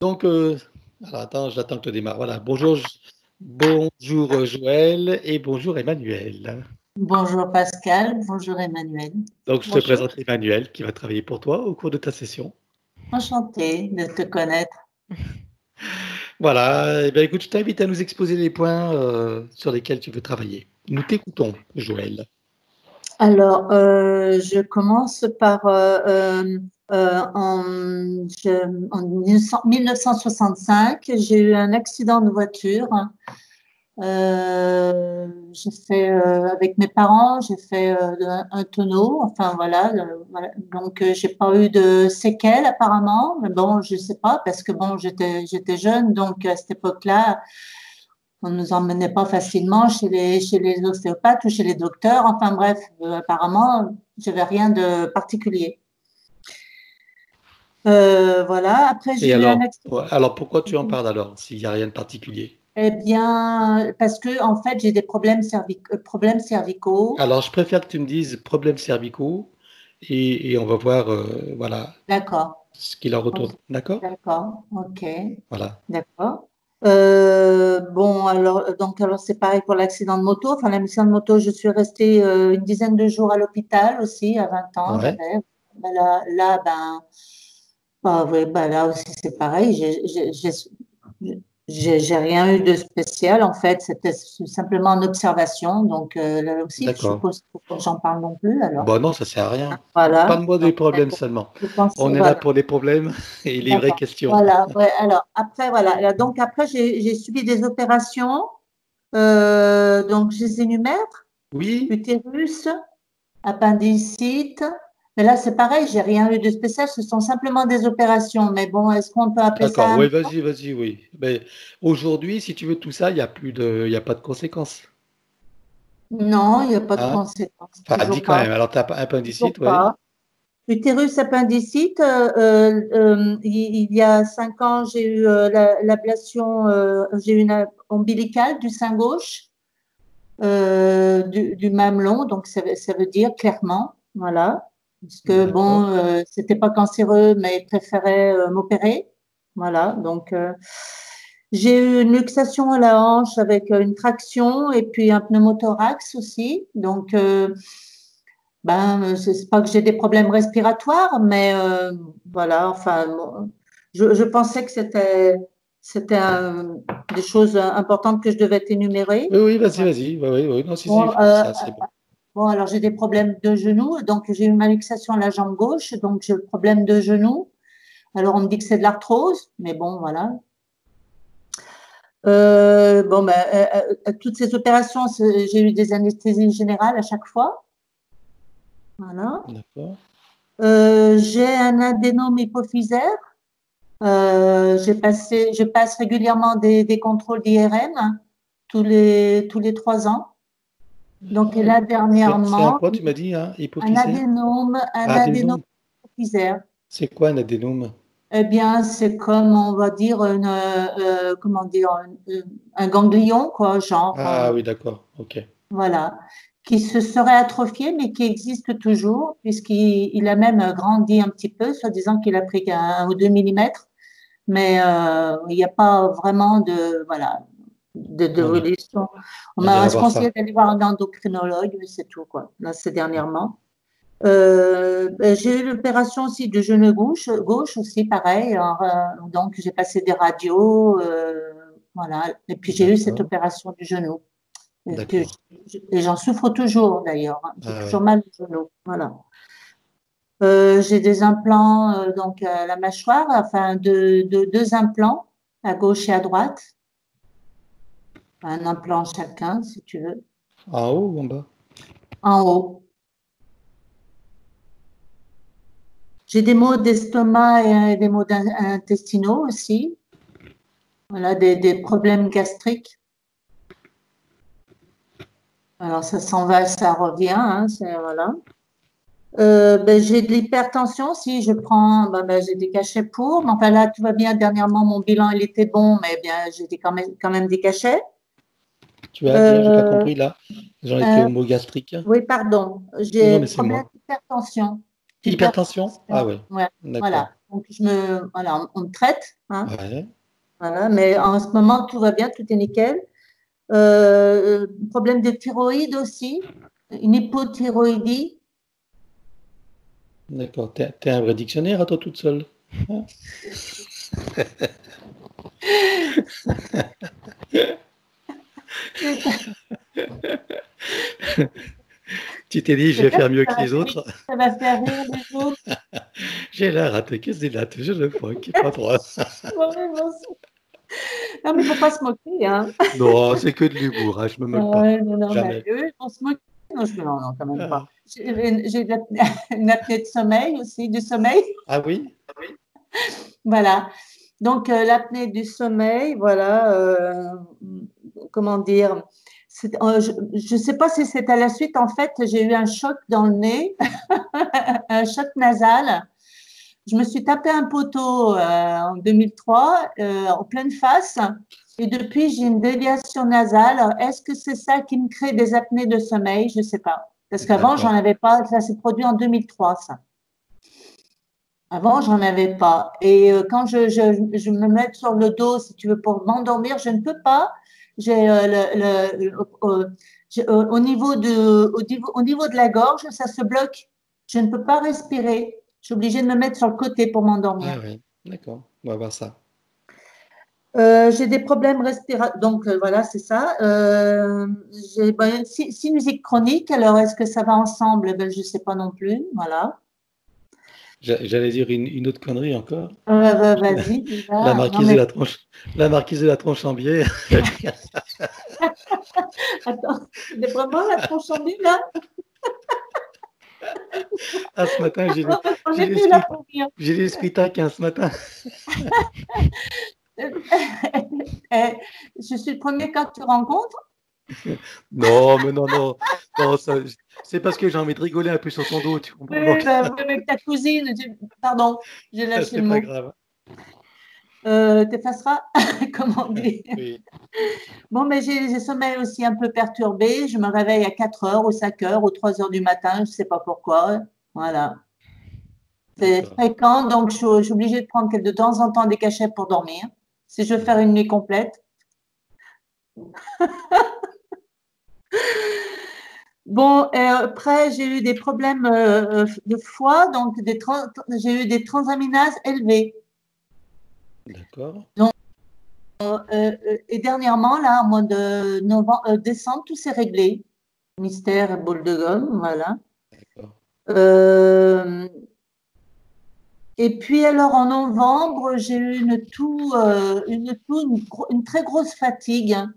Donc, alors attends, j'attends que tu démarres. Voilà, bonjour Joël et bonjour Emmanuel. Bonjour Pascal, bonjour Emmanuel. Donc, je te Bonjour, présente Emmanuel qui va travailler pour toi au cours de ta session. enchantée de te connaître. Voilà, eh bien, écoute, je t'invite à nous exposer les points sur lesquels tu veux travailler. Nous t'écoutons, Joël. Alors, je commence par en 1965, j'ai eu un accident de voiture. J'ai fait avec mes parents, j'ai fait un tonneau, enfin voilà, voilà. Donc j'ai pas eu de séquelles apparemment, mais bon, je sais pas parce que bon, j'étais jeune, donc à cette époque-là, on nous emmenait pas facilement chez les ostéopathes ou chez les docteurs. Enfin bref, apparemment, j'avais rien de particulier. Voilà. Après, j'ai Et eu un alors, accident. ouais, alors pourquoi tu en parles alors, s'il n'y a rien de particulier? Eh bien, parce que en fait, j'ai des problèmes cervicaux. Alors, je préfère que tu me dises problèmes cervicaux et on va voir, voilà, D'accord. ce qu'il en Ok. retourne. D'accord? D'accord. Ok. Voilà. D'accord. Bon, alors c'est pareil pour l'accident de moto. Enfin, l'accident de moto, je suis restée une dizaine de jours à l'hôpital aussi, à 20 ans, Ouais. j'avais. Ben oui, ben là aussi c'est pareil. J'ai rien eu de spécial en fait. C'était simplement en observation. Donc là aussi, je D'accord. suppose qu'il faut pas que j'en parle non plus. Alors Bon, non, ça sert à rien. voilà. Parle-moi des Donc, problèmes seulement. je pense, On est là voilà. pour les problèmes et les vraies D'accord. questions. Voilà. Ouais, alors après, voilà. Donc après, j'ai subi des opérations. Donc je les énumère. Oui, Utérus, appendicite. Mais là, c'est pareil, j'ai rien eu de spécial. Ce sont simplement des opérations. Mais bon, est-ce qu'on peut appeler ça d'accord. un... Oui, vas-y, oui. Mais aujourd'hui, si tu veux tout ça, il y a pas de conséquences. Non, il n'y a pas de Hein? conséquences. Enfin, dis Toujours quand pas. même. Alors, tu as Toujours appendicite, oui. pas. Utérus, appendicite. Il y a 5 ans, j'ai eu l'ablation, j'ai eu une ombilicale du sein gauche. Du mamelon, donc ça veut dire clairement, voilà, parce que D'accord. bon, c'était pas cancéreux, mais ils préféraient m'opérer, voilà, donc j'ai eu une luxation à la hanche avec une traction et puis un pneumothorax aussi, donc ben c'est pas que j'ai des problèmes respiratoires, mais voilà, enfin, bon, je pensais que c'était des choses importantes que je devais énumérer. Oui, oui, vas-y, Voilà. vas-y. Oui, oui, oui. Non, si, si, Bon, ça, c'est bon. bon, alors j'ai des problèmes de genoux, donc j'ai eu une luxation à la jambe gauche, donc j'ai le problème de genou. Alors on me dit que c'est de l'arthrose, mais bon, voilà. Bon, ben, toutes ces opérations, j'ai eu des anesthésies générales à chaque fois. Voilà. D'accord. J'ai un adénome hypophysaire. Je passe régulièrement des contrôles d'IRM tous les 3 ans. Donc là, C'est un dernièrement, quoi, tu m'as dit, hein? un Hypophysaire? adénome, un adénome Adénome. hypophysaire. C'est quoi un adénome? Eh bien, c'est comme, on va dire, comment dire, un ganglion, quoi, genre, Ah oui, d'accord. Ok. voilà, qui se serait atrophié, mais qui existe toujours, puisqu'il a même grandi un petit peu, soi-disant qu'il a pris 1 ou 2 millimètres, mais il n'y a pas vraiment voilà, Non, mais d'évolution. On on ira m'a voir ça. conseillé d'aller voir un endocrinologue, mais c'est tout, quoi. Là, c'est dernièrement. Ben, j'ai eu l'opération aussi du genou gauche aussi, pareil. Alors, donc, j'ai passé des radios, voilà. Et puis, j'ai eu cette D'accord. opération du genou. D'accord. Et j'en souffre toujours, d'ailleurs, hein. J'ai Ah toujours ouais. mal au genou. Voilà. J'ai des implants, donc, à la mâchoire, enfin, deux implants, à gauche et à droite. Un implant chacun, si tu veux. En haut ou en bas? En haut. J'ai des maux d'estomac et des maux intestinaux aussi. Voilà, des problèmes gastriques. Alors, ça s'en va, ça revient, hein, voilà. Ben, j'ai de l'hypertension, si je prends, ben, j'ai des cachets pour, mais enfin là, tout va bien. Dernièrement, mon bilan, il était bon, mais bien, j'ai quand même des cachets. Tu as dit, j'ai pas Euh, compris là. J'en étais euh, au mot gastrique. oui, pardon, Non, non, j'ai mais c'est problème moi. d'hypertension. Hypertension? Ah Hypertension, ouais. ouais, D'accord. voilà. Donc, voilà, on me traite, hein, Ouais. voilà, mais en ce moment, tout va bien, tout est nickel. Problème de thyroïde aussi, une hypothyroïdie. D'accord. T'es un vrai dictionnaire à toi toute seule. Hein. Tu t'es dit, je vais Peut-être faire que mieux que les autres. ça va faire rire les autres. J'ai l'air à te casser la tête, je le crois, qui pas trop. Non, mais il ne faut pas se moquer, hein. Non, c'est que de l'humour, hein, je me moque pas. Non, non, mais Jamais. eux, on se moque. Non, non, non, quand même pas. Ah, J'ai une apnée de sommeil aussi, du sommeil. ah oui? Voilà. Donc, l'apnée du sommeil, voilà, comment dire, je ne sais pas si c'est à la suite, en fait, j'ai eu un choc dans le nez, un choc nasal. Je me suis tapé un poteau en 2003, en pleine face, et depuis, j'ai une déviation nasale. Alors, est-ce que c'est ça qui me crée des apnées de sommeil? Je ne sais pas. Parce qu'avant, j'en D'accord. avais pas, ça s'est produit en 2003, ça. Avant, j'en avais pas. Et quand je me mets sur le dos, si tu veux, pour m'endormir, je ne peux pas. J'ai au niveau au niveau de la gorge, ça se bloque. Je ne peux pas respirer. Je suis obligée de me mettre sur le côté pour m'endormir. Ah oui, d'accord. On va voir ça. J'ai des problèmes respiratoires. Donc, voilà, c'est ça. J'ai une sinusite chronique. Alors, est-ce que ça va ensemble? Ben, je ne sais pas non plus. Voilà. J'allais dire une autre connerie encore. Vas-y, La déjà. Non, marquise de mais la tronche, la marquise de la tronche en biais. attends, c'est vraiment la tronche en biais, là? Ah, ce matin, On j'ai n'est plus là l'esprit, pour rire. j'ai l'esprit taquin ce matin. Eh, je suis le premier quand tu rencontres. Non, mais non, non, non, c'est parce que j'ai envie de rigoler un peu sur ton dos, tu comprends? Oui, Donc, ben, avec ta cousine. Pardon, j'ai lâché c'est le pas mot. grave. T'effaceras, comme on dit. Oui, Bon, mais j'ai les sommeils aussi un peu perturbés. Je me réveille à 4 heures, ou 5 heures, ou 3 heures du matin. Je ne sais pas pourquoi. Voilà. C'est d'accord. fréquent, donc je suis obligée de prendre de temps en temps des cachets pour dormir. Si je veux faire une nuit complète. Bon, et après, j'ai eu des problèmes de foie, donc j'ai eu des transaminases élevées. D'accord, Donc, et dernièrement, là, au mois de novembre, décembre, tout s'est réglé. Mystère, boule de gomme, voilà. d'accord. Euh, et puis alors en novembre, j'ai eu une très grosse fatigue, hein.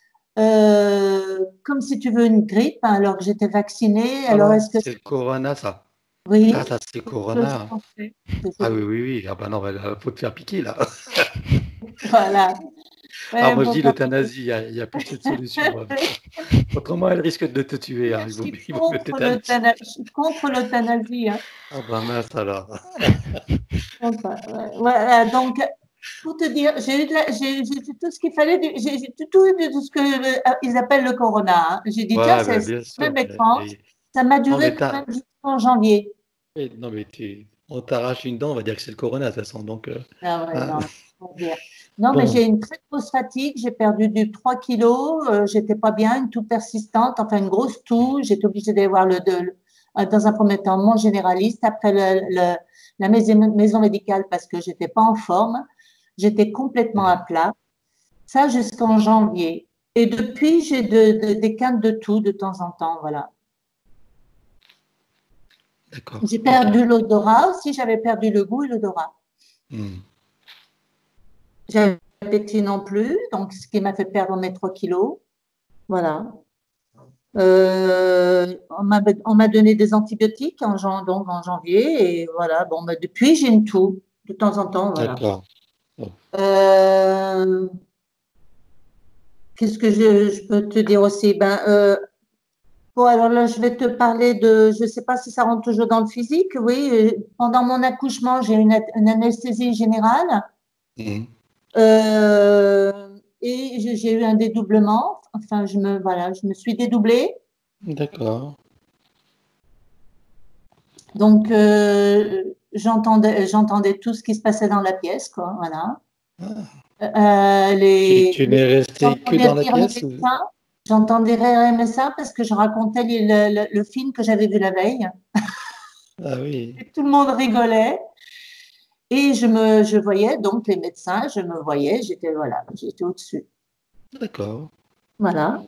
Comme si tu veux une grippe, hein, alors que j'étais vaccinée. Alors Ah, est-ce que c'est le Corona, ça. oui, Ah, ça, c'est le ce que je Corona. pensais. Ah oui, oui, oui. Ah bah non, bah, là, faut te faire piquer, là. Voilà. Ah, Ouais, moi, je bon, dis l'euthanasie, il y a plus cette solution, hein. Autrement, elle risque de te tuer, hein. Il vaut mieux t'euthanasier. je suis contre l'euthanasie, hein. Ah bah mince alors. Contre, voilà, donc, pour te dire, j'ai eu tout ce qu'il fallait, j'ai tout eu de ce qu'ils appellent le corona, hein. J'ai dit, tiens, Ouais, c'est bah, bien quand sûr. même étrange. Ça m'a Non, mais duré quand même jusqu'en janvier. non, mais on t'arrache une dent, on va dire que c'est le Corona, de toute façon. Donc, Ah ouais, hein. non, faut dire. Non, mais Bon, j'ai une très grosse fatigue. J'ai perdu du 3 kilos. J'étais pas bien, une toux persistante, enfin une grosse toux. J'étais obligée d'aller voir dans un premier temps mon généraliste, après la maison médicale parce que j'étais pas en forme. J'étais complètement à plat. Ça jusqu'en janvier. Et depuis, j'ai des quintes de toux de temps en temps. Voilà. d'accord. J'ai Ok. perdu l'odorat aussi. J'avais perdu le goût et l'odorat. Hmm. J'avais pas d'appétit non plus, donc ce qui m'a fait perdre mes 3 kilos. Voilà. On m'a donné des antibiotiques donc en janvier et voilà. Bon, bah, depuis, j'ai une toux de temps en temps. Voilà. D'accord. Bon. Euh, qu'est-ce que je peux te dire aussi? Ben, bon, alors là, je vais te parler je ne sais pas si ça rentre toujours dans le physique. Oui, pendant mon accouchement, j'ai eu une anesthésie générale. Hmm. Et j'ai eu un dédoublement. Enfin, voilà, je me suis dédoublée. D'accord. Donc, j'entendais tout ce qui se passait dans la pièce, quoi, voilà. Ah. Tu n'es resté que J'entendais dans la rire le pièce médecin, j'entendais rire le médecin parce que je racontais le film que j'avais vu la veille. Ah oui, Et tout le monde rigolait. Et je voyais donc les médecins, je me voyais, voilà, j'étais au-dessus. d'accord. Voilà.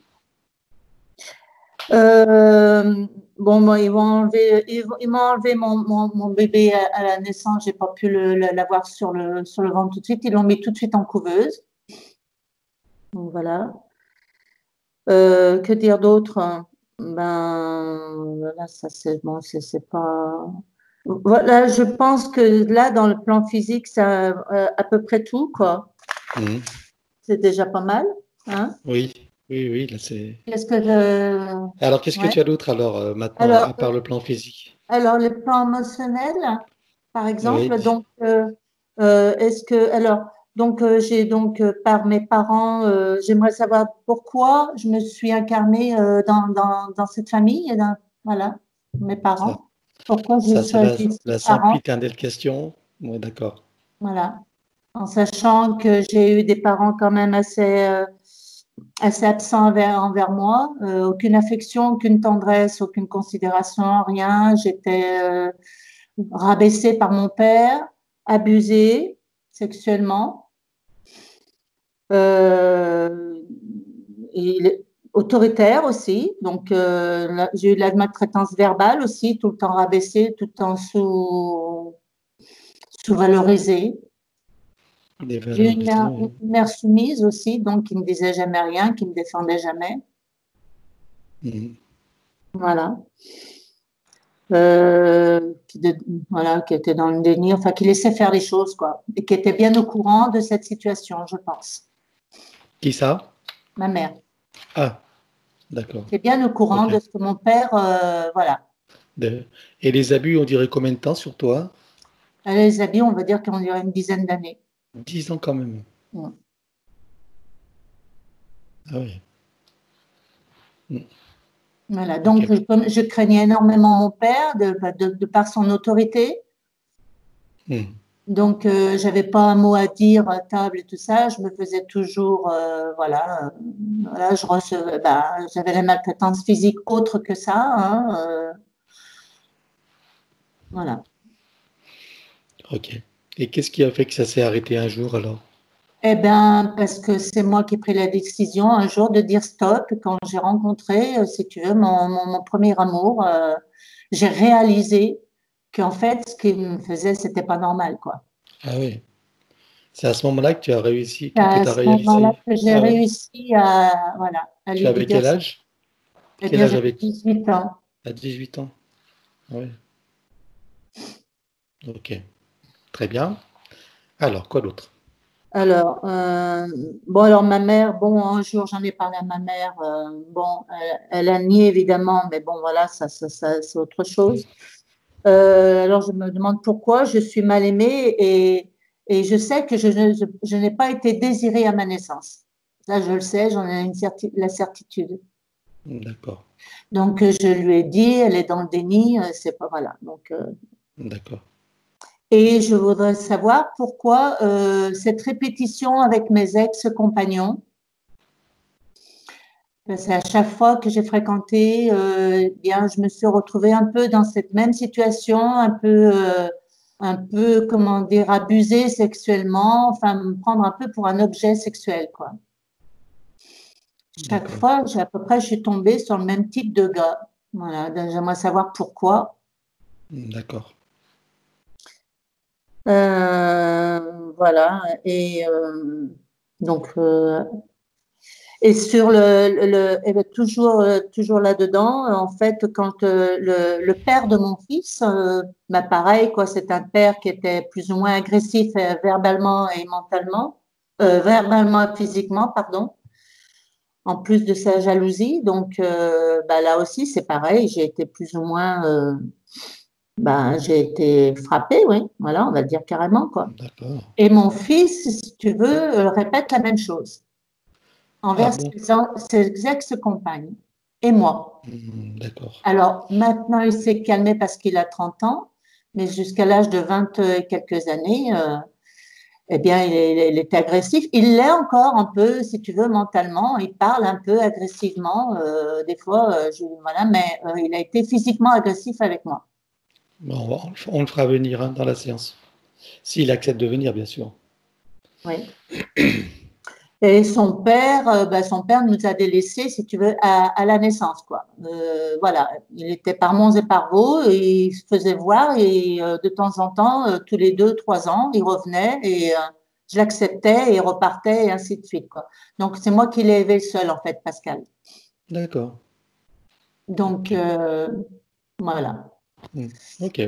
Euh, bon, moi, ils m'ont enlevé mon bébé à la naissance. J'ai pas pu l'avoir sur le ventre tout de suite. Ils l'ont mis tout de suite en couveuse. Donc voilà. Que dire d'autre? Ben, voilà, ça c'est bon, c'est pas. Voilà, je pense que là, dans le plan physique, ça à peu près tout, quoi. Mhm. C'est déjà pas mal, hein? Oui, oui, oui, là c'est. Qu'est-ce que je... Alors, qu'est-ce que Ouais. tu as d'autre alors maintenant, Alors, à part le plan physique? alors, le plan émotionnel, par Oui, exemple, donc, est-ce que, alors, donc, j'ai donc, par mes parents, j'aimerais savoir pourquoi je me suis incarnée dans cette famille, voilà, mes ça, parents. Pourquoi j'ai ça c'est choisi ces la parents, sempiternelle question. Oui, d'accord. voilà. En sachant que j'ai eu des parents quand même assez absents envers moi, aucune affection, aucune tendresse, aucune considération, rien. J'étais rabaissée par mon père, abusée sexuellement, euh, il est autoritaire aussi. Donc, j'ai eu de la maltraitance verbale aussi, tout le temps rabaissée, tout le temps sous-valorisée. J'ai eu Dévalorisé, oui. une mère soumise aussi, donc qui ne disait jamais rien, qui ne me défendait jamais. Mhm. Voilà. Qui, voilà, qui était dans le déni, enfin, qui laissait faire les choses, quoi, et qui était bien au courant de cette situation, je pense. Qui ça? Ma mère Ah, d'accord. était bien au courant Ok. de ce que mon père, voilà. De- Et les abus, on dirait combien de temps sur toi? Elle les habits, on va dire qu'on dirait une dizaine d'années. 10 ans quand même. Ouais. Ah oui. Mhm. Voilà. Ok. Donc, comme je craignais énormément mon père de par son autorité. Mhm. Donc, j'avais pas un mot à dire à table et tout ça. Je me faisais toujours, voilà, je recevais, bah, j'avais la maltraitance physique autre que ça, hein, voilà. Ok. Et qu'est-ce qui a fait que ça s'est arrêté un jour alors? Eh bien, parce que c'est moi qui ai pris la décision un jour de dire stop quand j'ai rencontré, si tu veux, mon premier amour. J'ai réalisé qu'en fait, ce qu'il me faisait, c'était pas normal, quoi. Ah oui. C'est à ce moment-là que tu as réussi, C'est que à tu as ce moment-là réalisé. que j'ai Ah ouais. réussi à, voilà, à Tu lui avais dire quel ça. âge? Eh Quel bien, âge j'avais avais-tu? 18 ans. À 18 ans. Oui. Ok. Très bien. Alors, quoi d'autre? Alors, bon, alors ma mère, bon, un jour j'en ai parlé à ma mère, bon, elle a nié évidemment, mais bon, voilà, c'est autre chose. Alors je me demande pourquoi je suis mal aimée et je sais que je n'ai pas été désirée à ma naissance. Ça, je le sais, j'en ai la certitude. D'accord. Donc, je lui ai dit, elle est dans le déni, c'est pas, voilà. Donc, D'accord. et je voudrais savoir pourquoi cette répétition avec mes ex-compagnons. C'est à chaque fois que j'ai fréquenté, bien, je me suis retrouvée un peu dans cette même situation, un peu, comment dire, abusée sexuellement, enfin, me prendre un peu pour un objet sexuel, quoi. Chaque D'accord. fois, à peu près, je suis tombée sur le même type de gars. Voilà, donc j'aimerais savoir pourquoi. D'accord. Voilà, et donc, et sur eh ben, toujours là-dedans, en fait, quand le père de mon fils, bah, pareil, quoi, c'est un père qui était plus ou moins agressif verbalement et mentalement, verbalement et physiquement, pardon, en plus de sa jalousie. Donc, bah, là aussi, c'est pareil, j'ai été plus ou moins, bah, j'ai été frappée, oui, voilà, on va le dire carrément, quoi. D'accord. Et mon fils, si tu veux, répète la même chose Ah envers bon? ses ex-compagnes et moi. D'accord. Alors maintenant, il s'est calmé parce qu'il a 30 ans, mais jusqu'à l'âge de 20 et quelques années, eh bien, il était agressif. Il l'est encore un peu, si tu veux, mentalement. Il parle un peu agressivement, des fois, voilà, mais il a été physiquement agressif avec moi. Bon, on le fera venir hein, dans la séance. S'il accepte de venir, bien sûr. Oui. Et son père nous a délaissés, si tu veux, à la naissance, quoi. Voilà, il était par Mons et par Vaux, et il se faisait voir, et de temps en temps, tous les 2, 3 ans, il revenait, et je l'acceptais, et il repartait, et ainsi de suite, quoi. Donc, c'est moi qui l'ai élevé seul, en fait, Pascal. D'accord. Donc, Ok. voilà. Ok.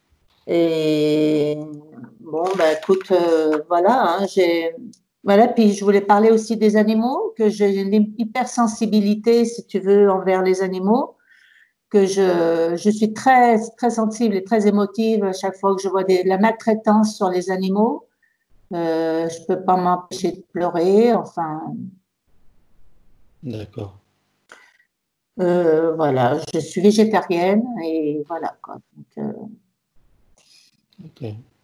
Et bon, bah, écoute, voilà, hein, voilà, puis je voulais parler aussi des animaux, que j'ai une hypersensibilité, si tu veux, envers les animaux, que je suis très, très sensible et très émotive à chaque fois que je vois de la maltraitance sur les animaux. Je peux pas m'empêcher de pleurer, enfin, D'accord. voilà, je suis végétarienne et voilà, quoi. Donc, Ok.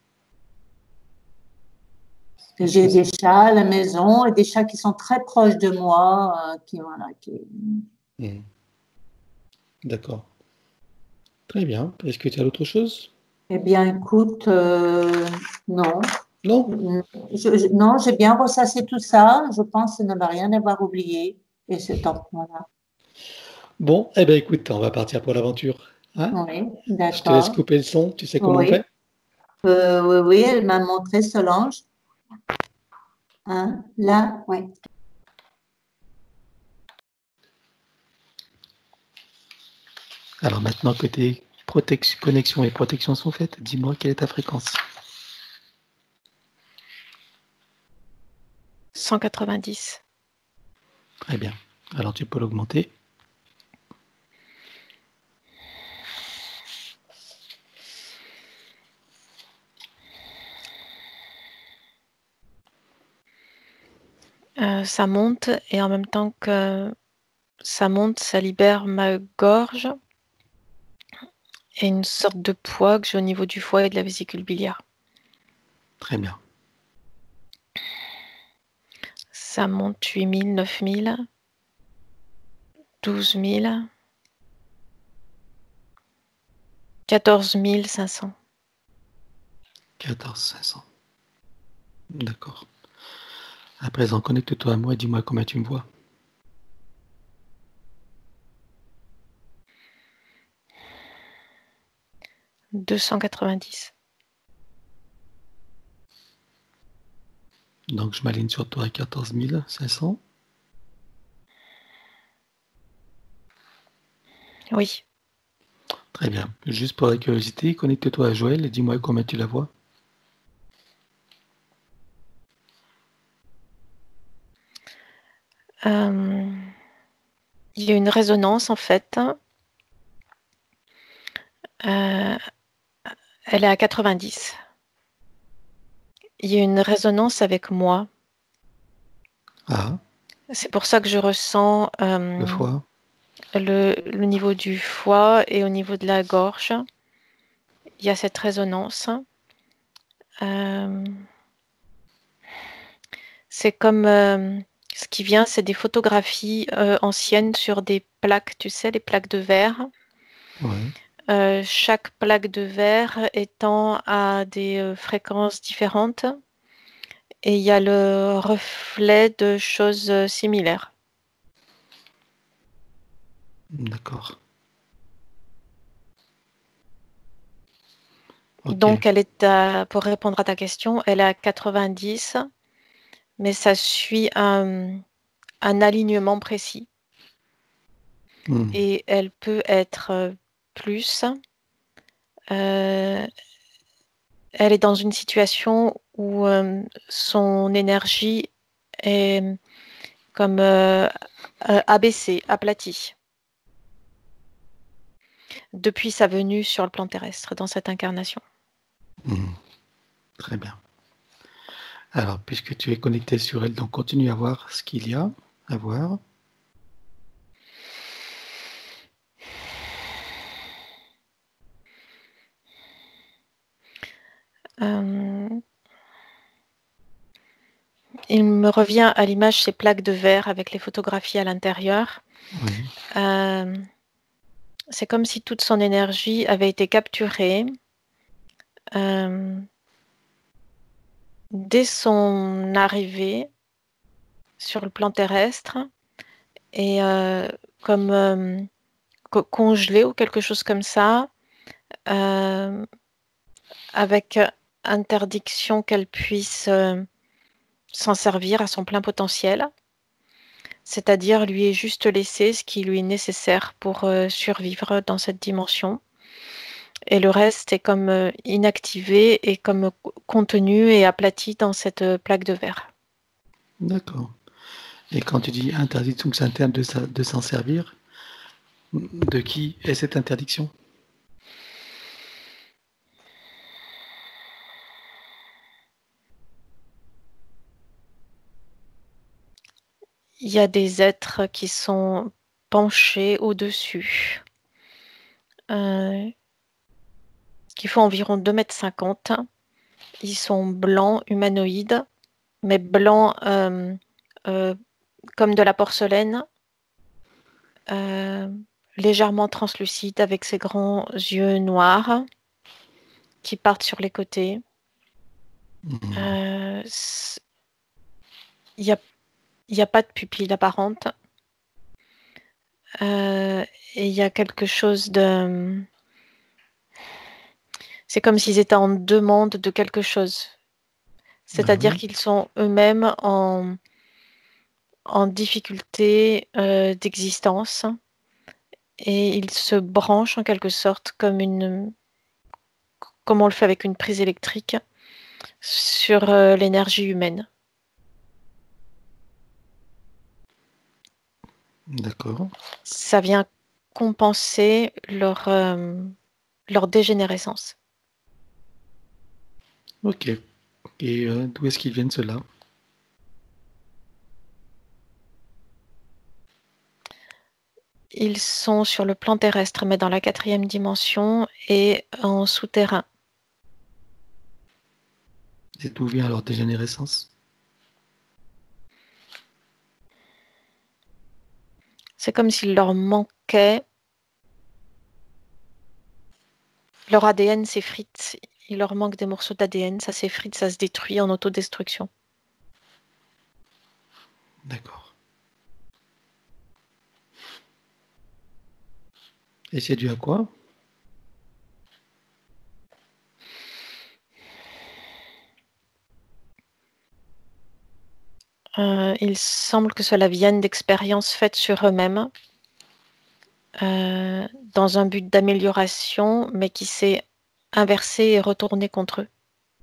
et Est-ce que j'ai des c'est... chats à la maison et des chats qui sont très proches de moi, voilà, Hmm. D'accord. Très bien. Est-ce que tu as autre chose? eh bien, écoute, non. Non? Non, j'ai bien ressassé tout ça. Je pense ne va rien avoir oublié. Et c'est top, voilà. Bon, eh bien écoute, on va partir pour l'aventure. Hein? Oui, Je te laisse d'accord. couper le son. Tu sais comment on Oui, fait? oui, oui, elle m'a montré Solange. Hein, là, oui. Alors maintenant que tes connexions et protections sont faites, dis-moi quelle est ta fréquence. 190. Très bien. Alors tu peux l'augmenter. Ça monte et en même temps que ça monte, ça libère ma gorge et une sorte de poids que j'ai au niveau du foie et de la vésicule biliaire. Très bien. Ça monte 8000, 9000, 12000, 14500. 14 500. D'accord. À présent, connecte-toi à moi et dis-moi comment tu me vois. 290. Donc je m'aligne sur toi à 14 500. Oui. Très bien. Juste pour la curiosité, connecte-toi à Joël et dis-moi comment tu la vois. Il y a une résonance en fait. Elle est à 90. Il y a une résonance avec moi. Ah, C'est pour ça que je ressens le foie. le niveau du foie et au niveau de la gorge. Il y a cette résonance. C'est comme ce qui vient, c'est des photographies anciennes sur des plaques, tu sais, les plaques de verre. Ouais. Chaque plaque de verre étant à des fréquences différentes et il y a le reflet de choses similaires. D'accord. Ok. Donc, elle est pour répondre à ta question, elle est à 90, mais ça suit un alignement précis. Et elle peut être plus. Elle est dans une situation où son énergie est comme abaissée, aplatie, depuis sa venue sur le plan terrestre, dans cette incarnation. Très bien. Alors, puisque tu es connecté sur elle, donc continue à voir ce qu'il y a à voir. il me revient à l'image ces plaques de verre avec les photographies à l'intérieur. Oui. C'est comme si toute son énergie avait été capturée dès son arrivée sur le plan terrestre et comme congelée ou quelque chose comme ça, avec interdiction qu'elle puisse s'en servir à son plein potentiel. C'est-à-dire lui est juste laissé ce qui lui est nécessaire pour survivre dans cette dimension. Et le reste est comme inactivé et comme contenu et aplati dans cette plaque de verre. D'accord. Et quand tu dis interdiction que c'est un terme de s'en servir, de qui est cette interdiction? Il y a des êtres qui sont penchés au-dessus, qui font environ 2,50 m. Ils sont blancs, humanoïdes, mais blancs comme de la porcelaine, légèrement translucides avec ces grands yeux noirs qui partent sur les côtés. Il n'y a pas de pupille apparente. Et il y a quelque chose de... C'est comme s'ils étaient en demande de quelque chose. C'est-à-dire qu'ils sont eux-mêmes en difficulté d'existence et ils se branchent en quelque sorte comme on le fait avec une prise électrique sur l'énergie humaine. D'accord. Ça vient compenser leur dégénérescence. Ok. Et d'où est-ce qu'ils viennent ceux-là? Ils sont sur le plan terrestre, mais dans la 4e dimension et en souterrain. Et d'où vient leur dégénérescence? C'est comme s'il leur manquait. Leur ADN s'effrite. Il leur manque des morceaux d'ADN. Ça s'effrite, ça se détruit en autodestruction. D'accord. Et c'est dû à quoi? Il semble que cela vienne d'expériences faites sur eux-mêmes dans un but d'amélioration, mais qui s'est inversé et retourné contre eux.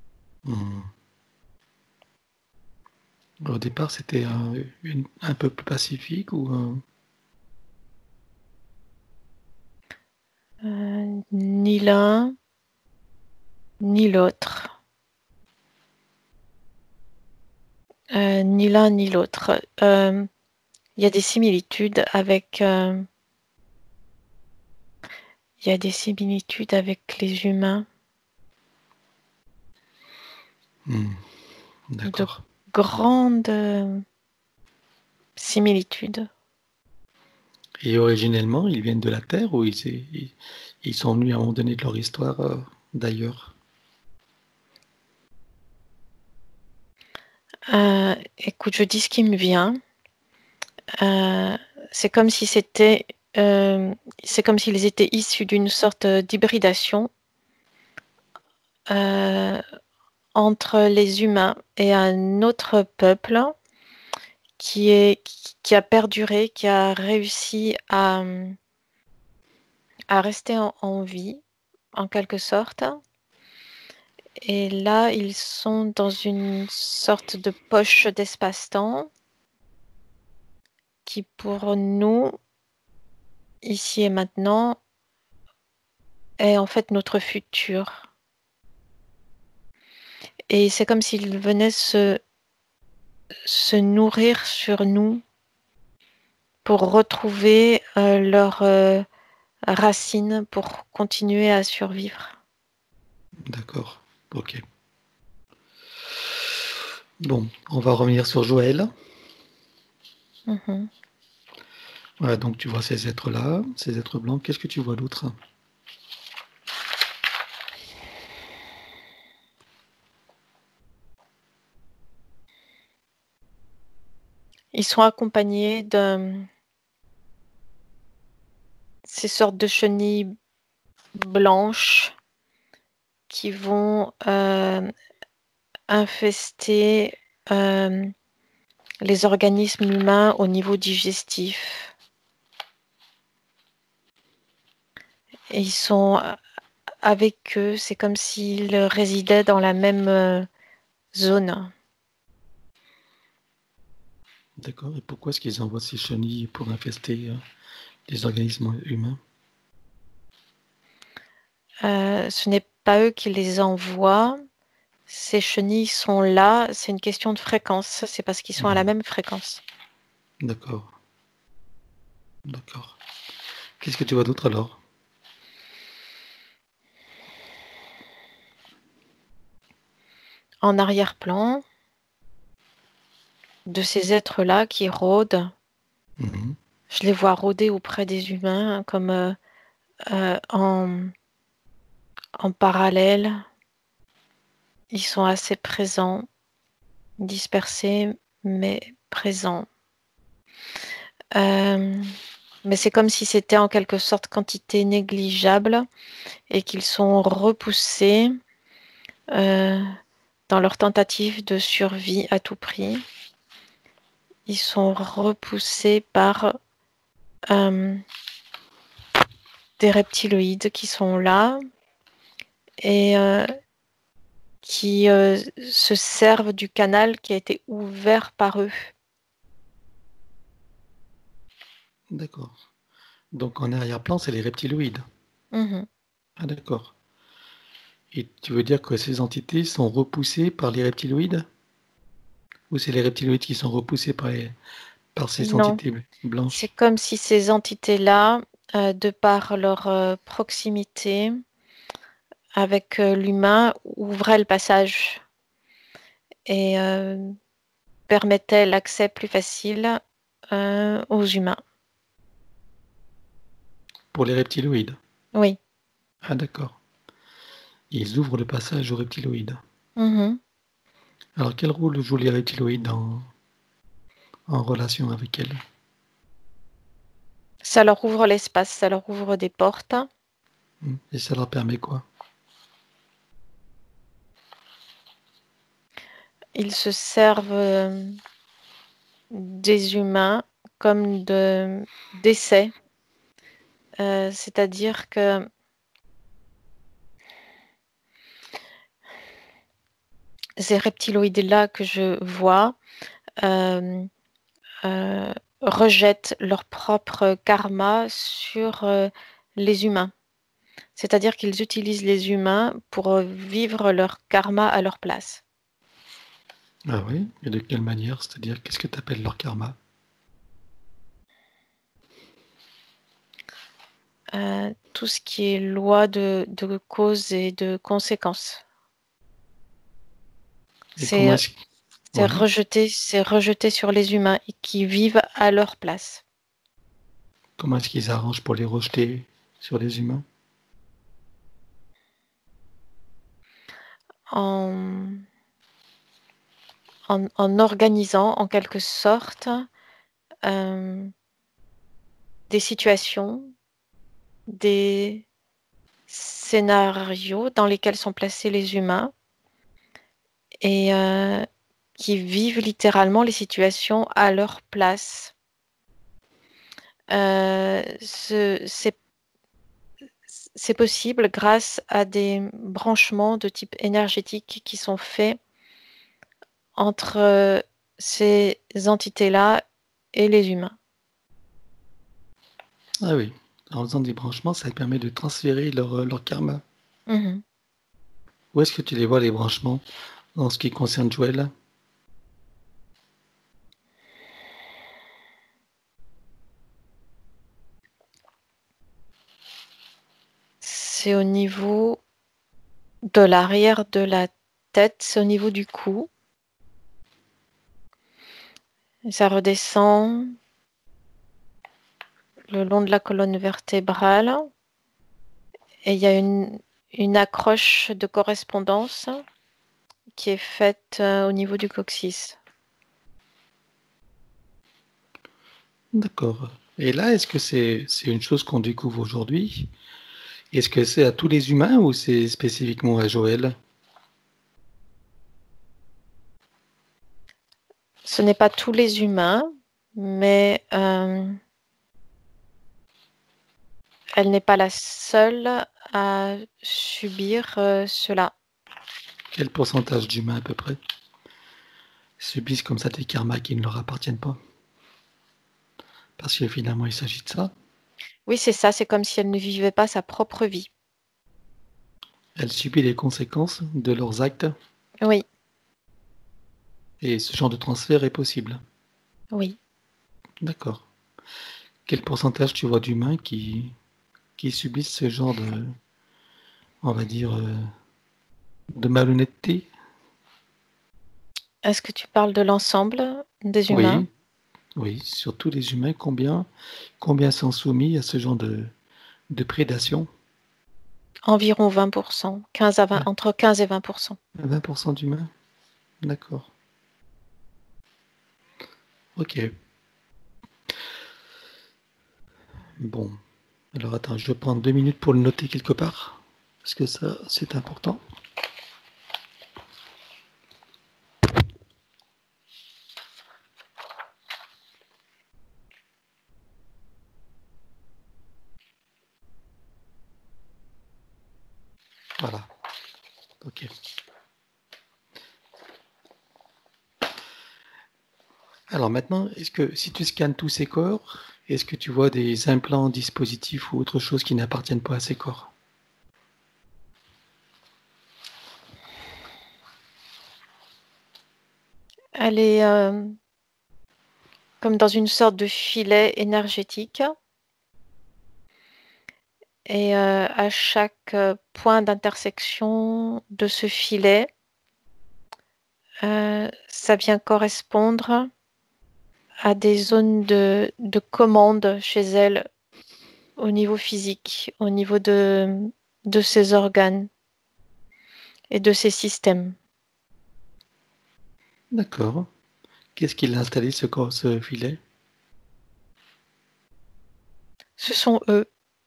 Au départ, c'était un peu plus pacifique ou Ni l'un, ni l'autre. Ni l'un ni l'autre. Il y a des similitudes avec les humains. D'accord. De grandes similitudes. Et originellement, ils viennent de la Terre ou ils sont venus à un moment donné de leur histoire d'ailleurs? Écoute, je dis ce qui me vient. C'est comme si c'est comme s'ils étaient issus d'une sorte d'hybridation entre les humains et un autre peuple qui a perduré, qui a réussi à rester en vie, en quelque sorte. Et là, ils sont dans une sorte de poche d'espace-temps qui, pour nous, ici et maintenant, est en fait notre futur. Et c'est comme s'ils venaient se nourrir sur nous pour retrouver leurs racines, pour continuer à survivre. D'accord. Ok. Bon, on va revenir sur Joël. Mhm. Voilà, donc tu vois ces êtres-là, ces êtres blancs. Qu'est-ce que tu vois d'autre? Ils sont accompagnés de ces sortes de chenilles blanches qui vont infester les organismes humains au niveau digestif. Et ils sont avec eux, c'est comme s'ils résidaient dans la même zone. D'accord. Et pourquoi est-ce qu'ils envoient ces chenilles pour infester les organismes humains? Ce n'est pas eux qui les envoient. Ces chenilles sont là, c'est une question de fréquence. C'est parce qu'ils sont à la même fréquence. D'accord. D'accord. Qu'est-ce que tu vois d'autre alors? En arrière-plan, de ces êtres-là qui rôdent, Mhm. je les vois rôder auprès des humains comme en parallèle. Ils sont assez présents, dispersés, mais présents. Mais c'est comme si c'était en quelque sorte quantité négligeable et qu'ils sont repoussés dans leur tentative de survie à tout prix. Ils sont repoussés par des reptiloïdes qui sont là et qui se servent du canal qui a été ouvert par eux. D'accord. Donc en arrière-plan, c'est les reptiloïdes. Mhm. Ah d'accord. Et tu veux dire que ces entités sont repoussées par les reptiloïdes? Ou c'est les reptiloïdes qui sont repoussés par ces Non, entités c'est blanches? comme si ces entités-là, de par leur proximité avec l'humain, ouvraient le passage et permettaient l'accès plus facile aux humains. Pour les reptiloïdes? Oui. Ah d'accord. Ils ouvrent le passage aux reptiloïdes. Mhm. Alors quel rôle jouent les reptiloïdes en relation avec elles? Ça leur ouvre l'espace, ça leur ouvre des portes. Et ça leur permet quoi? Ils se servent des humains comme d'essais. C'est-à-dire que ces reptiloïdes-là que je vois euh, rejettent leur propre karma sur les humains. C'est-à-dire qu'ils utilisent les humains pour vivre leur karma à leur place. Ah oui? Et de quelle manière? C'est-à-dire, qu'est-ce que tu appelles leur karma? Tout ce qui est loi de cause et de conséquence. Et comment C'est est-ce... Oui. c'est rejeté sur les humains qui vivent à leur place. Comment est-ce qu'ils arrangent pour les rejeter sur les humains? En, en organisant en quelque sorte des situations, des scénarios dans lesquels sont placés les humains et qui vivent littéralement les situations à leur place. C'est possible grâce à des branchements de type énergétique qui sont faits entre ces entités-là et les humains. Ah oui. En faisant des branchements, ça permet de transférer leur karma. Mhm. Où est-ce que tu les vois, les branchements, en ce qui concerne Joël? C'est au niveau de l'arrière de la tête, c'est au niveau du cou. Et ça redescend le long de la colonne vertébrale. Et il y a une accroche de correspondance qui est faite au niveau du coccyx. D'accord. Et là, est-ce que c'est une chose qu'on découvre aujourd'hui? Est-ce que c'est à tous les humains ou c'est spécifiquement à Joël? Ce n'est pas tous les humains, mais elle n'est pas la seule à subir cela. Quel pourcentage d'humains à peu près subissent comme ça des karmas qui ne leur appartiennent pas? Parce que finalement, il s'agit de ça. Oui, c'est ça, c'est comme si elle ne vivait pas sa propre vie. Elle subit les conséquences de leurs actes Oui, et ce genre de transfert est possible. oui. D'accord. Quel pourcentage tu vois d'humains qui subissent ce genre de, on va dire, de malhonnêteté? Est-ce que tu parles de l'ensemble des humains? Oui, oui, surtout les humains, combien sont soumis à ce genre de prédation? Environ 20%, 15 à 20, Ah, entre 15 et 20%. 20% d'humains? D'accord. Ok. Bon. Alors attends, je vais prendre 2 minutes pour le noter quelque part. Parce que ça, c'est important. Voilà. Ok. Alors maintenant, est-ce que si tu scannes tous ces corps, est-ce que tu vois des implants, dispositifs ou autre chose qui n'appartiennent pas à ces corps? Elle est comme dans une sorte de filet énergétique. Et à chaque point d'intersection de ce filet, ça vient correspondre à des zones de commande chez elle au niveau physique, au niveau de ses organes et de ses systèmes. D'accord. Qu'est-ce qu'il a installé ce corps, ce filet? Ce sont eux.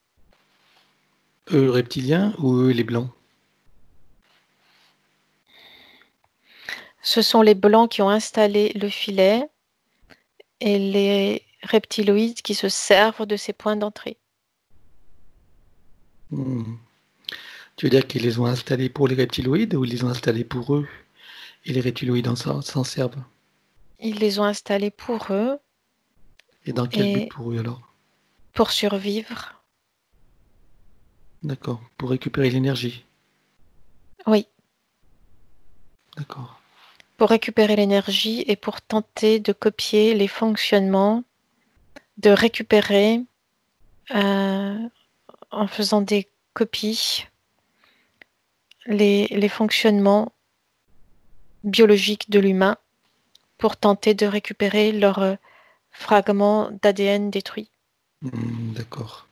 Eux reptiliens ou eux les blancs? Ce sont les blancs qui ont installé le filet et les reptiloïdes qui se servent de ces points d'entrée. Hmm. Tu veux dire qu'ils les ont installés pour les reptiloïdes ou ils les ont installés pour eux et les reptiloïdes s'en servent? Ils les ont installés pour eux Et dans quel but et pour eux alors? pour survivre. D'accord. Pour récupérer l'énergie. Oui. D'accord. Pour récupérer l'énergie et pour tenter de copier les fonctionnements, de récupérer euh, en faisant des copies les fonctionnements biologiques de l'humain pour tenter de récupérer leurs fragments d'ADN détruits. D'accord.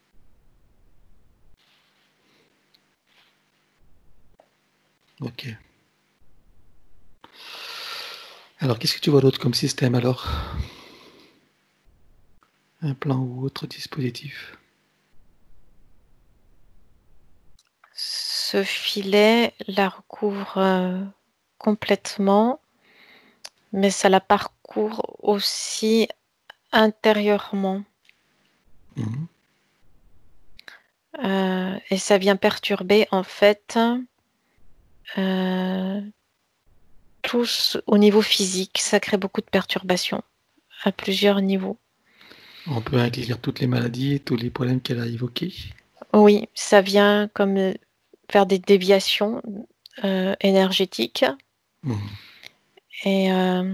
Ok. Alors, qu'est-ce que tu vois d'autre comme système alors? Un plan ou autre dispositif? Ce filet la recouvre complètement, mais ça la parcourt aussi intérieurement. Mhm. Et ça vient perturber en fait tous au niveau physique. Ça crée beaucoup de perturbations à plusieurs niveaux. On peut inclure toutes les maladies et tous les problèmes qu'elle a évoqués. Oui, ça vient comme faire des déviations énergétiques Mhm. et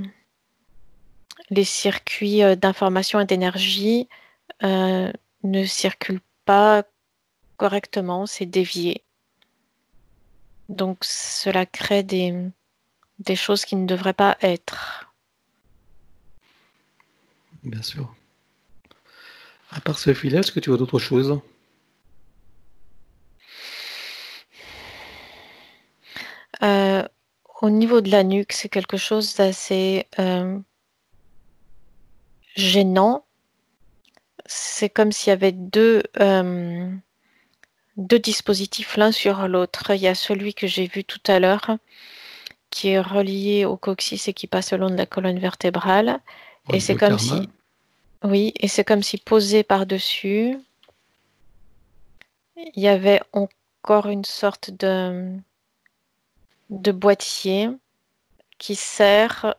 les circuits d'information et d'énergie ne circulent pas correctement, c'est dévié. Donc cela crée des choses qui ne devraient pas être. Bien sûr. À part ce filet, est-ce que tu vois d'autres choses? Euh, Au niveau de la nuque, c'est quelque chose d'assez gênant. C'est comme s'il y avait deux dispositifs l'un sur l'autre. Il y a celui que j'ai vu tout à l'heure, qui est relié au coccyx et qui passe le long de la colonne vertébrale. Et Oui, c'est le comme si, karma. oui, et c'est comme si posé par-dessus, il y avait encore une sorte de boîtier qui sert,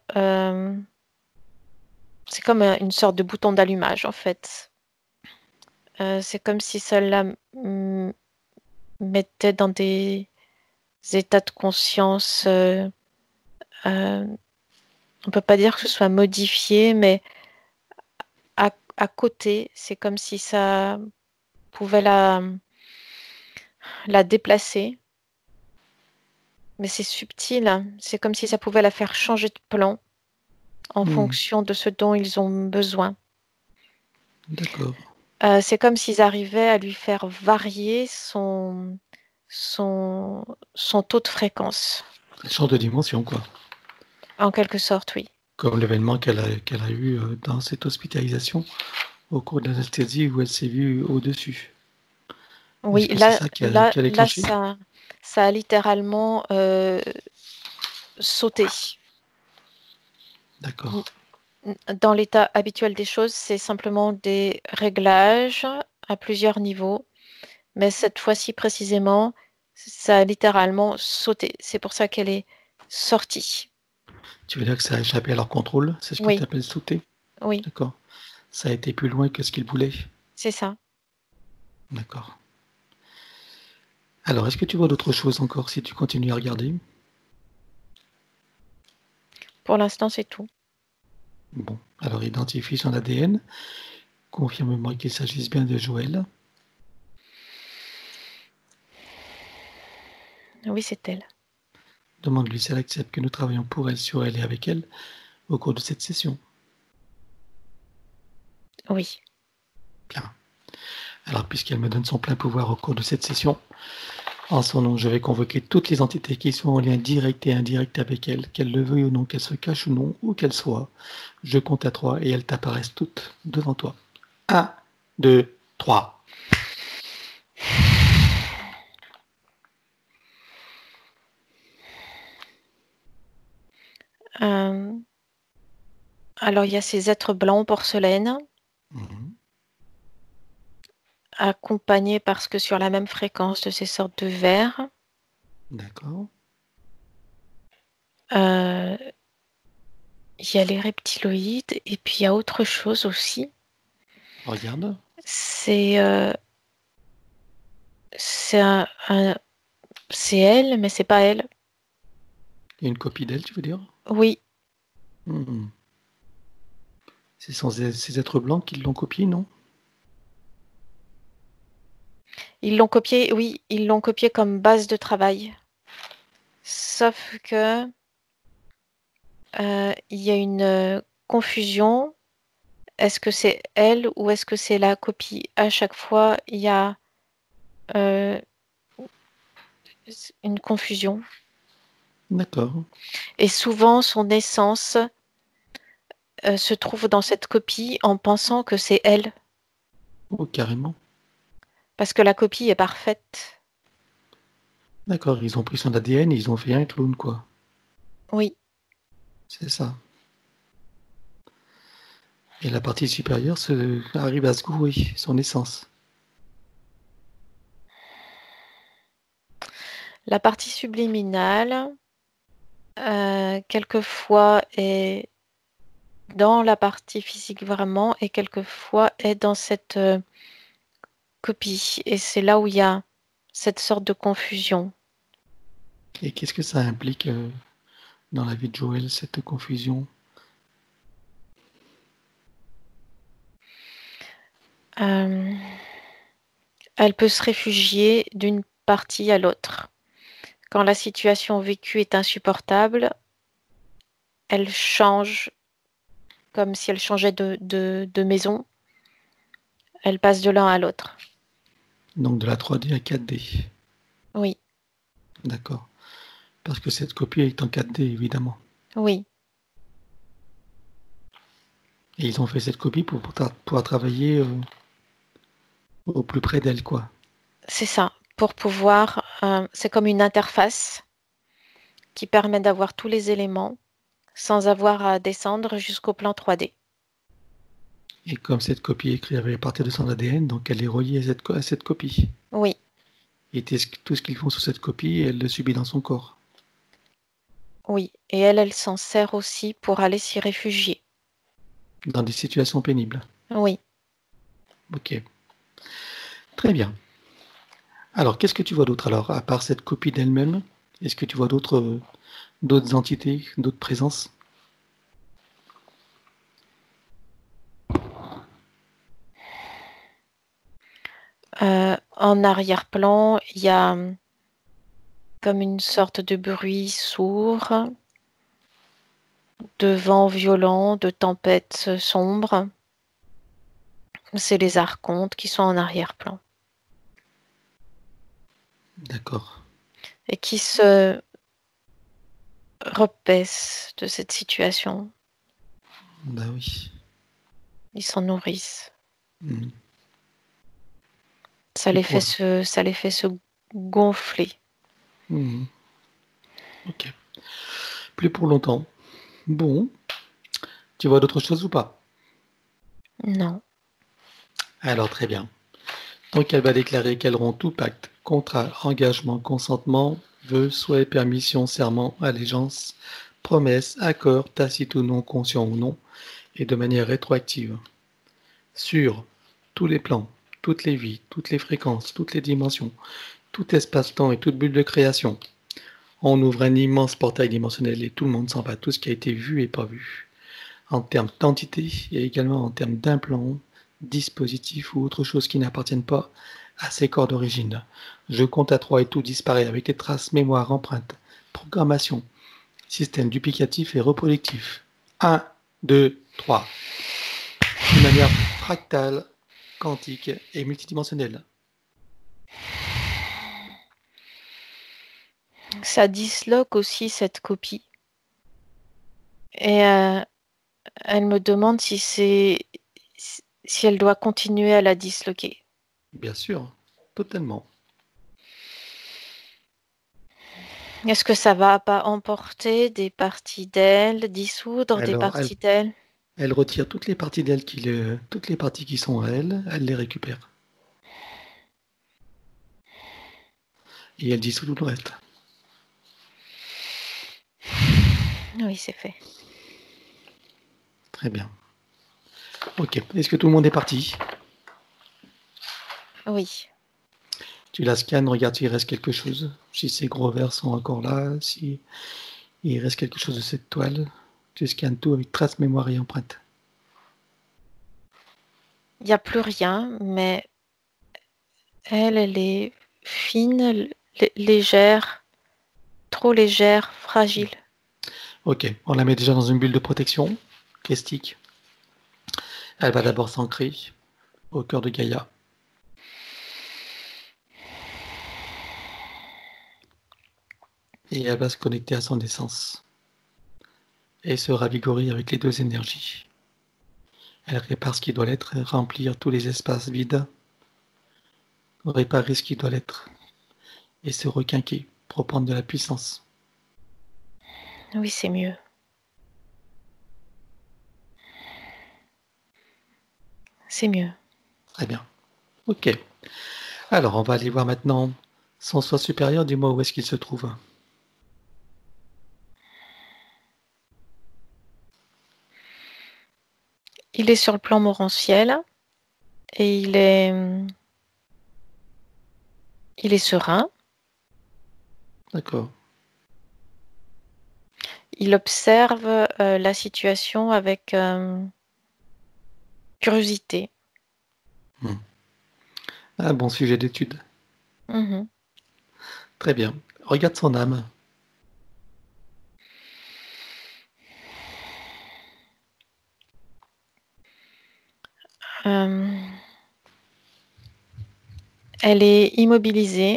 c'est comme une sorte de bouton d'allumage en fait. C'est comme si cela mettait dans des états de conscience. Euh, on peut pas dire que ce soit modifié, mais à côté, c'est comme si ça pouvait la déplacer. Mais c'est subtil, hein. C'est comme si ça pouvait la faire changer de plan en Hmm, fonction de ce dont ils ont besoin. d'accord. C'est comme s'ils arrivaient à lui faire varier son, son taux de fréquence, Elle change de dimension, quoi. en quelque sorte, oui. Comme l'événement qu'elle a eu dans cette hospitalisation au cours de l'anesthésie où elle s'est vue au-dessus. Oui, Est-ce que c'est ça qui a là, déclenché? ça a littéralement sauté. D'accord. Dans l'état habituel des choses, c'est simplement des réglages à plusieurs niveaux, mais cette fois-ci précisément, ça a littéralement sauté. C'est pour ça qu'elle est sortie. Tu veux dire que ça a échappé à leur contrôle? C'est ce que tu Oui, appelles sauter? oui, D'accord. Ça a été plus loin que ce qu'ils voulaient? c'est ça. D'accord. Alors, est-ce que tu vois d'autres choses encore si tu continues à regarder? Pour l'instant, c'est tout. Bon, alors identifie son ADN. Confirme-moi qu'il s'agisse bien de Joël. Oui, c'est elle. Demande-lui si elle accepte que nous travaillons pour elle, sur elle et avec elle au cours de cette session. Oui. Bien. Alors, puisqu'elle me donne son plein pouvoir au cours de cette session, en son nom, je vais convoquer toutes les entités qui sont en lien direct et indirect avec elle, qu'elles le veuillent ou non, qu'elles se cachent ou non, où qu'elles soient. Je compte à 3 et elles t'apparaissent toutes devant toi. 1, 2, 3. Euh, alors, il y a ces êtres blancs en porcelaine, Mhm. accompagnés parce que sur la même fréquence de ces sortes de verres. D'accord. Euh, il y a les reptiloïdes et puis il y a autre chose aussi. Regarde. C'est c'est c'est elle, mais c'est pas elle. Il y a une copie d'elle, tu veux dire? Oui, Mhm. Ce sont ces êtres blancs qui l'ont copié, non? ils l'ont copié. Oui, ils l'ont copié comme base de travail. Sauf que il y a une confusion. Est-ce que c'est elle ou est-ce que c'est la copie? À chaque fois, il y a euh, une confusion. D'accord. Et souvent, son essence se trouve dans cette copie en pensant que c'est elle, Oh, carrément. parce que la copie est parfaite. D'accord, ils ont pris son ADN, ils ont fait un clone, quoi. Oui. C'est ça. Et la partie supérieure arrive à se gourer, son essence. La partie subliminale, quelquefois, est dans la partie physique vraiment et quelquefois est dans cette copie. Et c'est là où il y a cette sorte de confusion. Et qu'est-ce que ça implique dans la vie de Joël, cette confusion? Euh, Elle peut se réfugier d'une partie à l'autre. Quand la situation vécue est insupportable, elle change comme si elle changeait de maison. Elle passe de l'un à l'autre. Donc de la 3D à 4D. Oui, D'accord. Parce que cette copie est en 4D, évidemment. oui, Et ils ont fait cette copie pour pouvoir travailler au plus près d'elle, quoi. c'est ça. Pour pouvoir, c'est comme une interface qui permet d'avoir tous les éléments sans avoir à descendre jusqu'au plan 3D. Et comme cette copie est écrite à partir de son ADN, donc elle est reliée à cette copie. Oui, Et tout ce qu'ils font sur cette copie, elle le subit dans son corps. oui. Et elle s'en sert aussi pour aller s'y réfugier. Dans des situations pénibles. Oui. Ok. Très bien. Alors, qu'est-ce que tu vois d'autre alors, à part cette copie d'elle-même? Est-ce que tu vois d'autres entités, d'autres présences? En arrière-plan, il y a comme une sorte de bruit sourd, de vent violent, de tempête sombre. C'est les archontes qui sont en arrière-plan D'accord. et qui se repaissent de cette situation. Bah oui. Ils s'en nourrissent. Mhm. Ça Et les pour... fait se gonfler. Mhm. Ok. Plus pour longtemps. Bon. Tu vois d'autres choses ou pas? Non. Alors, très bien. Donc, elle va déclarer qu'elle rompt tout pacte, contrat, engagement, consentement, vœu, souhait, permission, serment, allégeance, promesse, accord, tacite ou non, conscient ou non, et de manière rétroactive, sur tous les plans, toutes les vies, toutes les fréquences, toutes les dimensions, tout espace-temps et toute bulle de création. On ouvre un immense portail dimensionnel et tout le monde s'en va, tout ce qui a été vu et pas vu. En termes d'entité et également en termes d'implants, dispositifs ou autre chose qui n'appartiennent pas à ces corps d'origine. Je compte à 3 et tout disparaît avec les traces, mémoire, empreintes, programmation, système duplicatif et reproductif. 1, 2, 3. De manière fractale, quantique et multidimensionnelle. Ça disloque aussi cette copie. Et elle me demande si elle doit continuer à la disloquer. Bien sûr, totalement. Est-ce que ça va pas emporter des parties d'elle, dissoudre des Alors, parties d'elle? elle retire toutes les parties d'elle toutes les parties qui sont à elle, elle les récupère. Et elle dissout tout le reste. Oui, c'est fait. Très bien. Ok. Est-ce que tout le monde est parti? Oui. Tu la scannes, regarde s'il reste quelque chose. Si ces gros verres sont encore là, si il reste quelque chose de cette toile. Tu scannes tout avec trace, mémoire et empreinte. Il n'y a plus rien, mais elle est fine, légère, trop légère, fragile. Ok. On la met déjà dans une bulle de protection. Christique. Elle va d'abord s'ancrer au cœur de Gaïa. Et elle va se connecter à son essence. Et se ravigorer avec les deux énergies. Elle répare ce qui doit l'être, remplir tous les espaces vides, réparer ce qui doit l'être, et se requinquer pour prendre de la puissance. Oui, c'est mieux. C'est mieux. Très bien. Ok. Alors, on va aller voir maintenant son soi supérieur. Dis-moi où est-ce qu'il se trouve. Il est sur le plan morantiel et il est serein. D'accord. Il observe la situation avec curiosité. Un bon sujet d'étude. Mhm. Très bien. Regarde son âme. Elle est immobilisée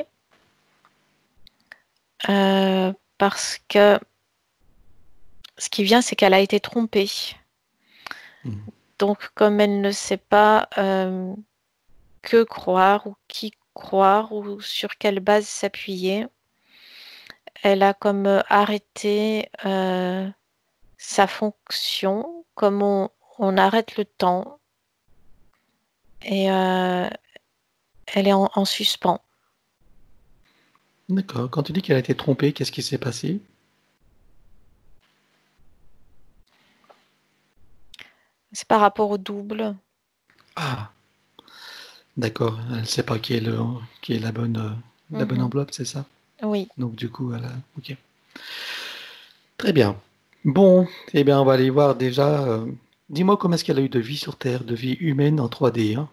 parce que ce qui vient, c'est qu'elle a été trompée. Donc, comme elle ne sait pas que croire ou qui croire ou sur quelle base s'appuyer, elle a comme arrêté sa fonction, comme on arrête le temps, et elle est en suspens. D'accord. Quand tu dis qu'elle a été trompée, qu'est-ce qui s'est passé? C'est par rapport au double. Ah, d'accord. Elle ne sait pas qui est la bonne enveloppe, c'est ça? Oui. Donc du coup, elle a... Ok. Très bien. Bon, eh bien, on va aller voir déjà. Dis-moi comment est-ce qu'elle a eu de vie sur Terre, de vie humaine en 3D, hein?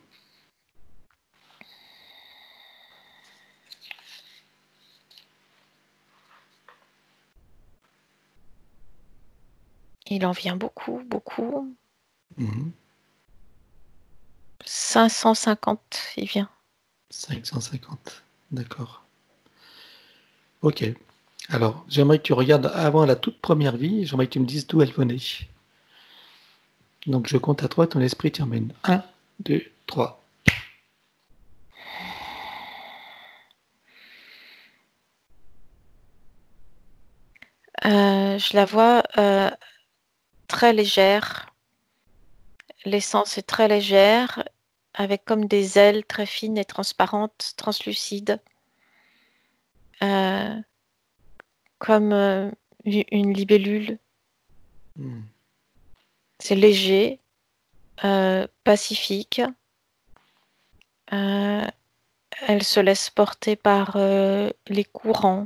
Il en vient beaucoup, beaucoup. Mhm. 550, il vient. 550. D'accord. Ok. Alors, j'aimerais que tu regardes avant la toute première vie, j'aimerais que tu me dises d'où elle venait. Donc, je compte à 3, ton esprit t'y emmène. 1, 2, 3. Je la vois très légère. L'essence est très légère, avec comme des ailes très fines et transparentes, translucides, euh, comme une libellule. C'est léger, pacifique. Elle se laisse porter par les courants.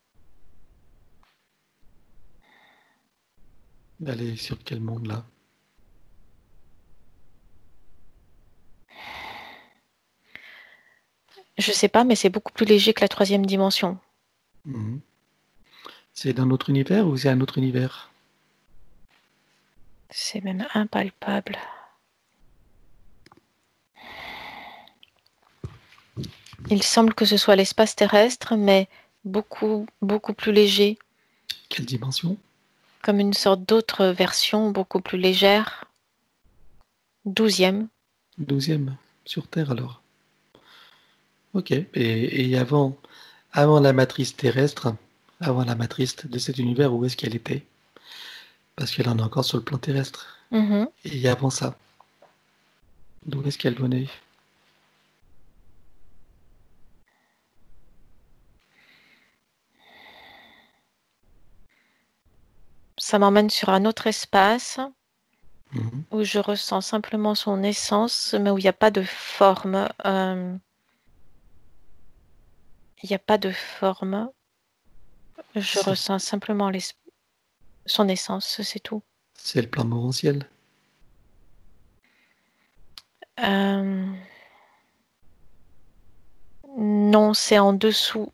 Elle est sur quel monde là? Je sais pas, mais c'est beaucoup plus léger que la troisième dimension. Mhm. C'est dans notre univers ou c'est un autre univers? C'est même impalpable. Il semble que ce soit l'espace terrestre, mais beaucoup, beaucoup plus léger, Quelle dimension? comme une sorte d'autre version, beaucoup plus légère. 12e. 12e sur Terre alors. Ok. Et avant la matrice terrestre, avant la matrice de cet univers, où est-ce qu'elle était? Parce qu'elle en est encore sur le plan terrestre. Mhm. Et avant ça, d'où est-ce qu'elle venait? Ça m'emmène sur un autre espace Mhm. où je ressens simplement son essence, mais où il n'y a pas de forme. Il n'y a pas de forme. Je C'est ressens simplement son essence, c'est tout. c'est le plan morantiel. Euh, Non, c'est en dessous.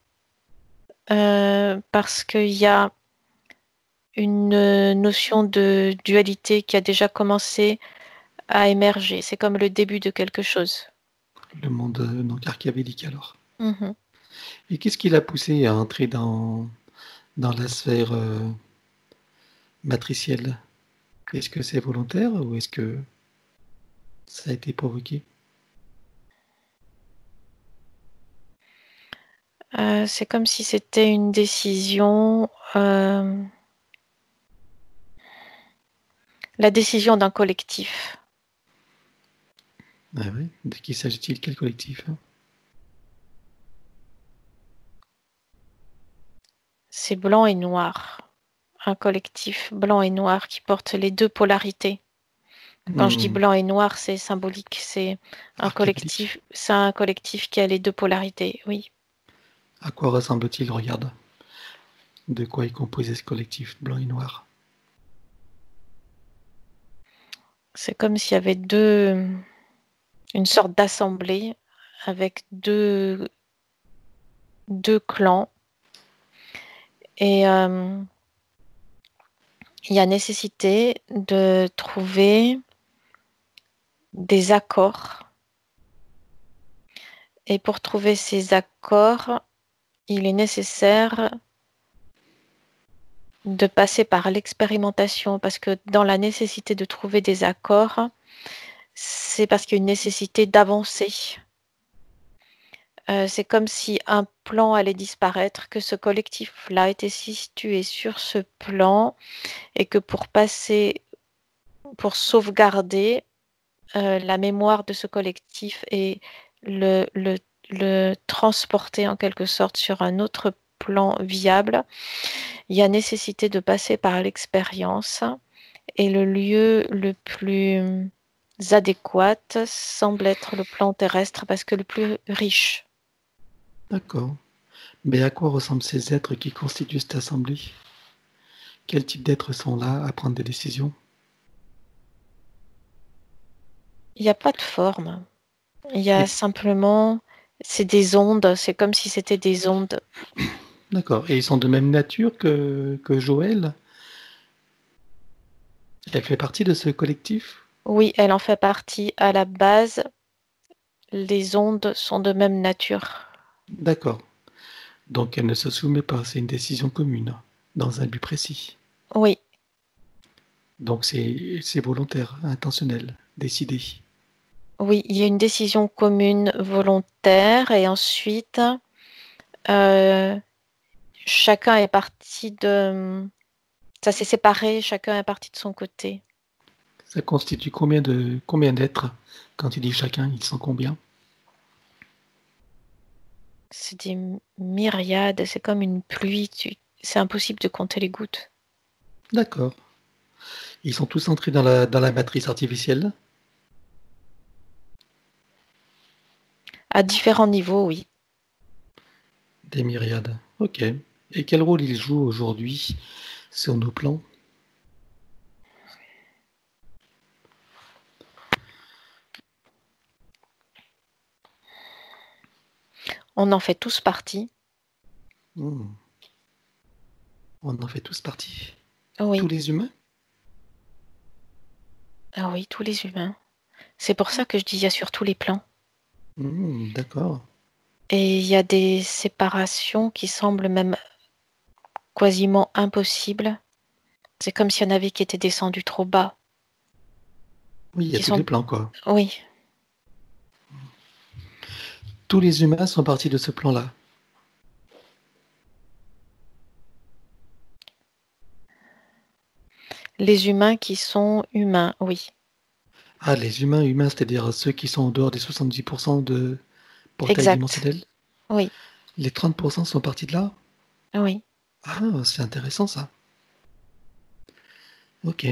Parce qu'il y a une notion de dualité qui a déjà commencé à émerger. C'est comme le début de quelque chose. Le monde donc archavélique alors. Mhm. Et qu'est-ce qui l'a poussé à entrer dans la sphère matricielle? Est-ce que c'est volontaire ou est-ce que ça a été provoqué? C'est comme si c'était une décision, la décision d'un collectif. Ah oui, de qui s'agit-il? Quel collectif, hein? C'est blanc et noir. Un collectif blanc et noir qui porte les deux polarités. Quand je dis blanc et noir, c'est symbolique. Archavélique. C'est un collectif qui a les deux polarités, oui. À quoi ressemble-t-il? Regarde. De quoi est composé ce collectif blanc et noir? C'est comme s'il y avait une sorte d'assemblée avec deux clans. Et il y a nécessité de trouver des accords. Et pour trouver ces accords, il est nécessaire de passer par l'expérimentation, parce que dans la nécessité de trouver des accords, c'est parce qu'il y a une nécessité d'avancer. C'est comme si un plan allait disparaître, que ce collectif-là était situé sur ce plan et que pour sauvegarder la mémoire de ce collectif et le transporter en quelque sorte sur un autre plan viable, il y a nécessité de passer par l'expérience et le lieu le plus adéquat semble être le plan terrestre parce que le plus riche. D'accord. Mais à quoi ressemblent ces êtres qui constituent cette assemblée? Quel type d'êtres sont là à prendre des décisions? Il n'y a pas de forme. Il y a Et- simplement, c'est des ondes, c'est comme si c'était des ondes. D'accord. Et ils sont de même nature que Joël? Elle fait partie de ce collectif? Oui, elle en fait partie. À la base, les ondes sont de même nature. D'accord. Donc elle ne se soumet pas, c'est une décision commune, dans un but précis. Oui, Donc c'est volontaire, intentionnel, décidé. oui, il y a une décision commune volontaire et ensuite, euh, chacun est parti de... Ça s'est séparé, chacun est parti de son côté. Ça constitue combien d'êtres? Quand tu dis chacun, ils sont combien? C'est des myriades, c'est comme une pluie. C'est impossible de compter les gouttes. D'accord. Ils sont tous entrés dans la matrice artificielle? À différents niveaux, oui. Des myriades. Ok. Et quel rôle ils jouent aujourd'hui sur nos plans? On en fait tous partie. Hmm. On en fait tous partie. Tous Oui, les humains? ah oui, tous les humains. C'est pour ça que je dis il y a sur tous les plans. D'accord. Et il y a des séparations qui semblent même quasiment impossibles. C'est comme s'il y en avait qui étaient descendus trop bas. Oui, il y a Qui tous les sont... plans, quoi. Oui, Tous les humains sont partis de ce plan-là. les humains qui sont humains, oui. Ah, les humains, c'est-à-dire ceux qui sont en dehors des 70% de portail Exact. dimensionnel. Oui, Les 30% sont partis de là? oui. Ah, c'est intéressant ça. Ok,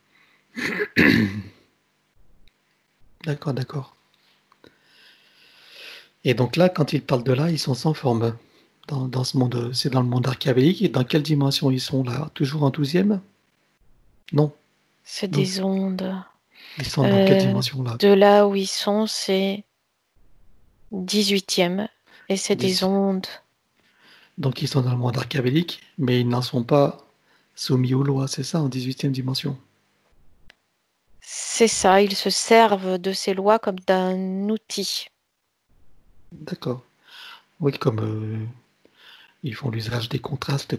d'accord, d'accord. Et donc là, quand ils parlent de là, ils sont sans forme. Dans ce monde, c'est dans le monde archaïque. Et dans quelle dimension ils sont là? Toujours en 12e? Non, C'est non. des ondes. Ils sont dans quelle Euh, dimension là? de là où ils sont, c'est 18e. Et c'est des 10. ondes. Donc ils sont dans le monde archaïque, mais ils n'en sont pas soumis aux lois, c'est ça, en 18e dimension. C'est ça, ils se servent de ces lois comme d'un outil. D'accord. Oui, comme ils font l'usage des contrastes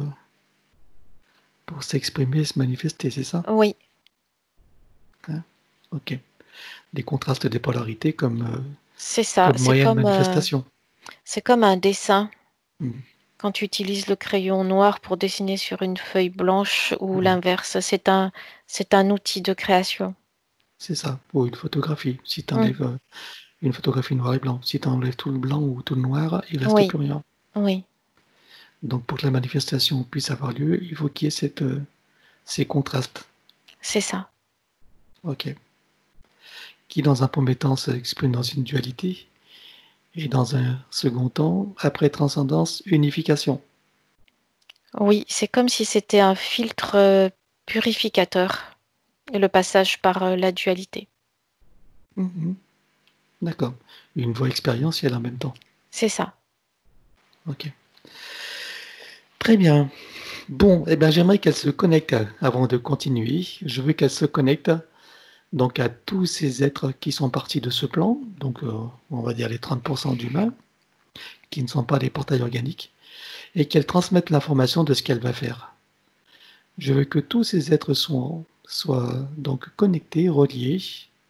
pour s'exprimer, se manifester, c'est ça? Oui, Hein. Ok. Des contrastes des polarités c'est ça. comme moyen de manifestation. C'est comme un dessin. Mhm. Quand tu utilises le crayon noir pour dessiner sur une feuille blanche ou Mhm. l'inverse, c'est un outil de création. C'est ça, ou une photographie. Si tu Mm. enlèves une photographie noir et blanc, si tu enlèves tout le blanc ou tout le noir, il reste Oui, plus rien. oui, Donc pour que la manifestation puisse avoir lieu, il faut qu'il y ait ces contrastes. c'est ça. Ok. Qui dans un premier temps s'exprime dans une dualité, et dans un second temps, après transcendance, unification. Oui, c'est comme si c'était un filtre purificateur et le passage par la dualité. Mhm. D'accord. Une voie expérientielle en même temps. C'est ça. Ok. Très bien. Bon, eh ben, j'aimerais qu'elle se connecte avant de continuer. Je veux qu'elle se connecte donc à tous ces êtres qui sont partis de ce plan, donc on va dire les 30% d'humains, qui ne sont pas des portails organiques, et qu'elle transmette l'information de ce qu'elle va faire. Je veux que tous ces êtres soient donc connectés, reliés,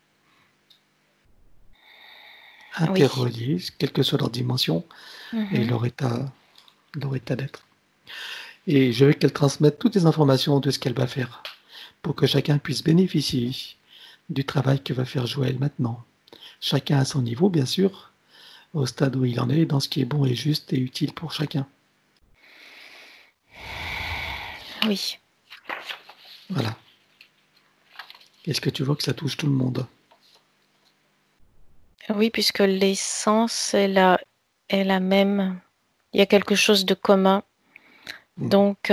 Oui. interreliés, quelle que soit leur dimension et leur état d'être. Et je veux qu'elle transmette toutes les informations de ce qu'elle va faire pour que chacun puisse bénéficier du travail que va faire Joël maintenant. Chacun à son niveau, bien sûr, au stade où il en est, dans ce qui est bon et juste et utile pour chacun. Oui. Voilà. Est-ce que tu vois que ça touche tout le monde? Oui, puisque l'essence est la même. Il y a quelque chose de commun. Donc,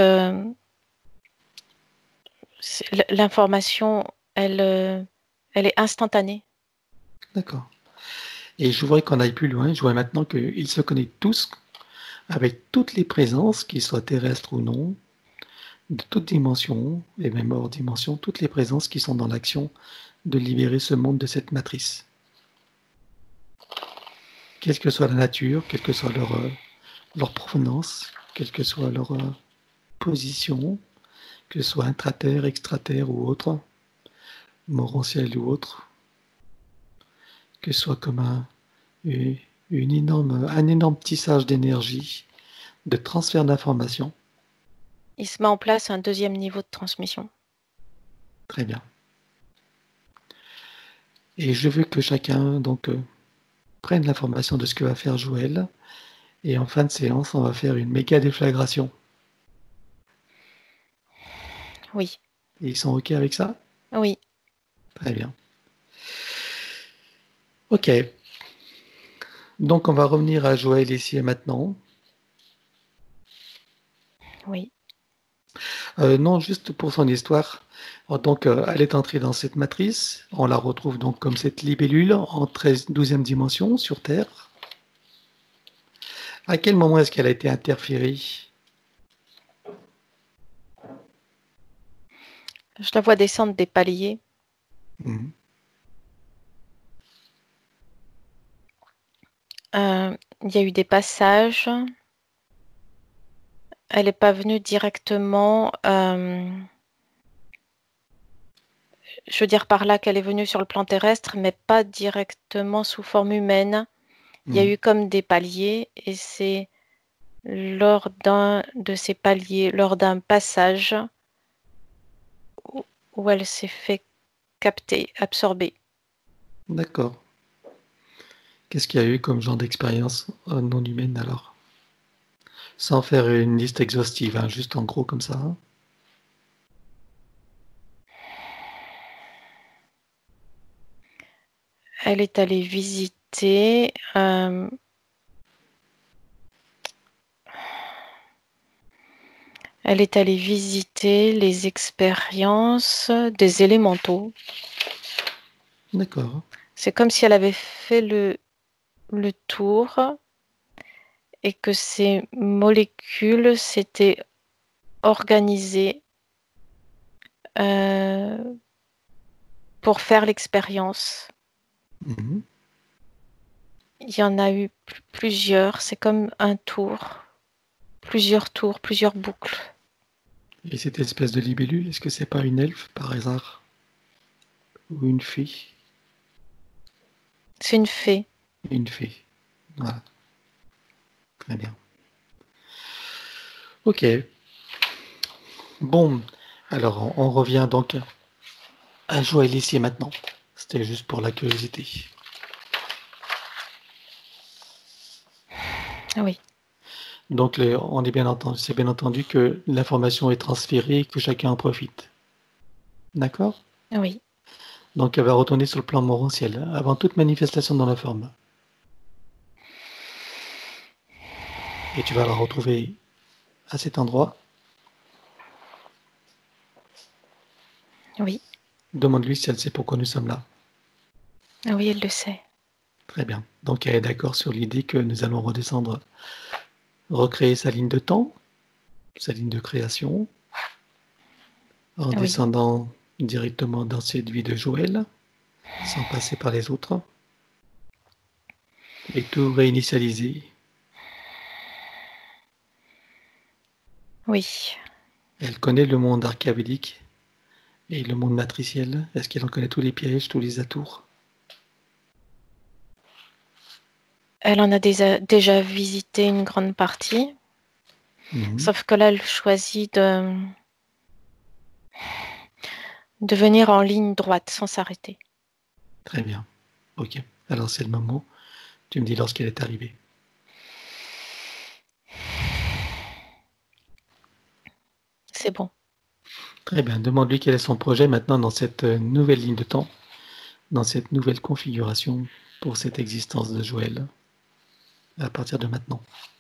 l'information, elle est instantanée. D'accord. Et je voudrais qu'on aille plus loin. Je vois maintenant qu'ils se connectent tous avec toutes les présences, qu'ils soient terrestres ou non, de toutes dimensions, et même hors dimension, toutes les présences qui sont dans l'action de libérer ce monde de cette matrice. Quelle que soit la nature, quelle que soit leur provenance, quelle que soit leur position, que ce soit intraterre, extraterre ou autre, morantiel ou autre, que ce soit comme un énorme tissage d'énergie, de transfert d'informations. Il se met en place un deuxième niveau de transmission. Très bien. Et je veux que chacun donc prenne l'information de ce que va faire Joël. Et en fin de séance, on va faire une méga déflagration. Oui. Et ils sont OK avec ça? Oui. Très bien. OK. Donc on va revenir à Joël ici et maintenant. Oui. Non, juste pour son histoire. Donc, elle est entrée dans cette matrice. On la retrouve donc comme cette libellule en 12e dimension sur Terre. À quel moment est-ce qu'elle a été interférée? Je la vois descendre des paliers. Mmh. Il y a eu des passages. Elle n'est pas venue directement. Je veux dire par là qu'elle est venue sur le plan terrestre, mais pas directement sous forme humaine. Il y a eu comme des paliers, et c'est lors d'un de ces paliers, lors d'un passage, où elle s'est fait capter, absorber. D'accord. Qu'est-ce qu'il y a eu comme genre d'expérience non humaine alors? Sans faire une liste exhaustive, hein, juste en gros comme ça. Hein. Elle est allée visiter les expériences des élémentaux. D'accord. C'est comme si elle avait fait le tour et que ces molécules s'étaient organisées pour faire l'expérience. Mmh. Il y en a eu plusieurs. C'est comme un tour. Plusieurs tours, plusieurs boucles. Et cette espèce de libellule, est-ce que c'est pas une elfe par hasard? Ou une fée? C'est une fée. Une fée. Voilà. Très bien. Ok. Bon, alors on revient donc à Joël ici et maintenant. C'était juste pour la curiosité. Oui. Donc on est bien entendu, c'est bien entendu que l'information est transférée et que chacun en profite. D'accord? Oui. Donc elle va retourner sur le plan morantiel, avant toute manifestation dans la forme. Et tu vas la retrouver à cet endroit. Oui. Demande-lui si elle sait pourquoi nous sommes là. Oui, elle le sait. Très bien. Donc elle est d'accord sur l'idée que nous allons redescendre, recréer sa ligne de temps, sa ligne de création, en descendant directement dans cette vie de Joël. sans passer par les autres, et tout réinitialiser. Oui. Elle connaît le monde archaïque et le monde matriciel. Est-ce qu'elle en connaît tous les pièges, tous les atours? Elle en a déjà visité une grande partie, sauf que là, elle choisit de venir en ligne droite sans s'arrêter. Très bien. Ok. Alors c'est le moment. Tu me dis lorsqu'elle est arrivée. C'est bon. Très bien. Demande-lui quel est son projet maintenant dans cette nouvelle ligne de temps, dans cette nouvelle configuration pour cette existence de Joël, à partir de maintenant.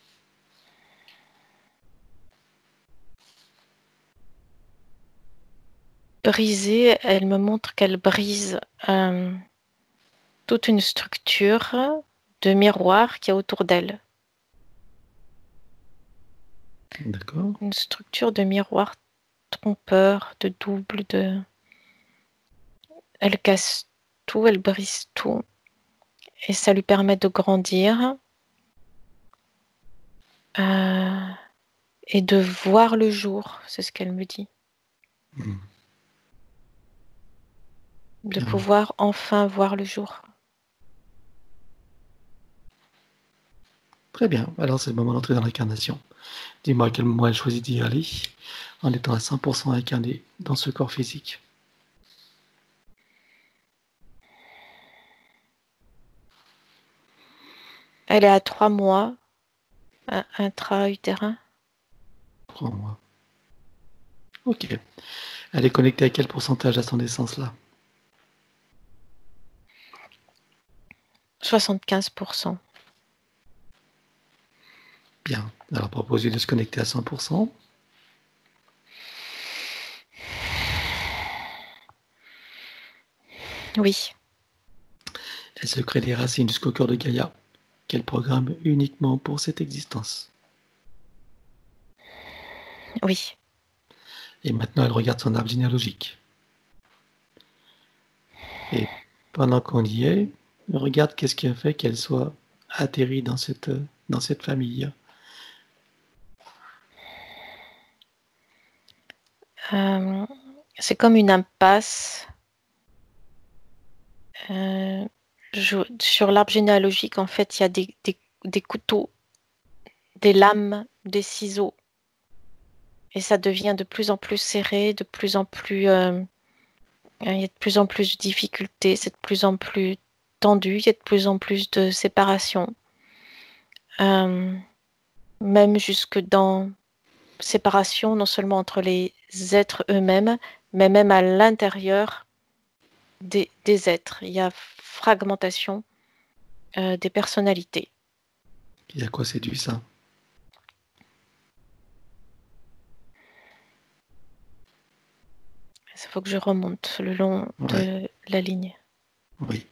Brisée, elle me montre qu'elle brise toute une structure de miroir qui est autour d'elle. D'accord. Une structure de miroir trompeur, de double, de... Elle casse tout, elle brise tout. Et ça lui permet de grandir et de voir le jour, c'est ce qu'elle me dit. De pouvoir enfin voir le jour. Très bien. Alors c'est le moment d'entrer dans l'incarnation. Dis-moi à quel moment elle choisit d'y aller en étant à 100% incarnée dans ce corps physique. Elle est à 3 mois, intra-utérin. 3 mois. Ok. Elle est connectée à quel pourcentage à son naissance là? 75%. Bien. Alors proposez de se connecter à 100%. Oui. Elle se crée des racines jusqu'au cœur de Gaïa, qu'elle programme uniquement pour cette existence. Oui. Et maintenant, elle regarde son arbre généalogique. Et pendant qu'on y est, regarde qu'est-ce qui a fait qu'elle soit atterrie dans cette famille. C'est comme une impasse. Sur l'arbre généalogique, en fait, il y a des couteaux, des lames, des ciseaux. Et ça devient de plus en plus serré, de plus en plus... il y a de plus en plus de difficultés, c'est de plus en plus tendu, il y a de plus en plus de séparation. Même jusque dans séparation, non seulement entre les êtres eux-mêmes, mais même à l'intérieur des êtres. Il y a fragmentation des personnalités. Et à quoi c'est dû ça? Il faut que je remonte le long de la ligne. Oui.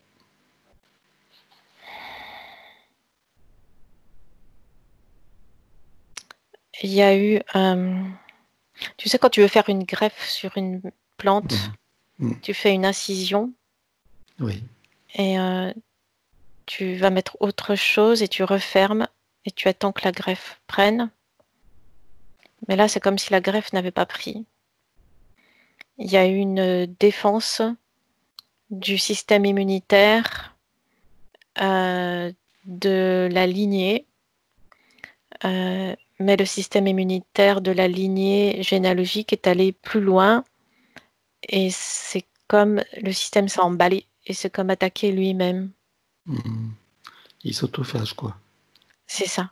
Il y a eu... tu sais, quand tu veux faire une greffe sur une plante, tu fais une incision. Oui. Et tu vas mettre autre chose et tu refermes et tu attends que la greffe prenne. Mais là, c'est comme si la greffe n'avait pas pris. Il y a eu une défense du système immunitaire de la lignée. Mais le système immunitaire de la lignée généalogique est allé plus loin et c'est comme le système s'est emballé et c'est comme attaquer lui-même. Il s'autophage, quoi. C'est ça.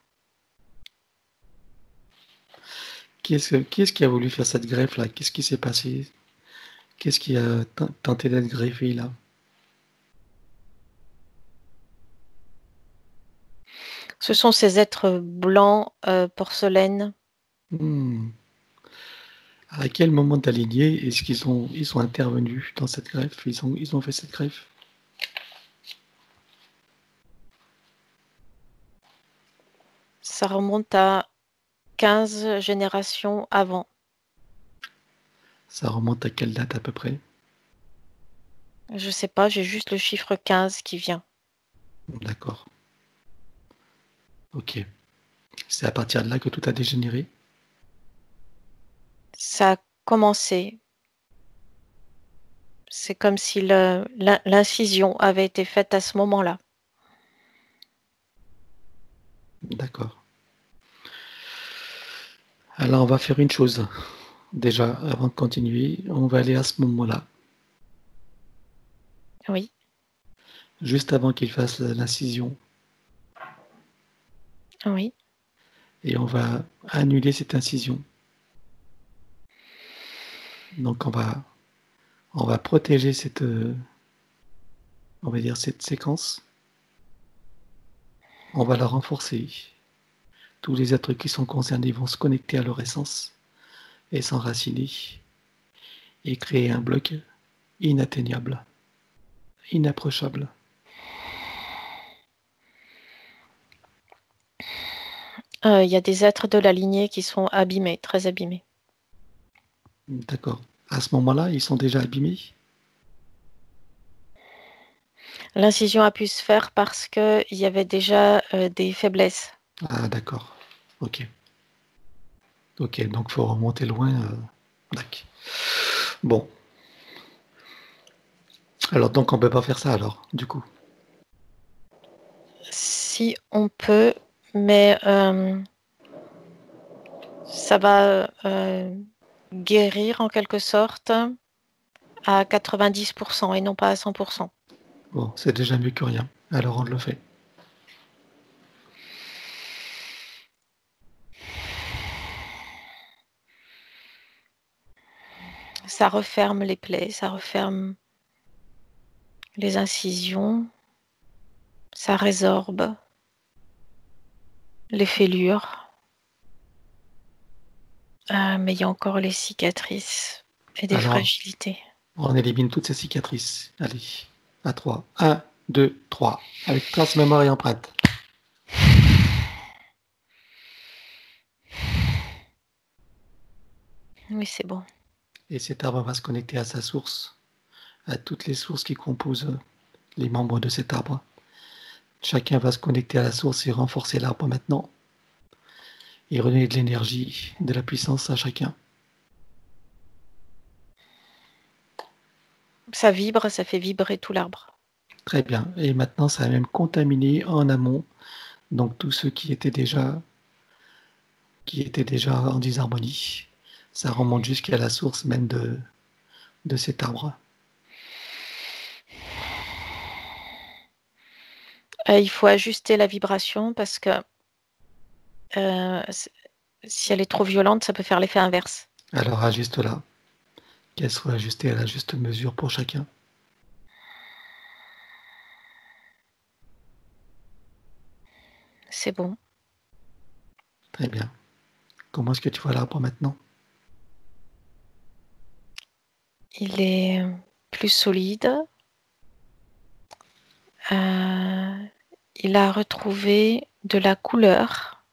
Qui est-ce qui a voulu faire cette greffe-là? Qu'est-ce qui s'est passé? Qu'est-ce qui a tenté d'être greffé, là? Ce sont ces êtres blancs, porcelaine. À quel moment de la lignée est-ce qu'ils sont intervenus dans cette greffe? Ils ont fait cette greffe? Ça remonte à 15 générations avant. Ça remonte à quelle date à peu près? Je sais pas, j'ai juste le chiffre 15 qui vient. D'accord. Ok. C'est à partir de là que tout a dégénéré? Ça a commencé. C'est comme si l'incision avait été faite à ce moment-là. D'accord. Alors, on va faire une chose. Déjà, avant de continuer, on va aller à ce moment-là, Oui, juste avant qu'il fasse l'incision, oui. et on va annuler cette incision. Donc, on va protéger cette, on va dire cette séquence. On va la renforcer. Tous les êtres qui sont concernés vont se connecter à leur essence et s'enraciner et créer un bloc inatteignable, inapprochable. Il y a des êtres de la lignée qui sont abîmés, très abîmés. D'accord. À ce moment-là, ils sont déjà abîmés? L'incision a pu se faire parce qu'il y avait déjà des faiblesses. Ah, d'accord. Ok. Ok, donc il faut remonter loin. D'accord. Bon. Alors, donc on peut pas faire ça alors, du coup. Si on peut, mais ça va guérir en quelque sorte à 90% et non pas à 100%. Bon, c'est déjà mieux que rien. Alors on le fait. Ça referme les plaies, ça referme les incisions, ça résorbe les fêlures. Mais il y a encore les cicatrices et des Alors, fragilités. on élimine toutes ces cicatrices. Allez, à 3. 1, 2, 3. Avec trace, mémoire et empreinte. Oui, c'est bon. Et cet arbre va se connecter à sa source, à toutes les sources qui composent les membres de cet arbre. Chacun va se connecter à la source et renforcer l'arbre maintenant. Et redonner de l'énergie, de la puissance à chacun. Ça vibre, ça fait vibrer tout l'arbre. Très bien. Et maintenant, ça va même contaminer en amont. Donc tous ceux qui étaient déjà en disharmonie. Ça remonte jusqu'à la source même de cet arbre. Il faut ajuster la vibration parce que si elle est trop violente, ça peut faire l'effet inverse. Alors ajuste-la, qu'elle soit ajustée à la juste mesure pour chacun. C'est bon. Très bien. Comment est-ce que tu vois l'arbre maintenant? Il est plus solide. Il a retrouvé de la couleur.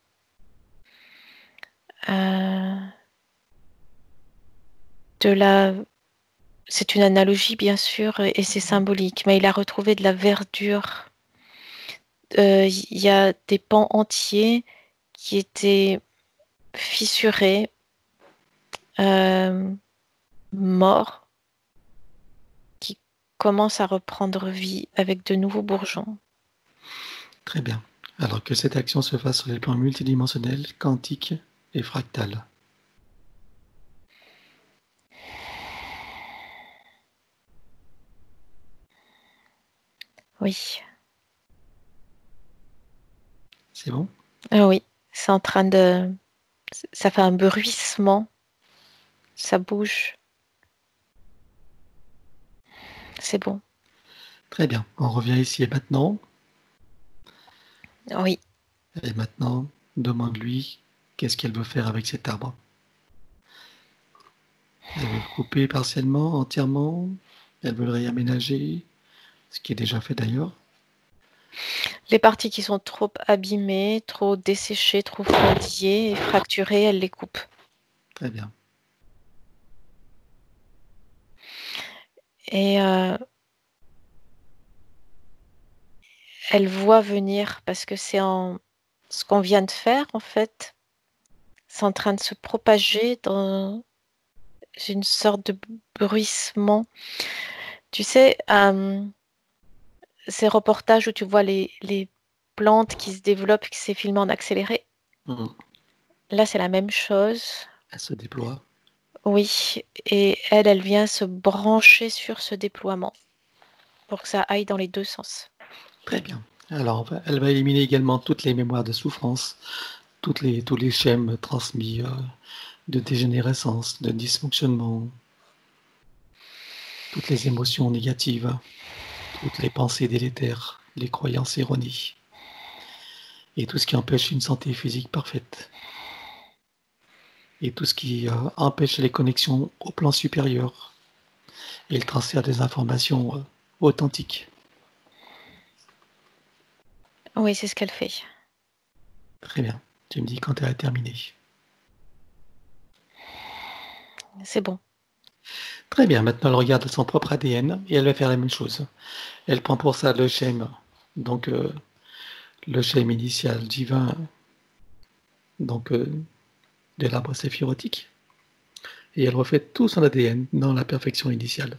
C'est une analogie bien sûr et c'est symbolique, mais il a retrouvé de la verdure. Il y a des pans entiers qui étaient fissurés, morts, qui commencent à reprendre vie avec de nouveaux bourgeons. Très bien. Alors que cette action se fasse sur les plans multidimensionnels, quantiques et fractales. Oui. C'est bon? Ah oui, c'est en train de... Ça fait un bruissement, ça bouge. C'est bon. Très bien. On revient ici et maintenant. Oui. Et maintenant, demande-lui qu'est-ce qu'elle veut faire avec cet arbre. Elle veut le couper partiellement, entièrement. Elle veut le réaménager, ce qui est déjà fait d'ailleurs. Les parties qui sont trop abîmées, trop desséchées, trop fendillées et fracturées, elle les coupe. Très bien. Et elle voit venir parce que ce qu'on vient de faire, en fait, c'est en train de se propager dans une sorte de bruissement. Tu sais, ces reportages où tu vois les plantes qui se développent, qui s'est filmé en accéléré. Là, c'est la même chose. Elle se déploie. Oui, et elle vient se brancher sur ce déploiement pour que ça aille dans les deux sens. Très bien. Alors, elle va éliminer également toutes les mémoires de souffrance, tous les schèmes transmis de dégénérescence, de dysfonctionnement, toutes les émotions négatives, toutes les pensées délétères, les croyances erronées, et tout ce qui empêche une santé physique parfaite, et tout ce qui empêche les connexions au plan supérieur, et le transfert des informations authentiques. Oui, c'est ce qu'elle fait. Très bien. Tu me dis quand elle a terminé. C'est bon. Très bien. Maintenant, elle regarde son propre ADN et elle va faire la même chose. Elle prend pour ça le schème, donc le schème initial divin, donc de l'arbre séphirotique, et elle refait tout son ADN dans la perfection initiale.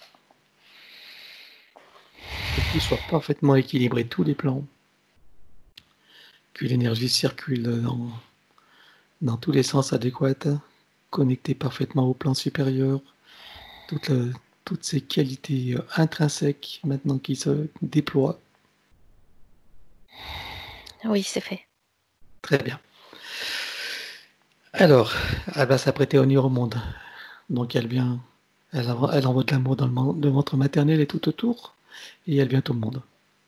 Que tout soit parfaitement équilibré, tous les plans, que l'énergie circule dans tous les sens adéquats, connectée parfaitement au plan supérieur, toutes ces qualités intrinsèques maintenant qui se déploient. Oui, c'est fait. Très bien. Alors, elle va s'apprêter à venir au monde. Donc elle envoie de l'amour dans le ventre maternel et tout autour, et elle vient au monde.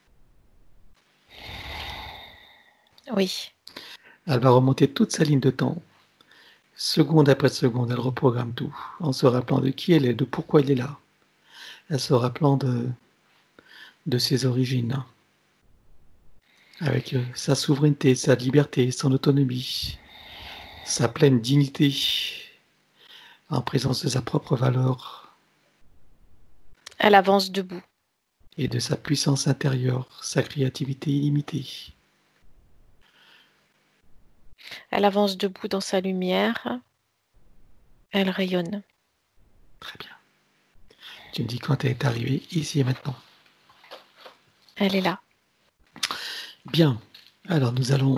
Oui. Elle va remonter toute sa ligne de temps. Seconde après seconde, elle reprogramme tout, en se rappelant de qui elle est, de pourquoi elle est là. Elle se rappelant de ses origines, avec sa souveraineté, sa liberté, son autonomie, sa pleine dignité, en présence de sa propre valeur. Elle avance debout. Et de sa puissance intérieure, sa créativité illimitée. Elle avance debout dans sa lumière. Elle rayonne. Très bien. Tu me dis quand elle est arrivée, ici et maintenant. Elle est là. Bien. Alors nous allons...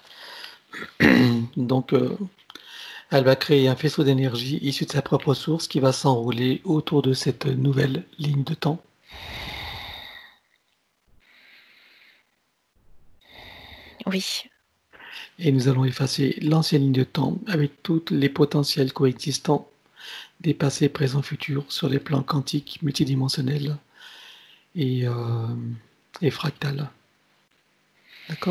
Donc, elle va créer un faisceau d'énergie issu de sa propre source qui va s'enrouler autour de cette nouvelle ligne de temps. Oui. Et nous allons effacer l'ancienne ligne de temps avec tous les potentiels coexistants des passés, présents, futurs sur les plans quantiques, multidimensionnels et fractales. D'accord ?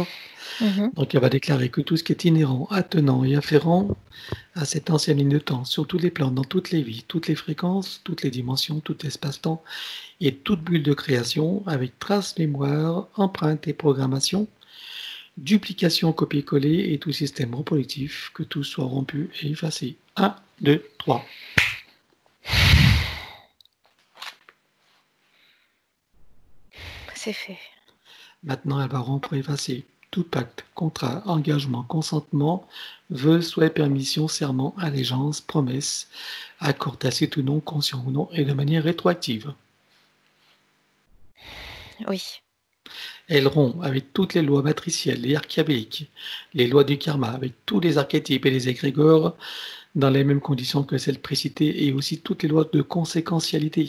Donc elle va déclarer que tout ce qui est inhérent, attenant et afférent à cette ancienne ligne de temps, sur tous les plans, dans toutes les vies, toutes les fréquences, toutes les dimensions, tout espace-temps et toute bulle de création, avec traces, mémoire, empreinte et programmation, duplication, copier-coller et tout système reproductif, que tout soit rompu et effacé. 1, 2, 3. C'est fait. Maintenant, elle va rompre et effacer tout pacte, contrat, engagement, consentement, vœu, souhait, permission, serment, allégeance, promesse, accord tacite ou non, conscient ou non, et de manière rétroactive. Oui. Elle rompt avec toutes les lois matricielles et archabéiques, les lois du karma, avec tous les archétypes et les égrégores, dans les mêmes conditions que celles précitées, et aussi toutes les lois de conséquentialité.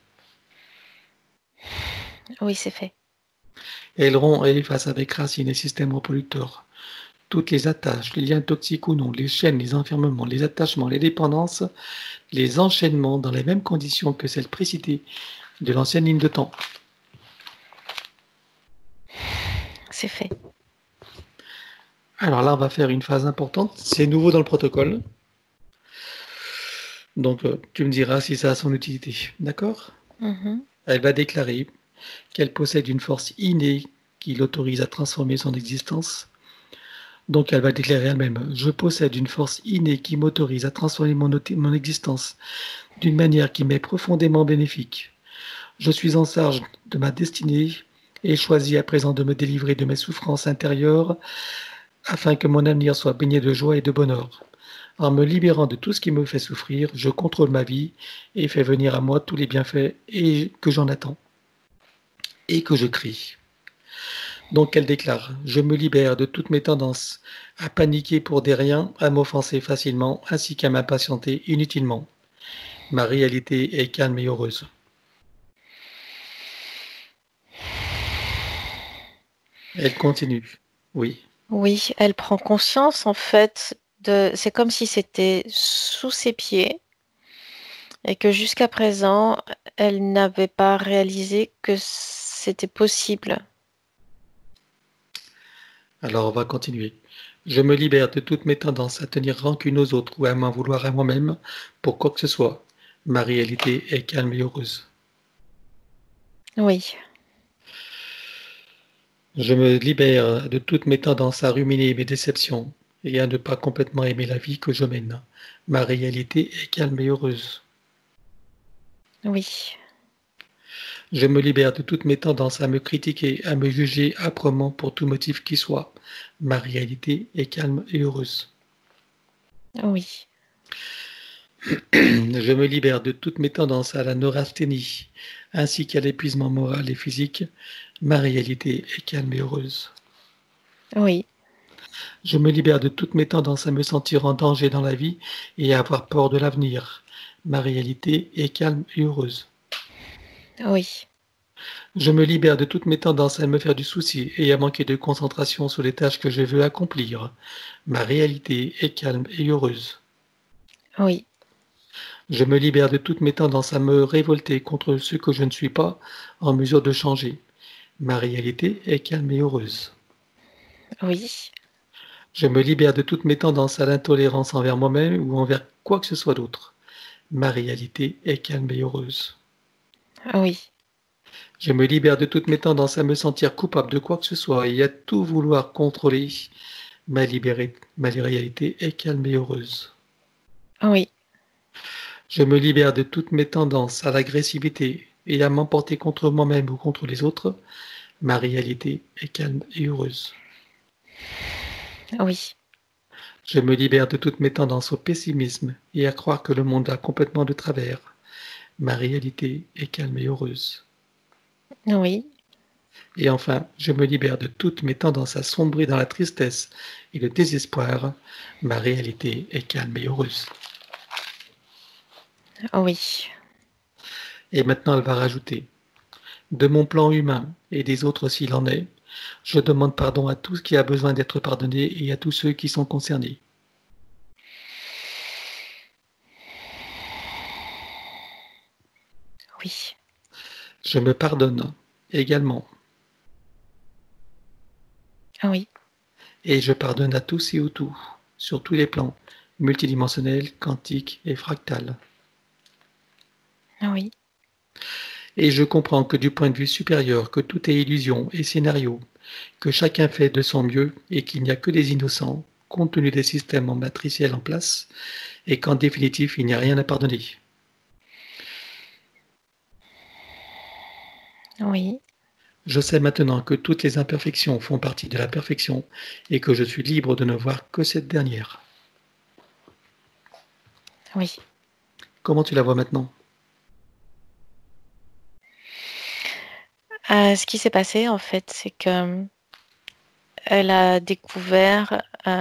Oui, c'est fait. Elle rompt et efface avec racine et système reproducteur toutes les attaches, les liens toxiques ou non, les chaînes, les enfermements, les attachements, les dépendances, les enchaînements dans les mêmes conditions que celles précitées de l'ancienne ligne de temps. C'est fait. Alors là, on va faire une phase importante. C'est nouveau dans le protocole. Donc, tu me diras si ça a son utilité. D'accord ? Elle va déclarer qu'elle possède une force innée qui l'autorise à transformer son existence. Donc, elle va déclarer elle-même: je possède une force innée qui m'autorise à transformer mon existence d'une manière qui m'est profondément bénéfique. Je suis en charge de ma destinée et choisis à présent de me délivrer de mes souffrances intérieures afin que mon avenir soit baigné de joie et de bonheur. En me libérant de tout ce qui me fait souffrir, je contrôle ma vie et fais venir à moi tous les bienfaits et que j'en attends et que je crie. Donc elle déclare: je me libère de toutes mes tendances à paniquer pour des riens, à m'offenser facilement, ainsi qu'à m'impatienter inutilement. Ma réalité est calme et heureuse. Elle continue. Oui, Oui, elle prend conscience en fait c'est comme si c'était sous ses pieds et que jusqu'à présent, elle n'avait pas réalisé que c'était possible. alors on va continuer. Je me libère de toutes mes tendances à tenir rancune aux autres ou à m'en vouloir à moi-même pour quoi que ce soit. Ma réalité est calme et heureuse. Oui, Je me libère de toutes mes tendances à ruminer mes déceptions et à ne pas complètement aimer la vie que je mène. Ma réalité est calme et heureuse. oui, Je me libère de toutes mes tendances à me critiquer, à me juger âprement pour tout motif qui soit. Ma réalité est calme et heureuse. oui, Je me libère de toutes mes tendances à la neurasthénie, ainsi qu'à l'épuisement moral et physique. Ma réalité est calme et heureuse. oui, Je me libère de toutes mes tendances à me sentir en danger dans la vie et à avoir peur de l'avenir. Ma réalité est calme et heureuse. oui, Je me libère de toutes mes tendances à me faire du souci et à manquer de concentration sur les tâches que je veux accomplir. Ma réalité est calme et heureuse. oui, Je me libère de toutes mes tendances à me révolter contre ce que je ne suis pas en mesure de changer. Ma réalité est calme et heureuse. oui, Je me libère de toutes mes tendances à l'intolérance envers moi-même ou envers quoi que ce soit d'autre. Ma réalité est calme et heureuse. oui, Je me libère de toutes mes tendances à me sentir coupable de quoi que ce soit et à tout vouloir contrôler. Ma réalité est calme et heureuse. oui, Je me libère de toutes mes tendances à l'agressivité et à m'emporter contre moi-même ou contre les autres. Ma réalité est calme et heureuse. oui, Je me libère de toutes mes tendances au pessimisme et à croire que le monde va complètement de travers. Ma réalité est calme et heureuse. oui, Et enfin, je me libère de toutes mes tendances à sombrer dans la tristesse et le désespoir. Ma réalité est calme et heureuse. oui, Et maintenant, elle va rajouter: de mon plan humain et des autres s'il en est, je demande pardon à tout ce qui a besoin d'être pardonné et à tous ceux qui sont concernés. oui, Je me pardonne également oui, et je pardonne à tous et au tout, sur tous les plans, multidimensionnels, quantiques et fractales. oui, Et je comprends que du point de vue supérieur, que tout est illusion et scénario, que chacun fait de son mieux et qu'il n'y a que des innocents, compte tenu des systèmes matriciels en place, et qu'en définitive, il n'y a rien à pardonner. oui, Je sais maintenant que toutes les imperfections font partie de la perfection et que je suis libre de ne voir que cette dernière. oui. Comment tu la vois maintenant? Ce qui s'est passé en fait, c'est que elle a découvert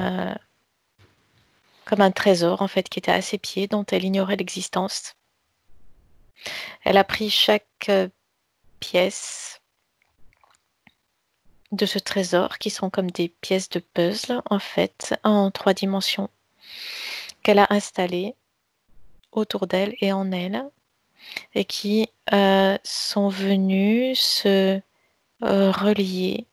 comme un trésor en fait qui était à ses pieds, dont elle ignorait l'existence. Elle a pris chaque pièce de ce trésor, qui sont comme des pièces de puzzle en fait, en 3 dimensions, qu'elle a installées autour d'elle et en elle, et qui sont venues se relier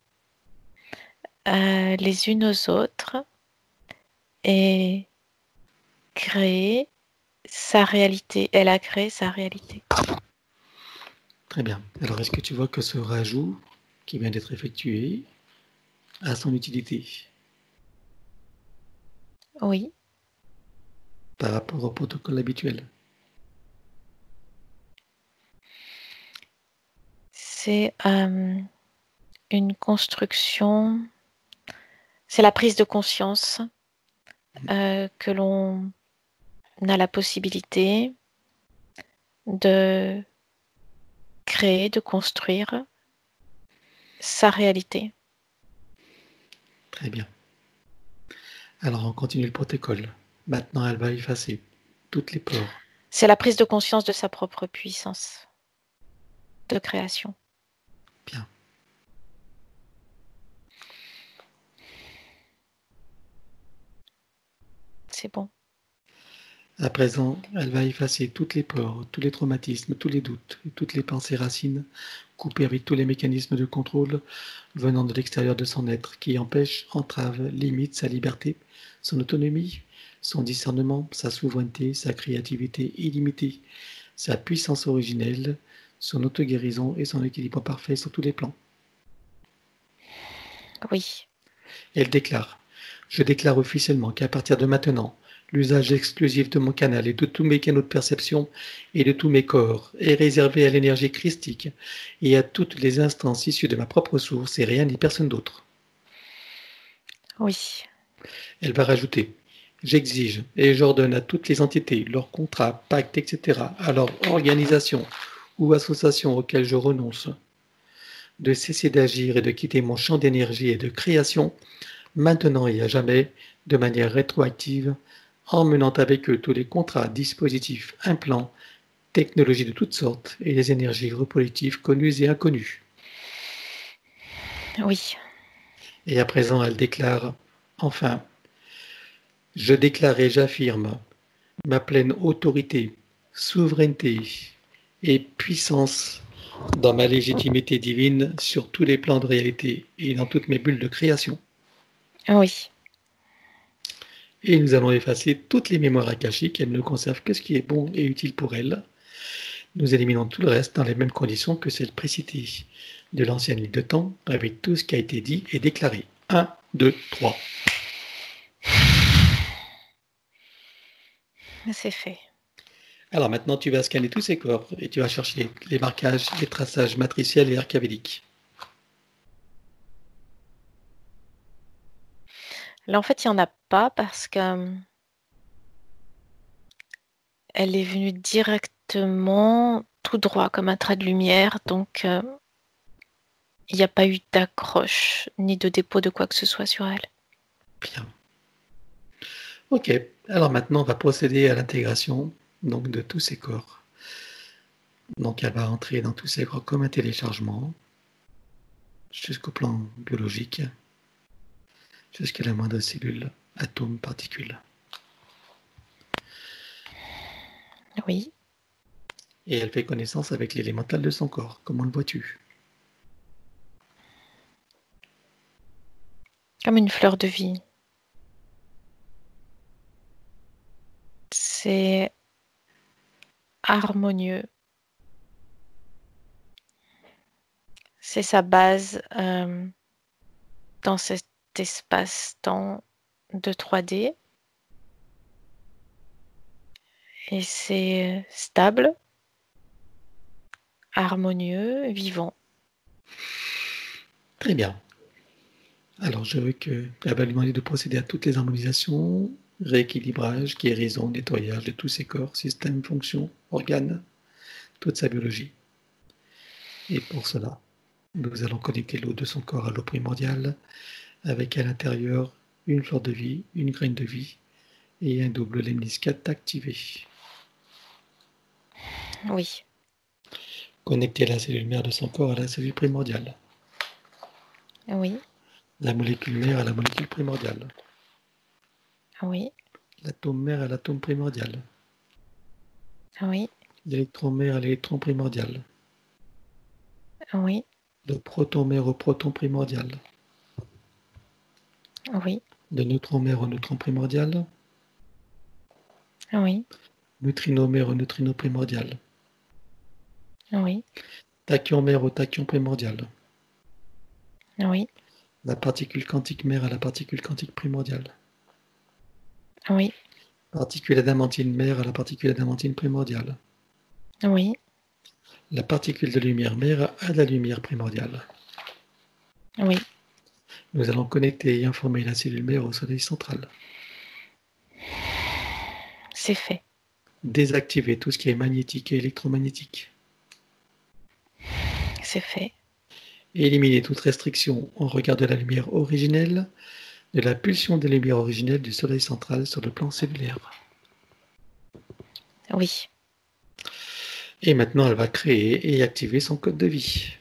les unes aux autres et créer sa réalité. Elle a créé sa réalité. Très bien. Alors, est-ce que tu vois que ce rajout qui vient d'être effectué a son utilité Oui, par rapport au protocole habituel? c'est une construction, c'est la prise de conscience que l'on a la possibilité de créer, de construire sa réalité. Très bien. Alors, on continue le protocole. Maintenant, elle va effacer toutes les peurs. C'est la prise de conscience de sa propre puissance de création. Bien. C'est bon. À présent, elle va effacer toutes les peurs, tous les traumatismes, tous les doutes, et toutes les pensées racines, couper avec tous les mécanismes de contrôle venant de l'extérieur de son être qui empêchent, entravent, limitent sa liberté, son autonomie, son discernement, sa souveraineté, sa créativité illimitée, sa puissance originelle, son auto-guérison et son équilibre parfait sur tous les plans. Oui. Elle déclare: je déclare officiellement qu'à partir de maintenant, l'usage exclusif de mon canal et de tous mes canaux de perception et de tous mes corps est réservé à l'énergie christique et à toutes les instances issues de ma propre source et rien ni personne d'autre. Oui. Elle va rajouter: j'exige et j'ordonne à toutes les entités, leurs contrats, pactes, etc., à leur organisation ou association auxquelles je renonce, de cesser d'agir et de quitter mon champ d'énergie et de création, maintenant et à jamais, de manière rétroactive, emmenant avec eux tous les contrats, dispositifs, implants, technologies de toutes sortes et les énergies repositives connues et inconnues. Oui. Et à présent, elle déclare: enfin, je déclare et j'affirme ma pleine autorité, souveraineté et puissance dans ma légitimité divine sur tous les plans de réalité et dans toutes mes bulles de création. Oui. Et nous allons effacer toutes les mémoires akashiques. Elle ne conserve que ce qui est bon et utile pour elle. Nous éliminons tout le reste dans les mêmes conditions que celles précitées de l'ancienne ligne de temps, avec tout ce qui a été dit et déclaré. 1, 2, 3. C'est fait. Alors maintenant, tu vas scanner tous ces corps et tu vas chercher les marquages, les traçages matriciels et archavéliques. Là, en fait, il n'y en a pas parce que elle est venue directement tout droit comme un trait de lumière. Donc, il n'y a pas eu d'accroche ni de dépôt de quoi que ce soit sur elle. Bien. Ok, alors maintenant, on va procéder à l'intégration donc, de tous ces corps. Donc, elle va entrer dans tous ces corps comme un téléchargement, jusqu'au plan biologique, jusqu'à la moindre cellule, atome, particule. Oui. Et elle fait connaissance avec l'élémental de son corps. Comment le vois-tu? Comme une fleur de vie. C'est harmonieux. C'est sa base dans cet espace-temps de 3D. Et c'est stable, harmonieux, vivant. Très bien. Alors, je veux que elle va lui demander de procéder à toutes les harmonisations, rééquilibrage, guérison, nettoyage de tous ses corps, systèmes, fonctions, organes, toute sa biologie. Et pour cela, nous allons connecter l'eau de son corps à l'eau primordiale, avec à l'intérieur une fleur de vie, une graine de vie et un double lemniscate activé. Oui. Connecter la cellule mère de son corps à la cellule primordiale. Oui. La molécule mère à la molécule primordiale. Oui. L'atome mère à l'atome primordial. Oui. L'électron mère à l'électron primordial. Oui. Le proton mère au proton primordial. Oui. Le neutron mère au neutron primordial. Oui. Neutrino mère au neutrino primordial. Oui. Tachyon mère au tachyon primordial. Oui. La particule quantique mère à la particule quantique primordiale. Oui. Particule adamantine mère à la particule adamantine primordiale. Oui. La particule de lumière mère à la lumière primordiale. Oui, Nous allons connecter et informer la cellule mère au soleil central. c'est fait. Désactiver tout ce qui est magnétique et électromagnétique. C'est fait. Éliminer toute restriction en regard de la lumière originelle, de la pulsion des lumières originelles du soleil central sur le plan cellulaire. Oui, Et maintenant, elle va créer et activer son code de vie.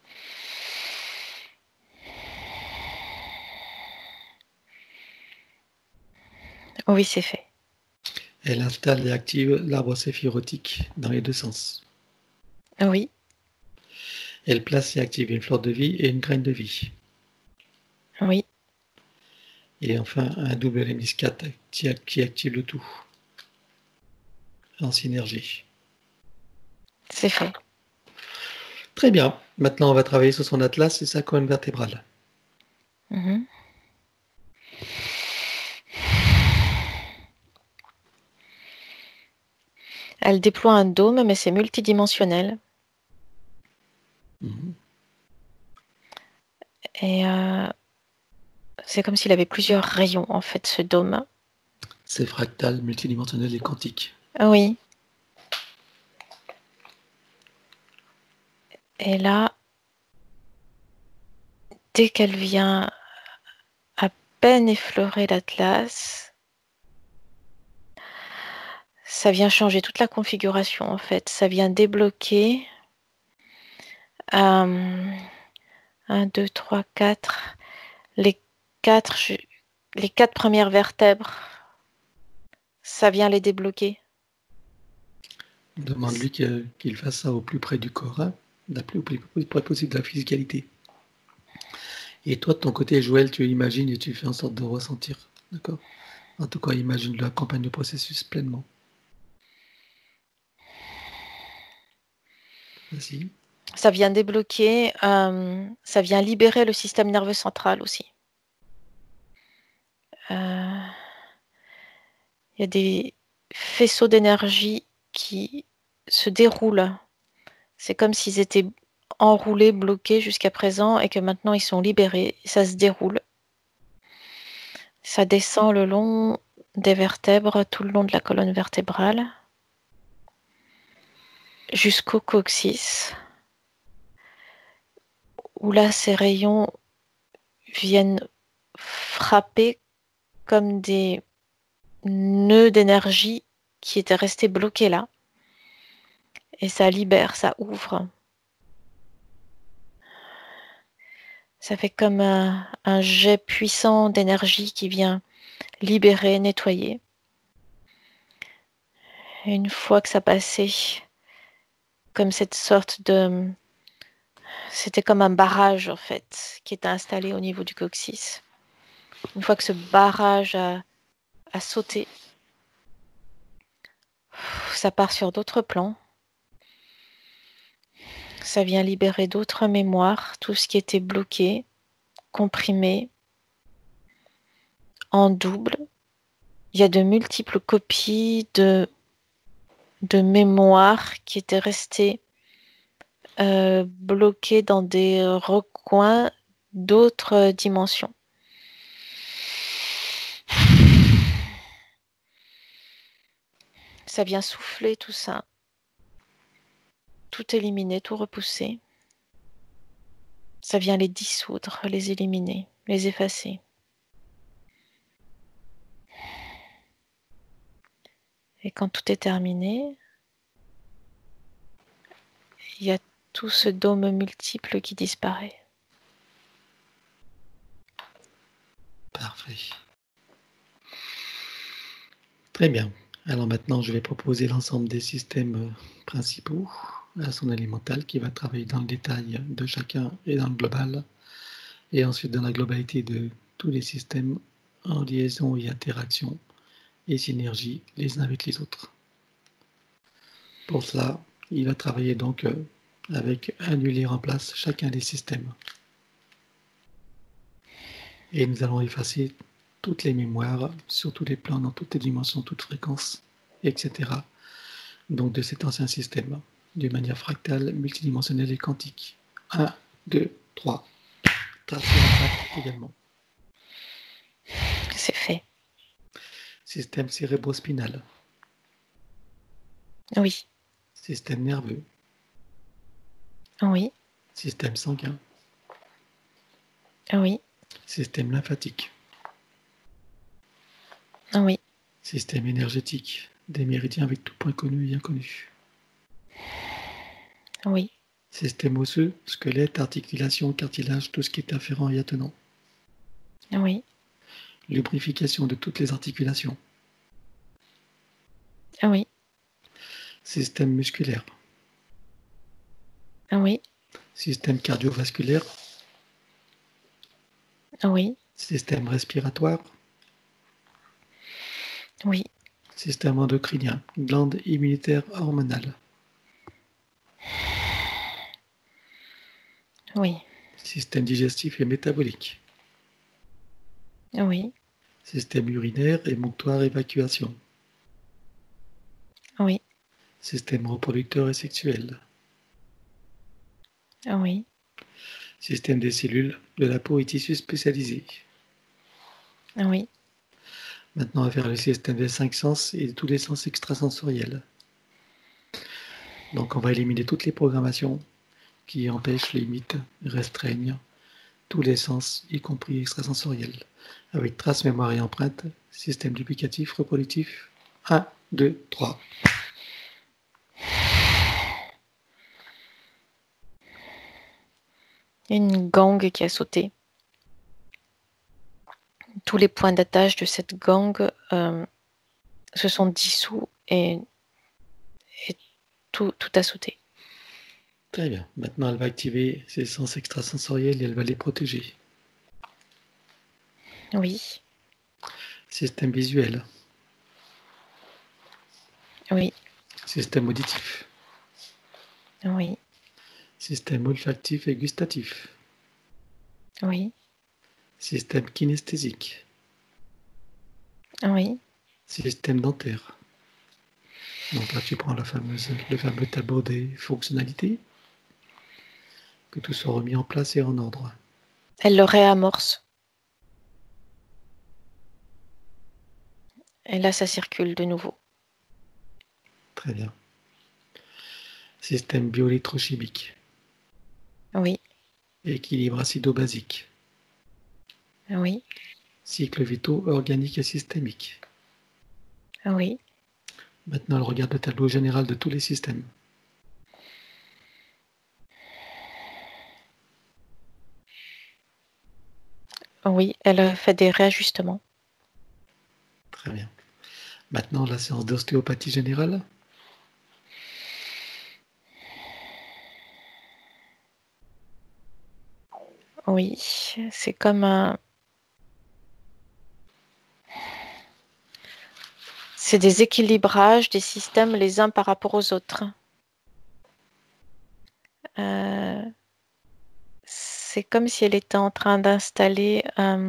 oui, c'est fait. Elle installe et active l'arbre séphirotique dans les deux sens. Oui, Elle place et active une fleur de vie et une graine de vie. oui, Et enfin, un double LMS4 qui active le tout en synergie. c'est fait. Très bien. Maintenant, on va travailler sur son atlas et sa colonne vertébrale. Mhm. Elle déploie un dôme, mais c'est multidimensionnel. Mhm. Et c'est comme s'il avait plusieurs rayons, en fait, ce dôme. C'est fractal, multidimensionnel et quantique. Oui. Et là, dès qu'elle vient à peine effleurer l'atlas, ça vient changer toute la configuration, en fait. Ça vient débloquer 1, 2, 3, 4. Les 4, les 4 premières vertèbres, ça vient les débloquer. Demande-lui qu'il fasse ça au plus près du corps, hein, au plus près possible de la physicalité. Et toi, de ton côté, Joël, tu imagines et tu fais en sorte de ressentir. D'accord? En tout cas, imagine-le, accompagne le processus pleinement. Vas-y. Ça vient débloquer, ça vient libérer le système nerveux central aussi. Il y a des faisceaux d'énergie qui se déroulent. C'est comme s'ils étaient enroulés, bloqués jusqu'à présent et que maintenant ils sont libérés. Ça se déroule. Ça descend le long des vertèbres, tout le long de la colonne vertébrale, jusqu'au coccyx, où là ces rayons viennent frapper comme des nœuds d'énergie qui étaient restés bloqués là. Et ça libère, ça ouvre. Ça fait comme un jet puissant d'énergie qui vient libérer, nettoyer. Et une fois que ça passait, comme cette sorte de... C'était comme un barrage en fait, qui était installé au niveau du coccyx. Une fois que ce barrage a sauté, ça part sur d'autres plans. Ça vient libérer d'autres mémoires, tout ce qui était bloqué, comprimé, en double. Il y a de multiples copies de mémoires qui étaient restées bloquées dans des recoins d'autres dimensions. Ça vient souffler tout ça, tout éliminer, tout repousser. Ça vient les dissoudre, les éliminer, les effacer. Et quand tout est terminé, il y a tout ce dôme multiple qui disparaît. Parfait. Très bien. Alors maintenant, je vais proposer l'ensemble des systèmes principaux à son élémental qui va travailler dans le détail de chacun et dans le global. Et ensuite dans la globalité de tous les systèmes en liaison et interaction et synergie les uns avec les autres. Pour cela, il va travailler donc avec annuler en place chacun des systèmes. Et nous allons effacer toutes les mémoires sur tous les plans, dans toutes les dimensions, toutes fréquences, etc. Donc de cet ancien système, de manière fractale, multidimensionnelle et quantique. 1, 2, 3. tracer l'impact également. C'est fait. Système cérébrospinal, Oui, système nerveux, oui, système sanguin, oui, système lymphatique, oui, système énergétique, des méridiens avec tout point connu et inconnu, oui, système osseux, squelette, articulation, cartilage, tout ce qui est afférent et attenant, oui, lubrification de toutes les articulations, oui, système musculaire, oui, système cardiovasculaire, oui, système respiratoire, oui, système endocrinien, glande immunitaire hormonale, oui, système digestif et métabolique, oui, système urinaire, émonctoire, évacuation, oui, système reproducteur et sexuel, oui, système des cellules, de la peau et tissus spécialisés. oui, Maintenant, on va faire le système des 5 sens et tous les sens extrasensoriels. Donc, on va éliminer toutes les programmations qui empêchent, limitent, restreignent tous les sens, y compris extrasensoriels. Avec trace, mémoire et empreinte, système duplicatif, reproductif. 1, 2, 3. Il y a une gangue qui a sauté. Tous les points d'attache de cette gangue se sont dissous et tout a sauté. Très bien. Maintenant, elle va activer ses sens extrasensoriels et elle va les protéger. Oui, Système visuel, oui, système auditif, oui, système olfactif et gustatif, oui, système kinesthésique, oui, système dentaire. Donc là, tu prends le fameux tableau des fonctionnalités, que tout soit remis en place et en ordre. elle le réamorce. Et là, ça circule de nouveau. Très bien. Système bioélectrochimique, Oui, équilibre acido-basique, oui, cycle vitaux organique et systémique. oui, Maintenant, elle regarde le tableau général de tous les systèmes. oui, elle fait des réajustements. Très bien. Maintenant, la séance d'ostéopathie générale. Oui, c'est comme un... C'est des équilibrages des systèmes les uns par rapport aux autres. C'est comme si elle était en train d'installer...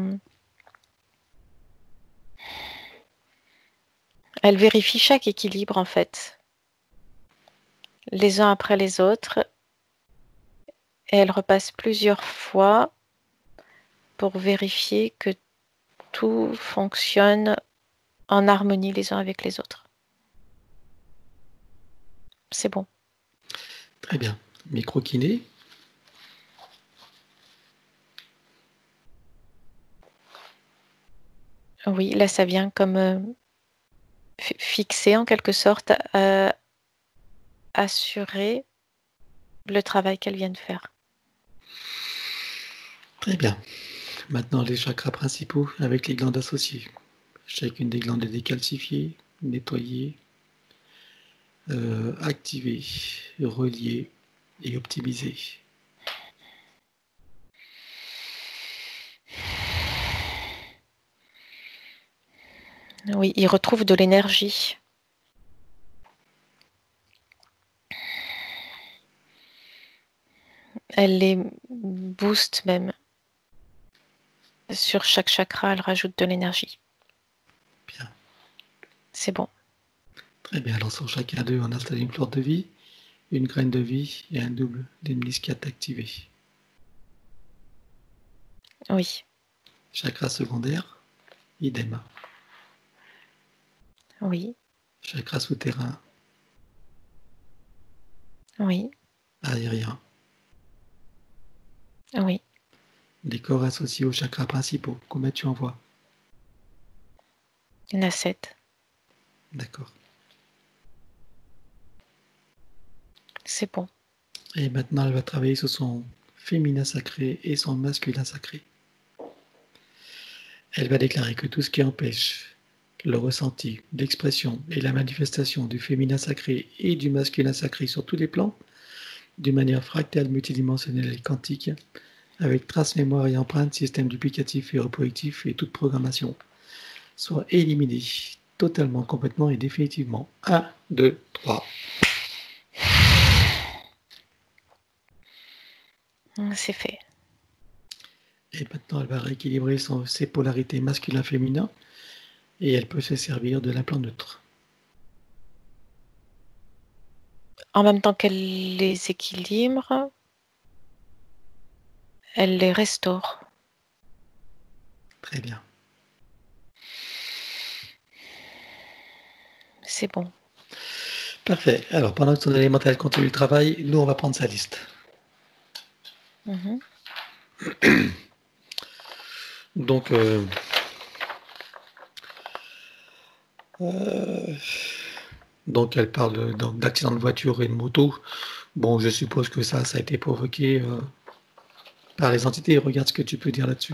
Elle vérifie chaque équilibre en fait, les uns après les autres, et elle repasse plusieurs fois pour vérifier que tout fonctionne en harmonie les uns avec les autres. C'est bon. Très bien. Microkiné. Oui, là ça vient comme fixer en quelque sorte, assurer le travail qu'elle vient de faire. Très bien. Maintenant, les chakras principaux avec les glandes associées. Chacune des glandes est décalcifiée, nettoyée, activée, reliée et optimisée. Oui, il retrouve de l'énergie. Elle les booste même. Sur chaque chakra, elle rajoute de l'énergie. Bien. C'est bon. Très bien. Alors, sur chacun d'eux, on installe une fleur de vie, une graine de vie et un double lemniscate activé. Oui, Chakra secondaire, idem. oui, Chakra souterrain, oui, aérien. oui. Les corps associés aux chakras principaux, combien tu en vois? Il y en a 7. D'accord. C'est bon. Et maintenant, elle va travailler sur son féminin sacré et son masculin sacré. Elle va déclarer que tout ce qui empêche le ressenti, l'expression et la manifestation du féminin sacré et du masculin sacré sur tous les plans, d'une manière fractale, multidimensionnelle et quantique, avec trace, mémoire et empreinte, système duplicatif et reproductif et toute programmation, soit éliminé totalement, complètement et définitivement. 1, 2, 3. C'est fait. Et maintenant, elle va rééquilibrer ses polarités masculin-féminin et elle peut se servir de l'implant neutre. En même temps qu'elle les équilibre, elle les restaure. Très bien. C'est bon. Parfait. Alors, pendant que son élémental continue le travail, nous, on va prendre sa liste. Mhm. Donc, elle parle d'accident de voiture et de moto. Bon, je suppose que ça a été provoqué par les entités. Regarde ce que tu peux dire là-dessus.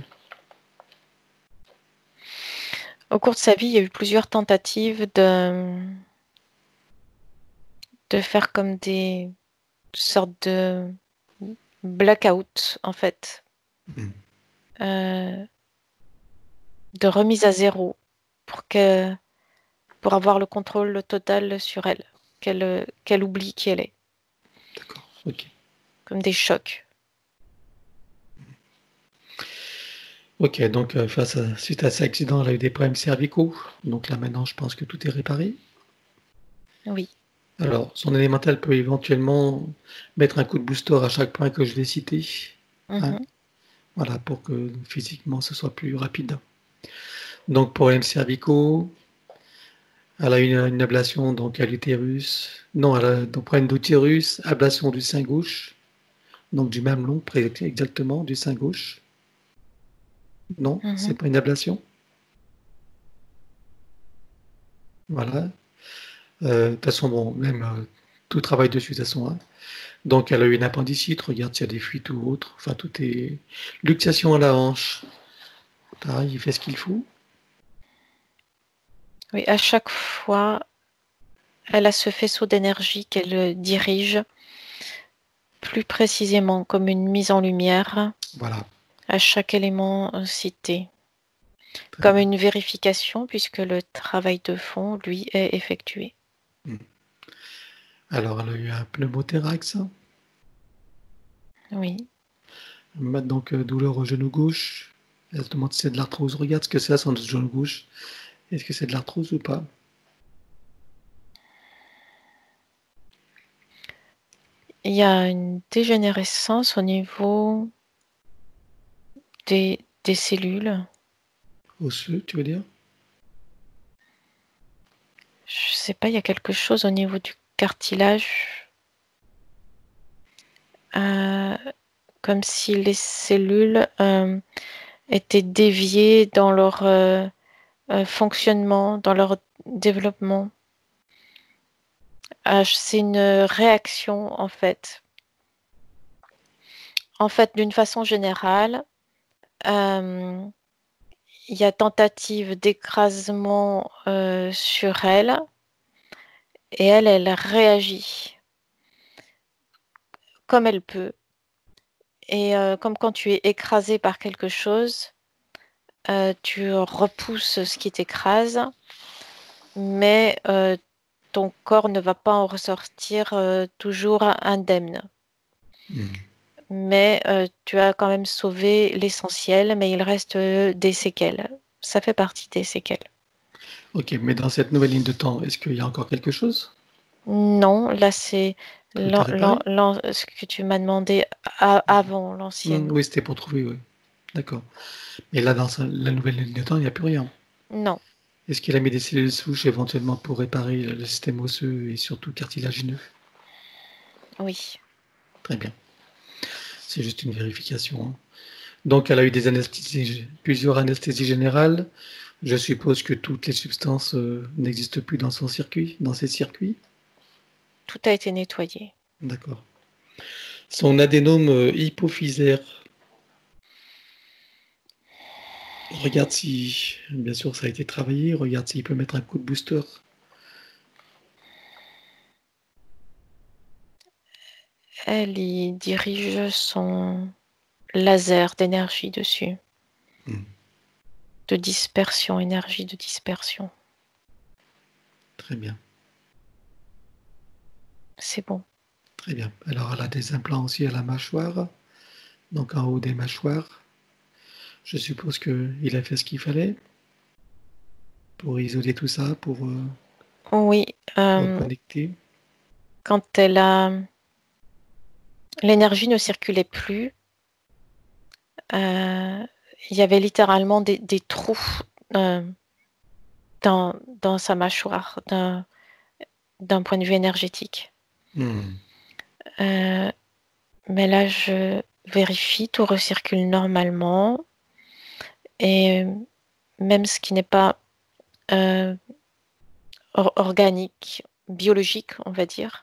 Au cours de sa vie, il y a eu plusieurs tentatives de faire comme des sortes de blackout, en fait. Mm. De remise à zéro pour avoir le contrôle total sur elle, qu'elle oublie qui elle est, D'accord, ok. comme des chocs. Ok, donc suite à cet accident, elle a eu des problèmes cervicaux. Donc là, maintenant, je pense que tout est réparé. Oui, Alors, son élémental peut éventuellement mettre un coup de booster à chaque point que je vais citer. Hein. mhm, Voilà, pour que physiquement, ce soit plus rapide. Donc, problèmes cervicaux, elle a une ablation donc à l'utérus. Non, elle a donc problème d'utérus, ablation du sein gauche, donc du mamelon, exactement, du sein gauche. Non, c'est mhm. pas une ablation. Voilà. De toute façon, bon, même tout travaille dessus, de toute façon. Hein. Donc, elle a eu une appendicite, regarde s'il y a des fuites ou autre. Enfin, tout est. Luxation à la hanche. Pareil, il fait ce qu'il faut. Oui, à chaque fois, elle a ce faisceau d'énergie qu'elle dirige plus précisément comme une mise en lumière Voilà. à chaque élément cité, Très comme bien. une vérification puisque le travail de fond, lui, est effectué. Alors, elle a eu un pneumothorax. Oui. Donc, douleur au genou gauche. Elle se demande si c'est de l'arthrose. Regarde ce que c'est à son genou gauche. Est-ce que c'est de l'arthrose ou pas? Il y a une dégénérescence au niveau des cellules. Osseux, tu veux dire? Je sais pas, il y a quelque chose au niveau du cartilage. Comme si les cellules étaient déviées dans leur fonctionnement, dans leur développement. C'est une réaction en fait. En fait, d'une façon générale, il y a tentative d'écrasement sur elle et elle réagit comme elle peut. Et comme quand tu es écrasé par quelque chose, tu repousses ce qui t'écrase, mais ton corps ne va pas en ressortir toujours indemne. Mais tu as quand même sauvé l'essentiel, mais il reste des séquelles. Ça fait partie des séquelles. Ok, mais dans cette nouvelle ligne de temps, est-ce qu'il y a encore quelque chose? Non, là c'est Tout est réparé? ce que tu m'as demandé avant l'ancienne. Oui, c'était pour trouver, oui. D'accord. Mais là, dans la nouvelle ligne de temps, il n'y a plus rien. Non, Est-ce qu'il a mis des cellules souches éventuellement pour réparer le système osseux et surtout cartilagineux? oui. Très bien. C'est juste une vérification, hein. Donc, elle a eu des anesthésies, plusieurs anesthésies générales. Je suppose que toutes les substances n'existent plus dans son circuit, dans ses circuits. Tout a été nettoyé. D'accord. Son adénome hypophysaire. Regarde si, bien sûr, ça a été travaillé. Regarde s'il peut mettre un coup de booster. Elle y dirige son laser d'énergie dessus. De dispersion, énergie de dispersion. Très bien. C'est bon. Très bien. Alors, elle a des implants aussi à la mâchoire, donc en haut des mâchoires. Je suppose qu'il a fait ce qu'il fallait pour isoler tout ça, pour Oui. reconnecter. Quand l'énergie ne circulait plus, il y avait littéralement des trous dans sa mâchoire d'un point de vue énergétique. Mais là, je vérifie, tout recircule normalement. Et même ce qui n'est pas organique, biologique, on va dire,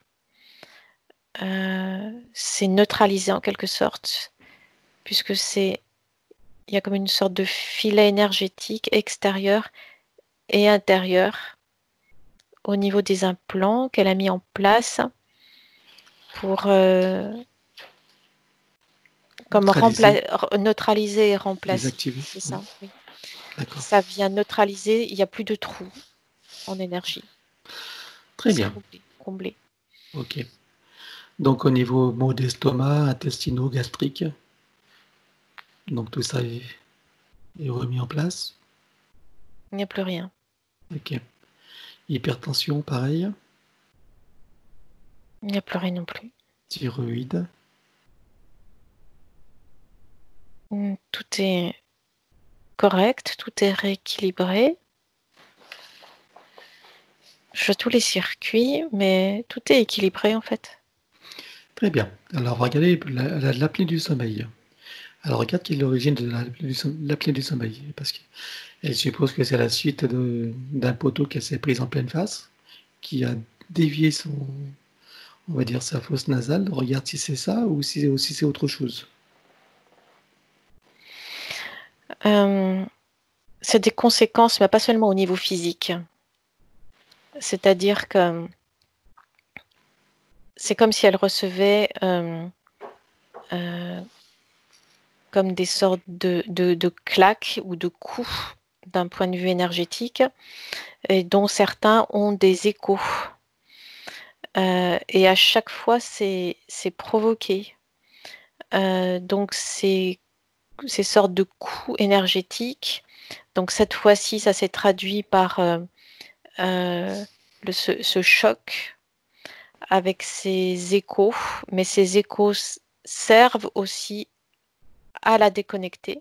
c'est neutralisé en quelque sorte, puisque il y a comme une sorte de filet énergétique extérieur et intérieur au niveau des implants qu'elle a mis en place pour comme neutraliser et remplacer. Désactiver. C'est ça, oui. D'accord. Ça vient neutraliser, il n'y a plus de trous en énergie. Très bien. Comblé. Ok. Donc au niveau maux d'estomac, intestinaux, gastriques, donc tout ça est remis en place. Il n'y a plus rien. Ok. Hypertension, pareil. Il n'y a plus rien non plus. Thyroïde. Tout est correct, tout est rééquilibré. Je fais tous les circuits, mais tout est équilibré en fait. Très bien. Alors regardez l'apnée du sommeil. Alors regarde quelle est l'origine de l'apnée du sommeil. Parce qu'elle suppose que c'est la suite d'un poteau qu'elle s'est prise en pleine face, qui a dévié on va dire, sa fosse nasale. Regarde si c'est ça ou si c'est autre chose. C'est des conséquences, mais pas seulement au niveau physique. C'est-à-dire que c'est comme si elle recevait comme des sortes de claques ou de coups d'un point de vue énergétique, et dont certains ont des échos. Et à chaque fois, c'est provoqué. Donc, ces sortes de coups énergétiques. Donc, cette fois-ci, ça s'est traduit par ce choc avec ces échos, mais ces échos servent aussi à la déconnecter.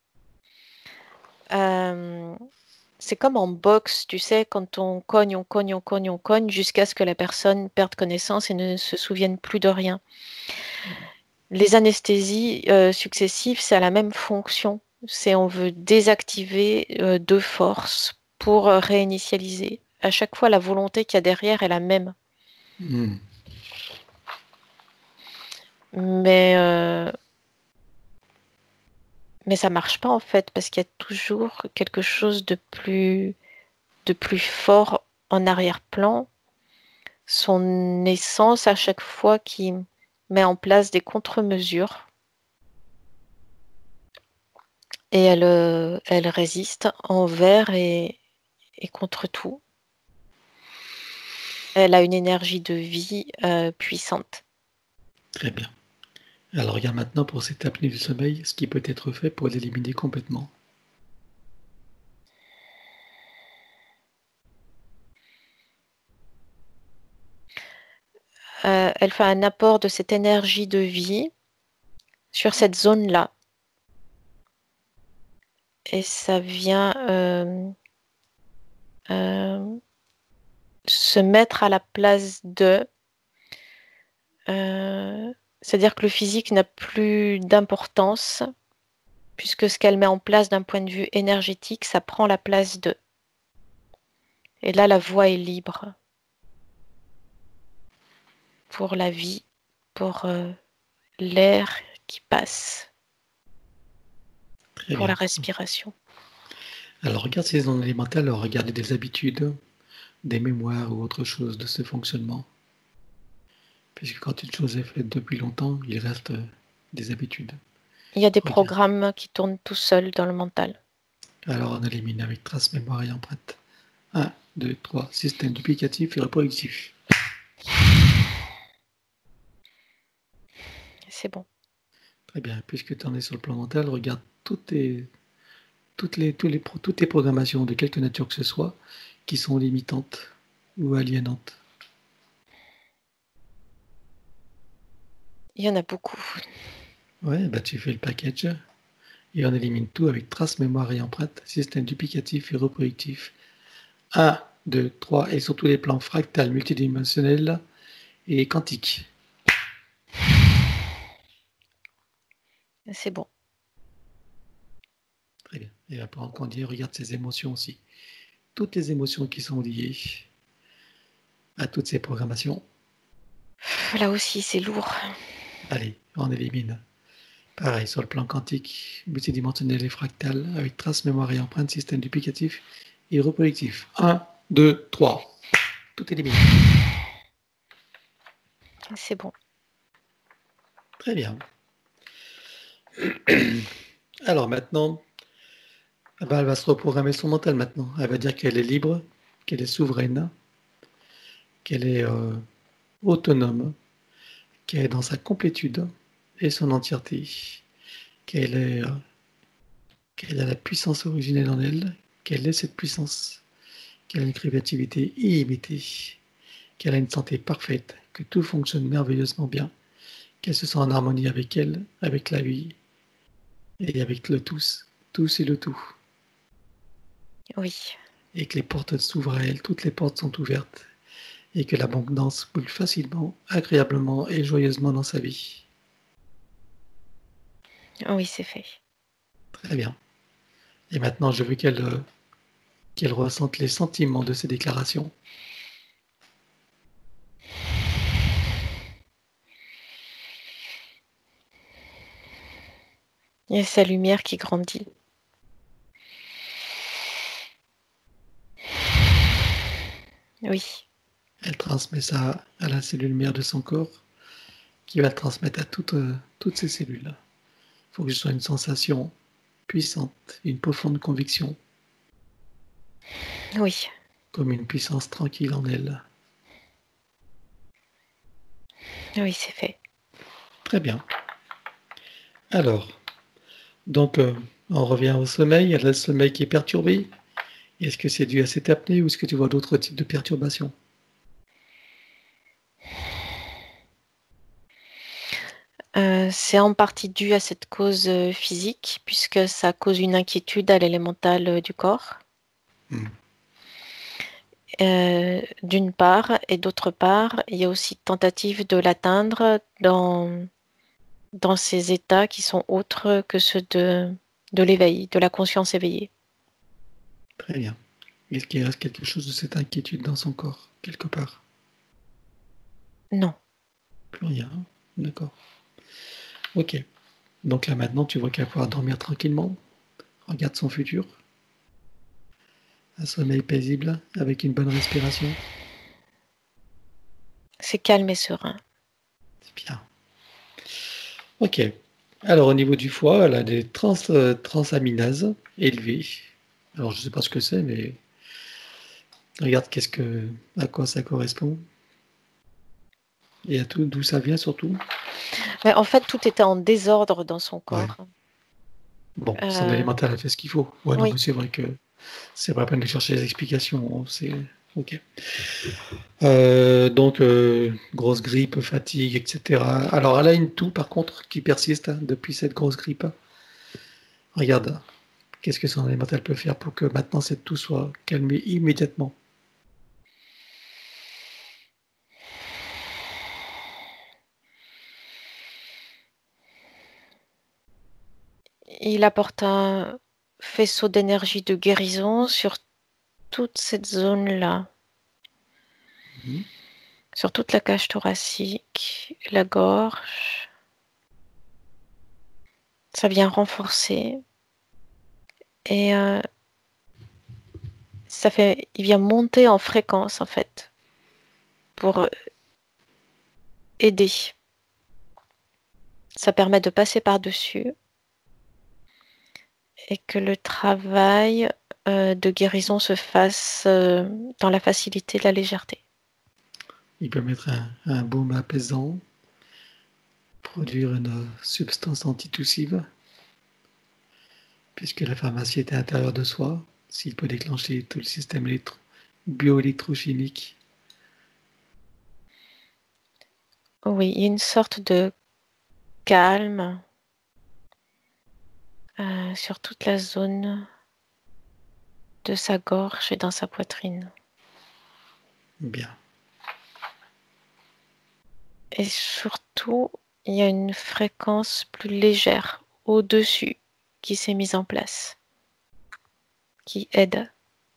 C'est comme en boxe, tu sais, quand on cogne jusqu'à ce que la personne perde connaissance et ne se souvienne plus de rien. Les anesthésies successives, ça a la même fonction. On veut désactiver de force pour réinitialiser. À chaque fois, la volonté qu'il y a derrière est la même. Mais ça marche pas en fait, parce qu'il y a toujours quelque chose de plus fort en arrière-plan. Son essence, à chaque fois, qui met en place des contre-mesures. Et elle résiste envers et contre tout. Elle a une énergie de vie puissante. Très bien. Alors regarde maintenant pour cette apnée du sommeil, ce qui peut être fait pour l'éliminer complètement. Elle fait un apport de cette énergie de vie sur cette zone-là. et ça vient se mettre à la place de... c'est-à-dire que le physique n'a plus d'importance, puisque ce qu'elle met en place d'un point de vue énergétique, ça prend la place de. Et là, la voie est libre pour la vie, pour l'air qui passe, Très pour la bien. respiration. Alors, regarde ces ondes élémentales, alors regardez des habitudes, des mémoires ou autre chose de ce fonctionnement. Puisque quand une chose est faite depuis longtemps, il reste des habitudes. Il y a des Regarde. programmes qui tournent tout seuls dans le mental. Alors, on élimine avec trace, mémoire et empreinte. 1, 2, 3, système duplicatif et reproductif. C'est bon. Très bien, puisque tu en es sur le plan mental, regarde toutes tes programmations de quelque nature que ce soit qui sont limitantes ou aliénantes. Il y en a beaucoup. Ouais, bah tu fais le package et on élimine tout avec trace, mémoire et empreinte, système duplicatif et reproductif. 1, 2, 3 et sur tous les plans fractal, multidimensionnel et quantique. C'est bon. Très bien. Et après, quand on dit regarde ces émotions aussi. Toutes les émotions qui sont liées à toutes ces programmations. Là aussi, c'est lourd. Allez, on élimine. Pareil, sur le plan quantique, multidimensionnel et fractal, avec trace, mémoire et empreinte, système duplicatif et reproductif. 1, 2, 3. Tout éliminé. C'est bon. Très bien. Alors maintenant, elle va se reprogrammer son mental maintenant. Elle va dire qu'elle est libre, qu'elle est souveraine, qu'elle est autonome, qu'elle est dans sa complétude et son entièreté, qu'elle a la puissance originelle en elle, qu'elle est cette puissance, qu'elle a une créativité illimitée, qu'elle a une santé parfaite, que tout fonctionne merveilleusement bien, qu'elle se sent en harmonie avec elle, avec la vie et avec le tous et le tout. Oui. Et que les portes s'ouvrent à elle, toutes les portes sont ouvertes, et que l'abondance coule facilement, agréablement et joyeusement dans sa vie. Oui, c'est fait. Très bien. Et maintenant, je veux qu'elle ressente les sentiments de ces déclarations. Il y a sa lumière qui grandit. Oui. Elle transmet ça à la cellule mère de son corps, qui va le transmettre à toutes ces cellules. Il faut que ce soit une sensation puissante, une profonde conviction, Oui. comme une puissance tranquille en elle. Oui, c'est fait. Très bien. Alors, donc, on revient au sommeil. Il y a le sommeil qui est perturbé. Est-ce que c'est dû à cette apnée ou est-ce que tu vois d'autres types de perturbations? C'est en partie dû à cette cause physique, puisque ça cause une inquiétude à l'élémental du corps. D'une part, et d'autre part, il y a aussi tentative de l'atteindre dans ces états qui sont autres que ceux de l'éveil, de la conscience éveillée. Très bien. Est-ce qu'il reste quelque chose de cette inquiétude dans son corps, quelque part? Non. Plus rien. D'accord. Ok. Donc là maintenant, tu vois qu'elle va pouvoir dormir tranquillement. Regarde son futur. Un sommeil paisible, avec une bonne respiration. C'est calme et serein. C'est bien. Ok. Alors au niveau du foie, elle a des transaminases élevées. Alors je ne sais pas ce que c'est, mais regarde à quoi ça correspond. Et à tout, d'où ça vient surtout. Mais en fait, tout était en désordre dans son corps. Ouais. Bon, son élémental a fait ce qu'il faut. Ouais, Oui. non, c'est vrai que c'est pas la peine de chercher les explications. C'est ok. Donc, grosse grippe, fatigue, etc. Alors, elle a une toux, par contre, qui persiste depuis cette grosse grippe. Regarde, Qu'est-ce que son élémental peut faire pour que maintenant tout soit calmé immédiatement? Il apporte un faisceau d'énergie de guérison sur toute cette zone-là, Mhm. sur toute la cage thoracique, la gorge. Ça vient renforcer et il vient monter en fréquence en fait pour aider. Ça permet de passer par-dessus et que le travail de guérison se fasse dans la facilité et la légèreté. Il peut mettre un baume apaisant, produire une substance antitussive, puisque la pharmacie est à l'intérieur de soi, s'il peut déclencher tout le système bioélectrochimique. Oui, il y a une sorte de calme sur toute la zone de sa gorge et dans sa poitrine. Bien. Et surtout, il y a une fréquence plus légère au-dessus qui s'est mise en place, qui aide.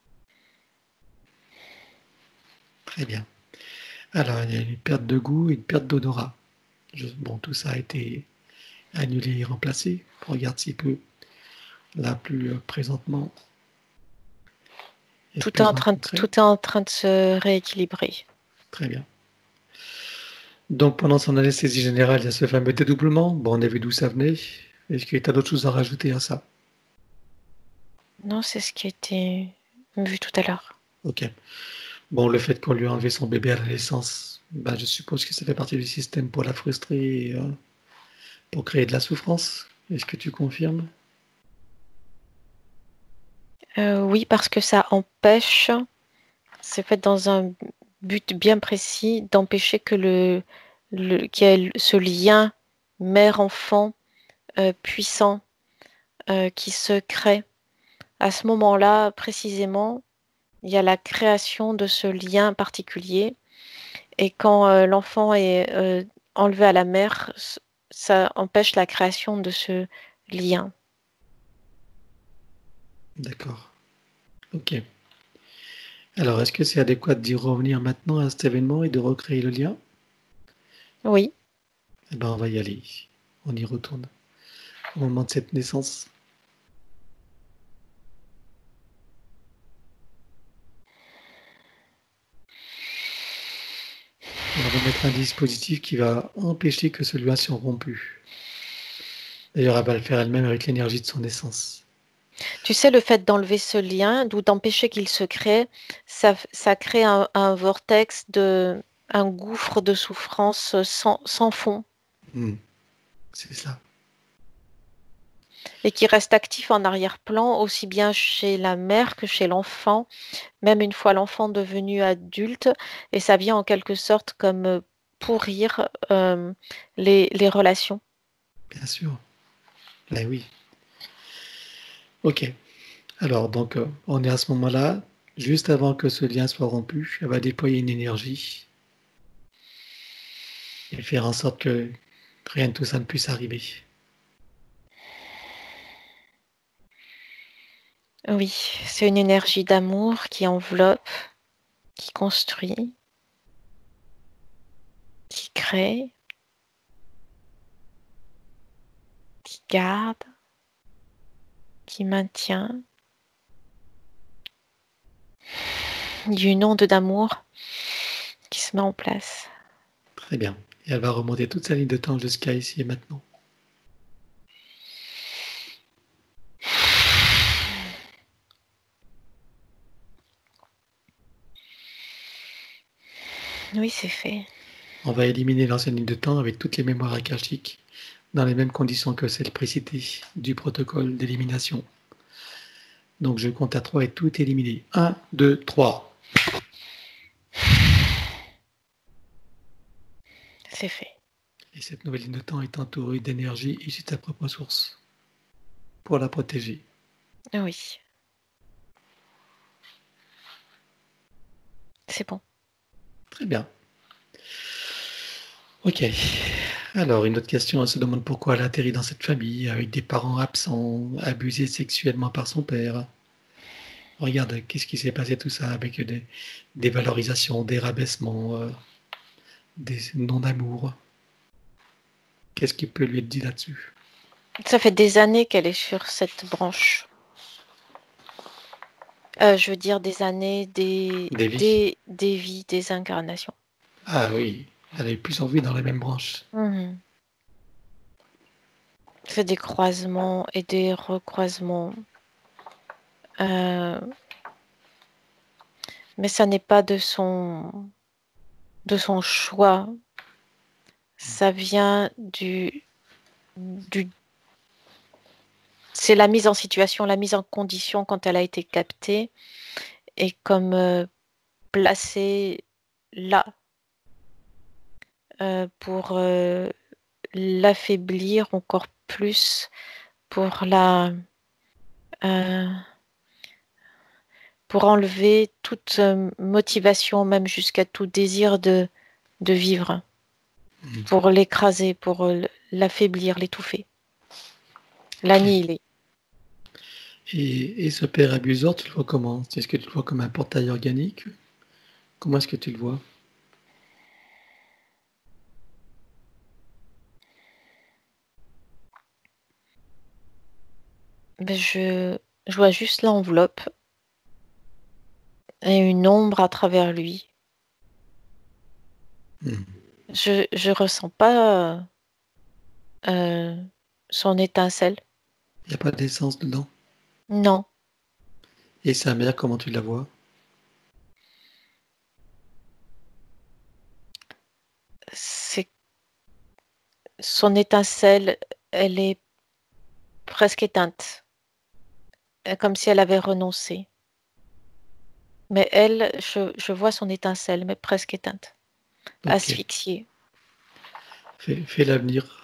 Très bien. Alors, il y a une perte de goût et une perte d'odorat. Bon, tout ça a été annulé et remplacé. Regarde s'il peut, là, plus présentement, être Tout est plus en en train de, concret. tout est en train de se rééquilibrer. Très bien. Donc, pendant son anesthésie générale, il y a ce fameux dédoublement. Bon, on a vu d'où ça venait. Est-ce que tu as d'autres choses à rajouter à ça? Non, c'est ce qui a été vu tout à l'heure. Ok. Bon, le fait qu'on lui a enlevé son bébé à la naissance, ben, je suppose que ça fait partie du système pour la frustrer et pour créer de la souffrance. Est-ce que tu confirmes? Oui, parce que ça empêche, c'est fait dans un but bien précis, d'empêcher que qu'il y ait ce lien mère-enfant puissant qui se crée. À ce moment-là, précisément, il y a la création de ce lien particulier. Et quand l'enfant est enlevé à la mère, ça empêche la création de ce lien. D'accord. Ok. Alors, est-ce que c'est adéquat d'y revenir maintenant à cet événement et de recréer le lien? Oui, Eh ben, on va y aller. On y retourne. Au moment de cette naissance. Et on va mettre un dispositif qui va empêcher que ce lien soit rompu. D'ailleurs, elle va le faire elle-même avec l'énergie de son essence. tu sais, le fait d'enlever ce lien, ou d'empêcher qu'il se crée, ça crée un vortex, un gouffre de souffrance sans fond, C'est ça. et qui reste actif en arrière-plan, aussi bien chez la mère que chez l'enfant, même une fois l'enfant devenu adulte, et ça vient en quelque sorte comme pourrir les relations. Bien sûr. Ben oui. Ok. Alors, donc, on est à ce moment-là, juste avant que ce lien soit rompu, elle va déployer une énergie et faire en sorte que rien de tout ça ne puisse arriver. Oui, c'est une énergie d'amour qui enveloppe, qui construit, qui crée, qui garde, qui maintient. Il y a une onde d'amour qui se met en place. Très bien. Et elle va remonter toute sa ligne de temps jusqu'à ici et maintenant. Oui, c'est fait. On va éliminer l'ancienne ligne de temps avec toutes les mémoires akashiques dans les mêmes conditions que celles précitées du protocole d'élimination. Donc je compte à 3 et tout est éliminé. 1, 2, 3. C'est fait. Et cette nouvelle ligne de temps est entourée d'énergie issue de sa propre source pour la protéger. Oui, c'est bon. Très bien. Ok. Alors, une autre question, elle se demande pourquoi elle a atterri dans cette famille avec des parents absents, abusés sexuellement par son père. Regarde, qu'est-ce qui s'est passé tout ça avec des valorisations, des rabaissements, des non-amour. Qu'est-ce qu'il peut lui être dit là-dessus? Ça fait des années qu'elle est sur cette branche. Je veux dire des années, Des vies? des vies, des incarnations. Ah oui, elle avait plus envie dans la même branche. Mhm. C'est des croisements et des recroisements. Euh, mais ça n'est pas de son choix. Ça vient du, c'est la mise en situation, la mise en condition quand elle a été captée et comme placée là pour l'affaiblir encore plus, pour euh, pour enlever toute motivation, même jusqu'à tout désir de vivre, Mm. pour l'écraser, pour l'affaiblir, l'étouffer, l'annihiler. Et ce père abuseur, tu le vois comment? Est-ce que tu le vois comme un portail organique? Comment est-ce que tu le vois? Ben, je vois juste l'enveloppe et une ombre à travers lui. Mm. Je ressens pas euh, son étincelle. Il n'y a pas d'essence dedans. Non, Et sa mère, comment tu la vois? c'est son étincelle, elle est presque éteinte, comme si elle avait renoncé. Mais elle, je vois son étincelle, mais presque éteinte, Ok, asphyxiée. fais l'avenir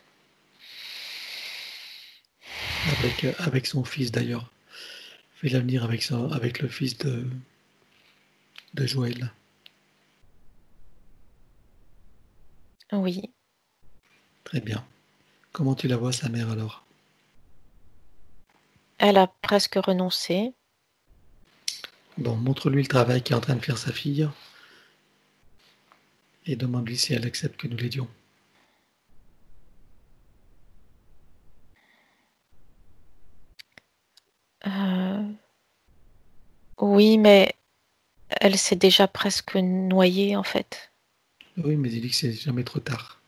avec son fils d'ailleurs. Fais l'avenir avec le fils de Joël. Oui, Très bien. Comment tu la vois, sa mère, alors? elle a presque renoncé. Bon, montre-lui le travail qu'est en train de faire sa fille et demande-lui si elle accepte que nous l'aidions. Euh, oui, mais elle s'est déjà presque noyée, en fait. Oui, mais il dit que c'est jamais trop tard.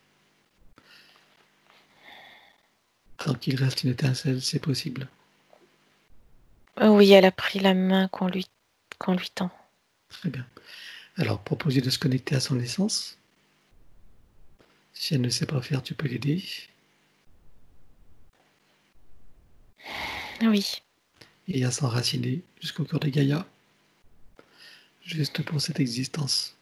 Tant qu'il reste une étincelle, c'est possible. Oui, elle a pris la main qu'on lui tend. Très bien. Alors, propose-lui de se connecter à son essence. Si elle ne sait pas faire, tu peux l'aider. Oui. Et à s'enraciner jusqu'au cœur de Gaïa, juste pour cette existence.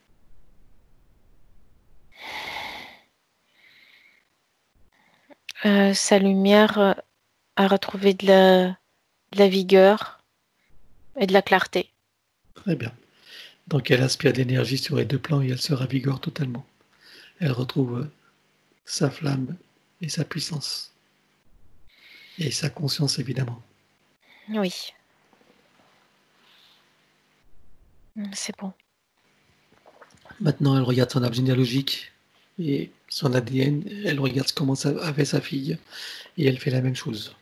Sa lumière a retrouvé de la vigueur et de la clarté. Très bien. Donc elle aspire d'énergie sur les deux plans et elle se ravigore totalement. Elle retrouve sa flamme et sa puissance. Et sa conscience, évidemment. Oui, c'est bon. Maintenant, elle regarde son arbre généalogique et son ADN. Elle regarde comment ça a fait sa fille et elle fait la même chose.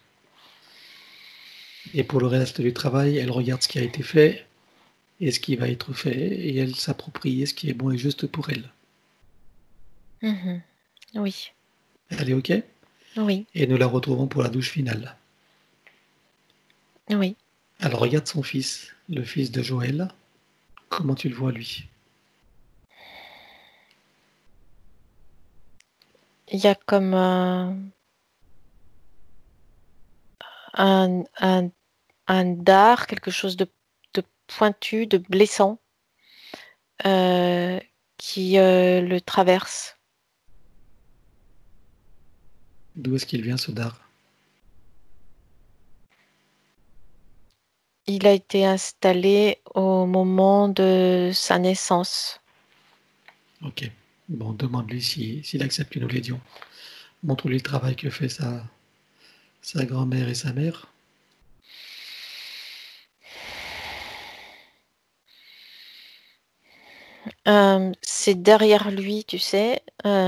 Et pour le reste du travail, elle regarde ce qui a été fait et ce qui va être fait et elle s'approprie ce qui est bon et juste pour elle. Mhm. Oui, Elle est OK? oui, Et nous la retrouvons pour la douche finale. oui. Elle regarde son fils, le fils de Joël. Comment tu le vois, lui? Il y a comme un, un, un dard, quelque chose de pointu, de blessant, euh, qui le traverse. D'où est-ce qu'il vient, ce dard? Il a été installé au moment de sa naissance. Ok. Bon, demande-lui s'il accepte que nous l'aidions. Montre-lui le travail que fait sa grand-mère et sa mère. C'est derrière lui, tu sais,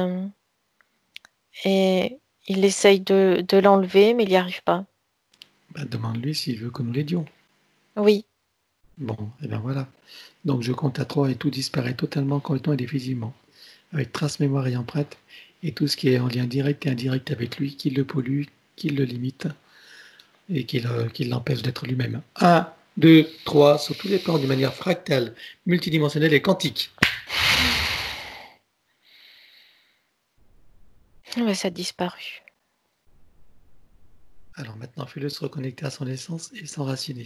et il essaye de l'enlever, mais il n'y arrive pas. Bah, demande-lui s'il veut que nous l'aidions. Oui, Bon, et bien voilà. Donc je compte à 3 et tout disparaît totalement, complètement et définitivement. Avec trace, mémoire et empreinte, et tout ce qui est en lien direct et indirect avec lui, qui le pollue, qui le limite, et qui l'empêche d'être lui-même. 1, 2, 3, sur tous les plans d'une manière fractale, multidimensionnelle et quantique. mais ça a disparu. Alors maintenant, fais-le se reconnecter à son essence et s'enraciner.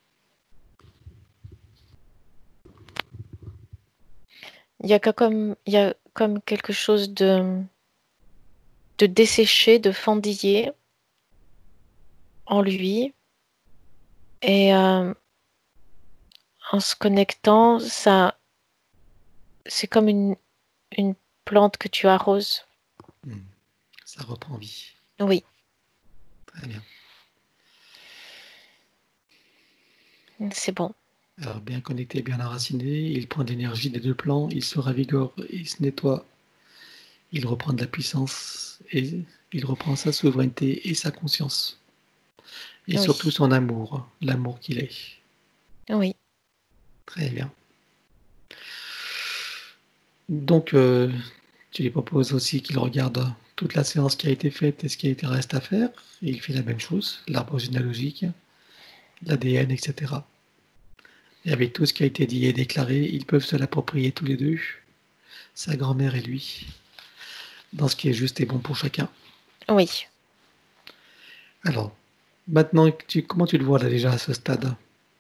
Il y a comme quelque chose de desséché, de fendillé en lui. Et en se connectant, c'est comme une plante que tu arroses. Ça reprend vie. Oui, Très bien. c'est bon. Alors bien connecté, bien enraciné, il prend de l'énergie des deux plans, il se ravigore, il se nettoie, il reprend de la puissance et il reprend sa souveraineté et sa conscience. Et Oui, surtout son amour, l'amour qu'il est. oui. Très bien. Donc, tu lui proposes aussi qu'il regarde toute la séance qui a été faite et ce qui reste à faire. Et il fait la même chose, l'arbre généalogique, l'ADN, etc. Et avec tout ce qui a été dit et déclaré, ils peuvent se l'approprier tous les deux, sa grand-mère et lui, dans ce qui est juste et bon pour chacun. Oui. Alors, maintenant, comment tu le vois là déjà à ce stade?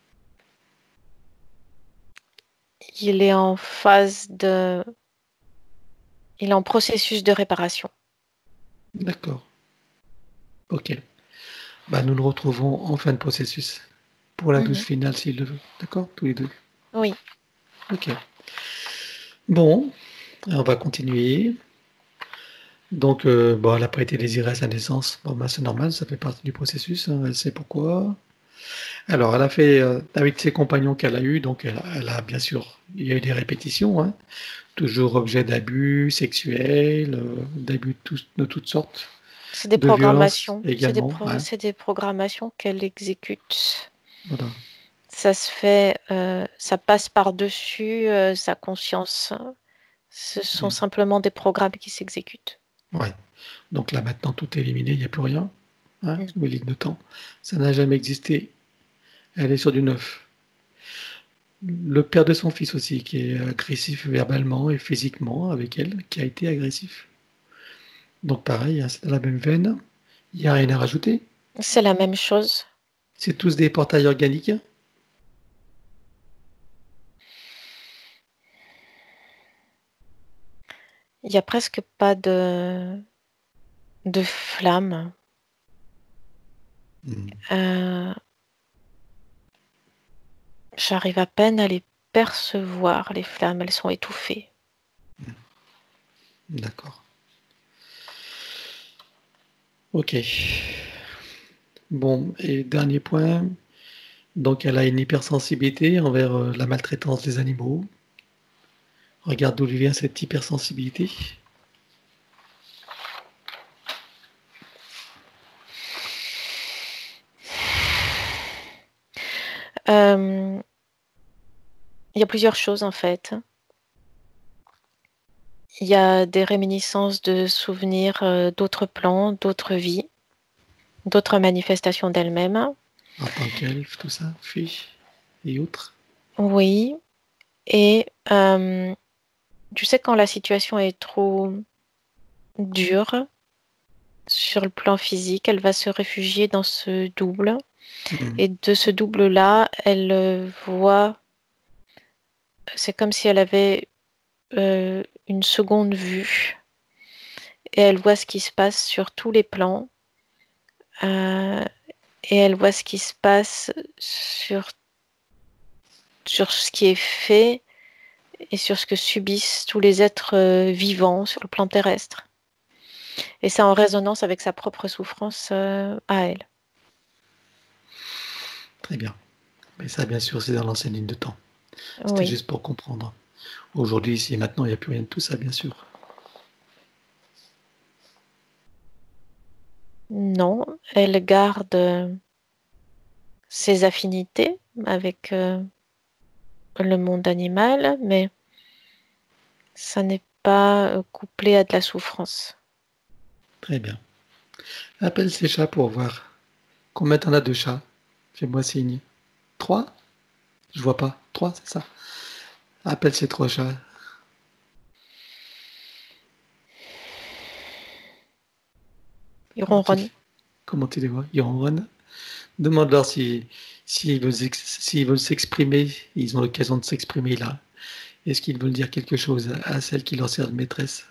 Il est en il est en processus de réparation. D'accord. Ok. Bah, nous nous retrouvons en fin de processus pour la douche Mhm. finale s'il le veut. D'accord? Tous les deux. Oui. Ok. Bon, on va continuer. Donc, bon, elle n'a pas été désirée à sa naissance. Bon, bah, c'est normal, ça fait partie du processus, hein, elle sait pourquoi. Alors, elle a fait, avec ses compagnons qu'elle a eus, donc elle a bien sûr, il y a eu des répétitions, hein, toujours objet d'abus sexuels, d'abus de toutes sortes, C'est des de violences programmations. également, hein, C'est des programmations qu'elle exécute. voilà. Ça se fait, ça passe par-dessus sa conscience. Ce sont Mm. simplement des programmes qui s'exécutent. Ouais. Donc là, maintenant, tout est éliminé, il n'y a plus rien, hein, Mm. nouvelle ligne de temps. Ça n'a jamais existé. Elle est sur du neuf. Le père de son fils aussi, qui est agressif verbalement et physiquement avec elle, qui a été agressif. Donc pareil, hein, c'est dans la même veine. Il n'y a rien à rajouter. C'est la même chose. C'est tous des portails organiques. Il n'y a presque pas de flamme. Euh, J'arrive à peine à les percevoir, les flammes. Elles sont étouffées. D'accord. Ok. Bon, et dernier point. Donc elle a une hypersensibilité envers la maltraitance des animaux. Regarde d'où lui vient cette hypersensibilité. Euh, il y a plusieurs choses en fait. Il y a des réminiscences de souvenirs d'autres plans, d'autres vies, d'autres manifestations d'elle-même. En tant qu'elfe, tout ça, fée et autres. Oui. Et tu sais, quand la situation est trop dure sur le plan physique, elle va se réfugier dans ce double. Mm. Et de ce double-là, elle voit, c'est comme si elle avait une seconde vue. Et elle voit ce qui se passe sur tous les plans. Euh, et elle voit ce qui se passe sur sur ce qui est fait et sur ce que subissent tous les êtres vivants sur le plan terrestre. Et c'est en résonance avec sa propre souffrance à elle. Très bien. Mais ça, bien sûr, c'est dans l'ancienne ligne de temps. C'était Oui. juste pour comprendre. Aujourd'hui, ici et maintenant, il n'y a plus rien de tout ça, bien sûr. Non, elle garde ses affinités avec le monde animal, mais ça n'est pas couplé à de la souffrance. Très bien. Appelle ces chats pour voir. Combien t'en as de chats? Fais-moi signe. 3? Je vois pas. 3, c'est ça. Appelle ces 3 chats. Ils ronronnent. Comment tu les vois? Ils ronronnent. Demande-leur s'ils veulent s'exprimer. Ils ont l'occasion de s'exprimer là. Est-ce qu'ils veulent dire quelque chose à celle qui leur sert de maîtresse?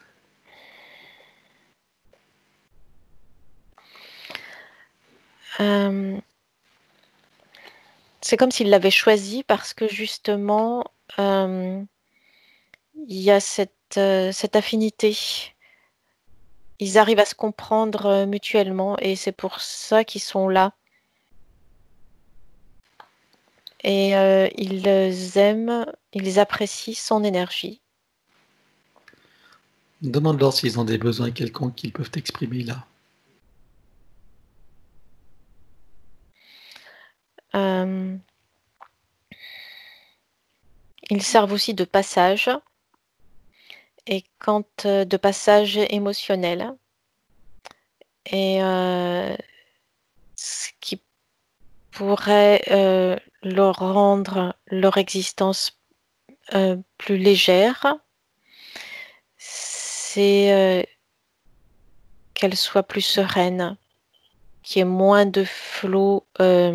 C'est comme s'ils l'avaient choisi parce que justement, il y a cette affinité. Ils arrivent à se comprendre mutuellement et c'est pour ça qu'ils sont là. Et ils aiment, ils apprécient son énergie. Demande-leur s'ils ont des besoins quelconques qu'ils peuvent exprimer là. Ils servent aussi de passage et quand de passage émotionnel. Et ce qui pourrait leur rendre leur existence plus légère, c'est qu'elle soit plus sereine, qu'il y ait moins de flot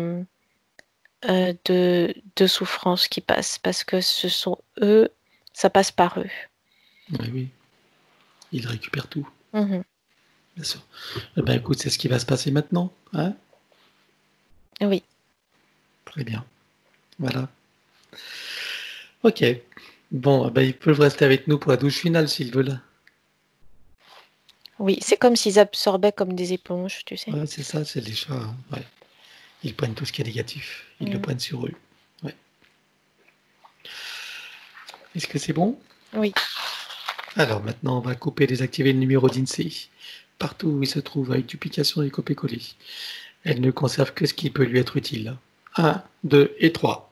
de souffrance qui passe, parce que ce sont eux, ça passe par eux. Oui, oui. Ils récupèrent tout. Mhm. Bien sûr. Eh ben, écoute, c'est ce qui va se passer maintenant. Hein? Oui. Très bien. Voilà. Ok. Bon, eh ben, ils peuvent rester avec nous pour la douche finale s'ils veulent. Oui, c'est comme s'ils absorbaient comme des éponges, tu sais. Ouais, c'est ça, c'est les chats. Hein. Ouais. Ils prennent tout ce qui est négatif. Ils le prennent sur eux. Ouais. Est-ce que c'est bon? Oui. Alors maintenant, on va couper et désactiver le numéro d'INSEE. Partout où il se trouve avec duplication et copier-coller. Elle ne conserve que ce qui peut lui être utile. 1, 2 et 3.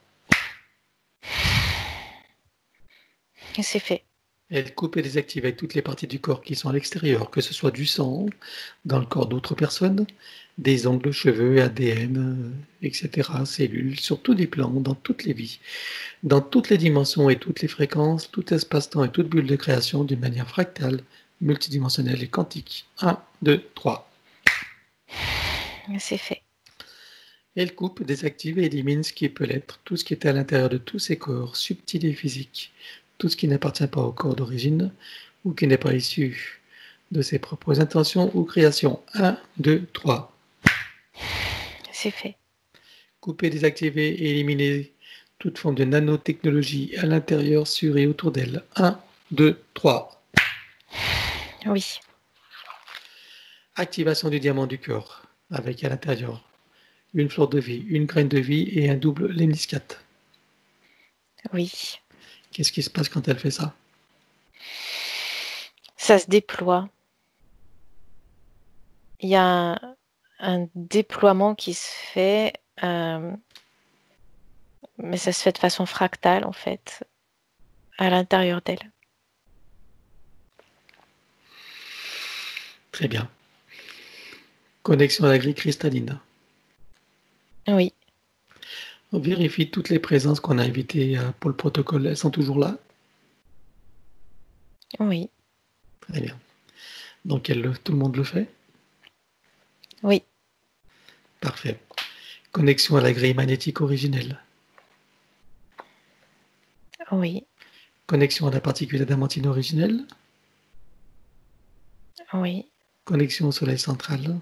Et c'est fait. Elle coupe et désactive avec toutes les parties du corps qui sont à l'extérieur, que ce soit du sang, dans le corps d'autres personnes, des ongles, cheveux, ADN, etc., cellules, sur tous les plans, dans toutes les vies, dans toutes les dimensions et toutes les fréquences, tout espace-temps et toute bulle de création d'une manière fractale, multidimensionnelle et quantique. 1, 2, 3. Et c'est fait. Elle coupe, désactive et élimine ce qui peut l'être, tout ce qui est à l'intérieur de tous ces corps, subtils et physiques, tout ce qui n'appartient pas au corps d'origine ou qui n'est pas issu de ses propres intentions ou créations. 1, 2, 3. C'est fait. Couper, désactiver et éliminer toute forme de nanotechnologie à l'intérieur, sur et autour d'elle. 1, 2, 3. Oui. Activation du diamant du cœur, avec à l'intérieur une fleur de vie, une graine de vie et un double lemniscate. Oui. Qu'est-ce qui se passe quand elle fait ça? Ça se déploie. Il y a un déploiement qui se fait, mais ça se fait de façon fractale, en fait, à l'intérieur d'elle. Très bien. Connexion à la grille cristalline. Oui. On vérifie toutes les présences qu'on a invitées pour le protocole. Elles sont toujours là? Oui. Très bien. Donc tout le monde le fait? Oui. Parfait. Connexion à la grille magnétique originelle. Oui. Connexion à la particule adamantine originelle. Oui. Connexion au soleil central.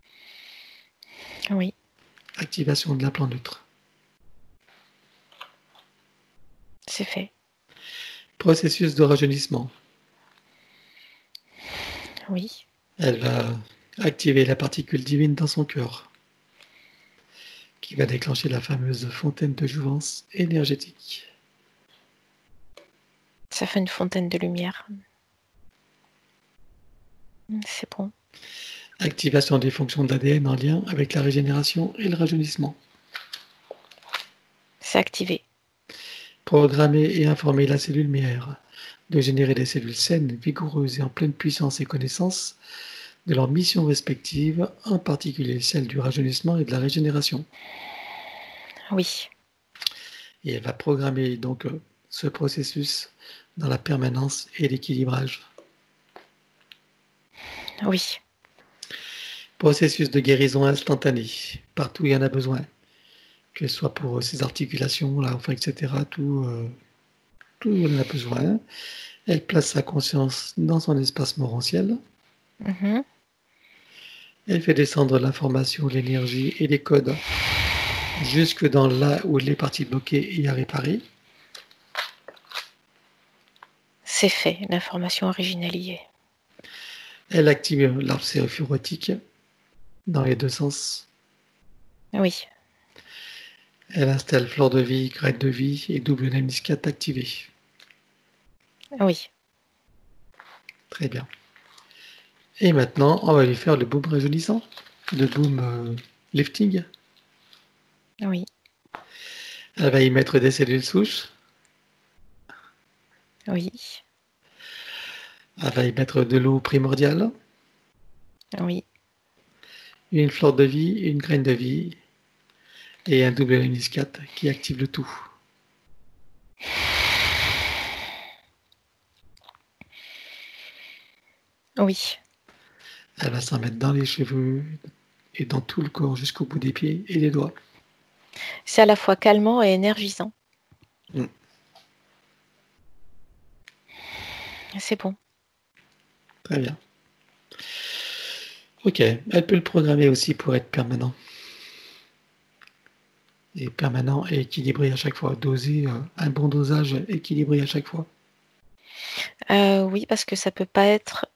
Oui. Activation de l'implant neutre. C'est fait. Processus de rajeunissement. Oui. Elle va activer la particule divine dans son cœur, qui va déclencher la fameuse fontaine de jouvence énergétique. Ça fait une fontaine de lumière. C'est bon. Activation des fonctions de l'ADN en lien avec la régénération et le rajeunissement. C'est activé. Programmer et informer la cellule mère de générer des cellules saines, vigoureuses et en pleine puissance et connaissance de leurs missions respectives, en particulier celle du rajeunissement et de la régénération. Oui. Et elle va programmer donc ce processus dans la permanence et l'équilibrage. Oui. Processus de guérison instantanée, partout où il y en a besoin, que ce soit pour ses articulations, là, enfin, etc. Tout où il en a besoin. Elle place sa conscience dans son espace morantiel. Mhm. Elle fait descendre l'information, l'énergie et les codes jusque dans là où les parties bloquées y à réparer. C'est fait. L'information originelle y est. Elle active l'arbre séphirotique dans les deux sens. Oui. Elle installe fleur de vie, graine de vie et double lemniscate activé. Oui. Très bien. Et maintenant, on va lui faire le boom rajeunissant, le boom lifting. Oui. Elle va y mettre des cellules souches. Oui. Elle va y mettre de l'eau primordiale, Oui. une fleur de vie, une graine de vie et un double lemniscate qui active le tout. Oui. Elle va s'en mettre dans les cheveux et dans tout le corps jusqu'au bout des pieds et des doigts. C'est à la fois calmant et énergisant. Mm. C'est bon. Très bien. Ok, elle peut le programmer aussi pour être permanent. Et permanent et équilibré à chaque fois. Doser un bon dosage équilibré à chaque fois. Oui, parce que ça peut pas être.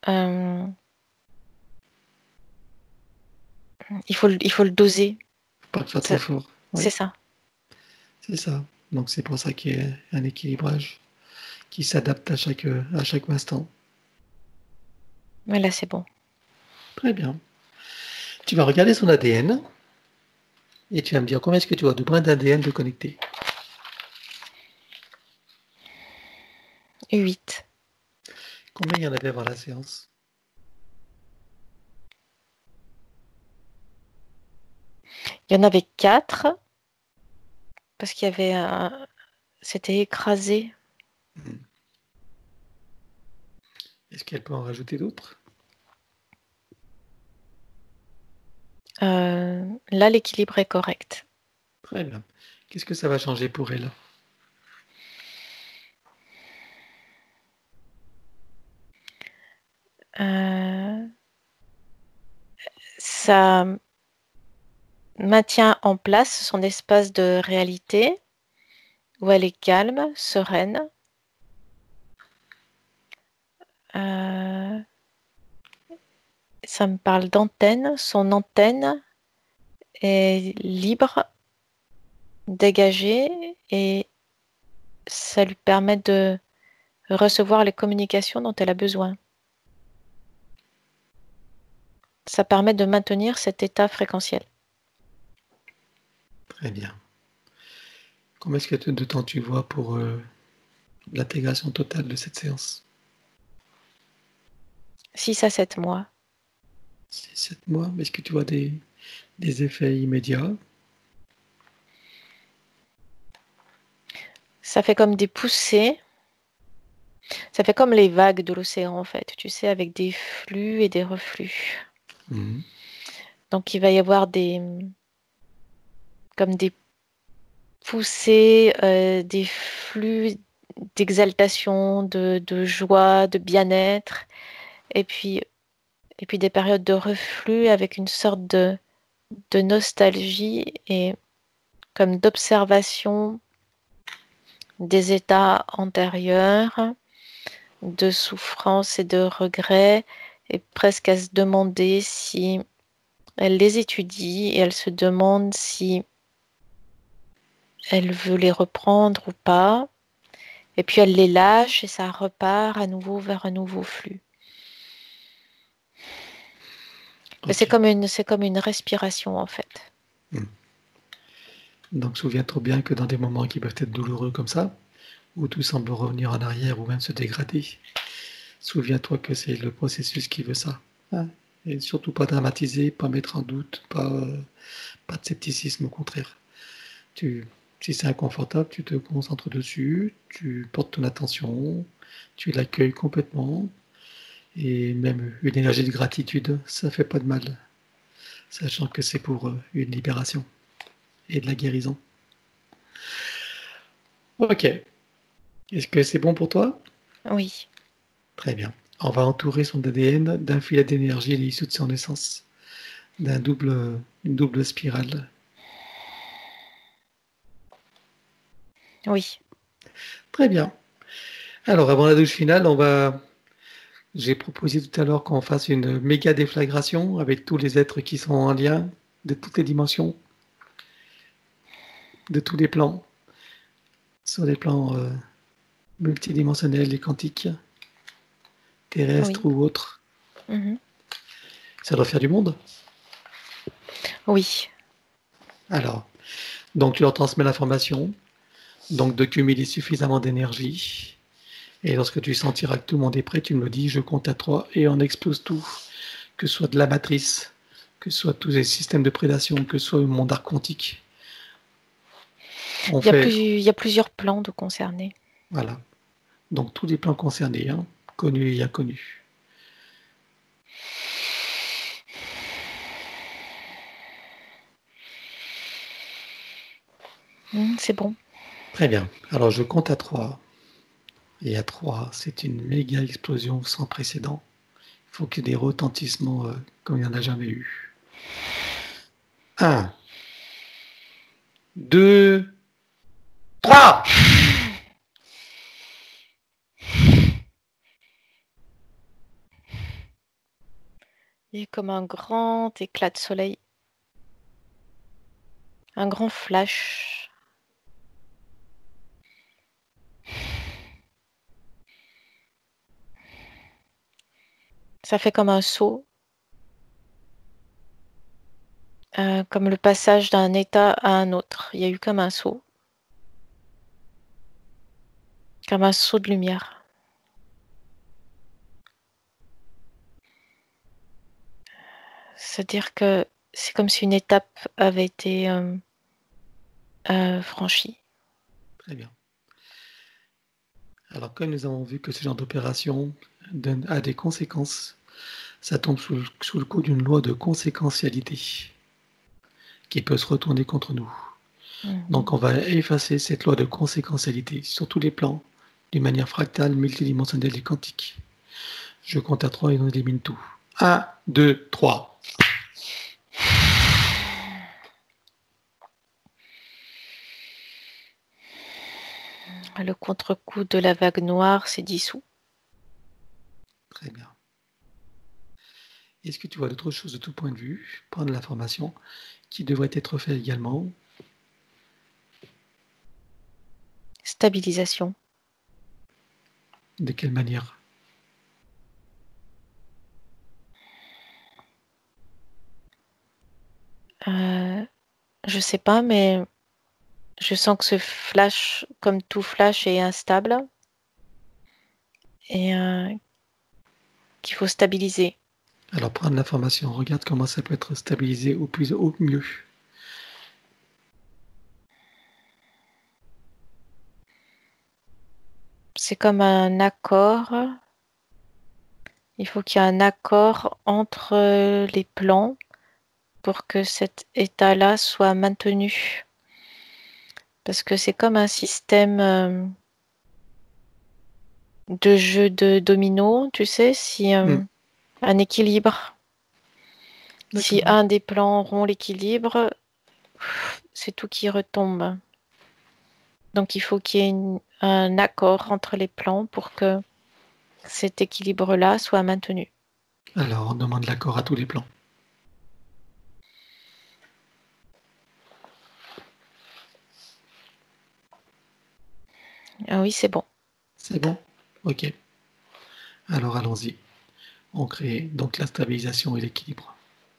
Il faut le doser. Faut pas que ce soit trop Ça- fort. Oui, C'est ça. c'est ça. Donc c'est pour ça qu'il y a un équilibrage qui s'adapte à chaque instant. Mais là, c'est bon. Très bien. Tu vas regarder son ADN et tu vas me dire combien est-ce que tu as de brins d'ADN de connectés. 8. Combien il y en avait avant la séance? Il y en avait 4 parce qu'il y avait c'était écrasé. Est-ce qu'elle peut en rajouter d'autres? Là, l'équilibre est correct. Très bien. Qu'est-ce que ça va changer pour elle? Ça maintient en place son espace de réalité où elle est calme, sereine. Ça me parle d'antenne. Son antenne est libre, dégagée, et ça lui permet de recevoir les communications dont elle a besoin. Ça permet de maintenir cet état fréquentiel. Très bien. Combien est-ce que de temps tu vois pour l'intégration totale de cette séance? 6 à 7 mois. 7 mois. Est-ce que tu vois des effets immédiats? Ça fait comme des poussées. Ça fait comme les vagues de l'océan, en fait, tu sais, avec des flux et des reflux. Mhm. Donc, il va y avoir comme des poussées, des flux d'exaltation, de joie, de bien-être, et puis des périodes de reflux avec une sorte de nostalgie et comme d'observation des états antérieurs de souffrance et de regret, et presque à se demander si elle les étudie et elle se demande si elle veut les reprendre ou pas. Et puis elle les lâche et ça repart à nouveau vers un nouveau flux. Mais Ok. c'est comme une respiration en fait. Donc souviens-toi bien que dans des moments qui peuvent être douloureux comme ça, où tout semble revenir en arrière ou même se dégrader, souviens-toi que c'est le processus qui veut ça. Hein. Et surtout pas dramatiser, pas mettre en doute, pas de scepticisme, au contraire. Tu, si c'est inconfortable, tu te concentres dessus, tu portes ton attention, tu l'accueilles complètement, et même une énergie de gratitude, ça fait pas de mal, sachant que c'est pour une libération et de la guérison. Ok. Est-ce que c'est bon pour toi? Oui, Très bien. On va entourer son ADN d'un filet d'énergie issu de son essence, une double spirale. oui, Très bien. Alors, avant la douche finale, j'ai proposé tout à l'heure qu'on fasse une méga déflagration avec tous les êtres qui sont en lien, de toutes les dimensions, de tous les plans, sur les plans multidimensionnels et quantiques, terrestres oui. ou autres. Mhm. Ça doit faire du monde. Oui, Alors, donc tu leur transmets l'information, donc de cumuler suffisamment d'énergie. Et lorsque tu sentiras que tout le monde est prêt, tu me le dis, je compte à 3 et on explose tout, que ce soit de la matrice, que ce soit tous les systèmes de prédation, que ce soit le monde arc quantique. On fait, il y a plusieurs plans de concernés. voilà. Donc tous les plans concernés, hein, connus et inconnus. C'est bon. Très bien. Alors je compte à 3. Et à 3, c'est une méga explosion sans précédent. Il faut qu'il y ait des retentissements comme il n'y en a jamais eu. 1, 2, 3. Il y a comme un grand éclat de soleil, un grand flash. Ça fait comme un saut, comme le passage d'un état à un autre. Il y a eu comme un saut de lumière. C'est-à-dire que c'est comme si une étape avait été franchie. Très bien. Alors comme nous avons vu que ce genre d'opération a des conséquences, ça tombe sous le coup d'une loi de conséquentialité qui peut se retourner contre nous. Donc on va effacer cette loi de conséquentialité sur tous les plans, d'une manière fractale, multidimensionnelle et quantique. Je compte à 3 et on élimine tout. 1, 2, 3. Le contre-coup de la vague noire s'est dissous. Très bien. Est-ce que tu vois d'autres choses de tout point de vue, prendre l'information, qui devrait être fait également? Stabilisation. De quelle manière? Je sais pas, mais je sens que ce flash, comme tout flash, est instable et qu'il faut stabiliser. Alors prendre l'information, regarde comment ça peut être stabilisé au mieux. C'est comme un accord. Il faut qu'il y ait un accord entre les plans pour que cet état-là soit maintenu. Parce que c'est comme un système de jeu de domino, tu sais, si un équilibre. Si D'accord. un des plans rompt l'équilibre, c'est tout qui retombe. Donc il faut qu'il y ait un accord entre les plans pour que cet équilibre-là soit maintenu. Alors, on demande l'accord à tous les plans. Ah oui, c'est bon. C'est bon? Ok. Alors, allons-y. On crée donc la stabilisation et l'équilibre.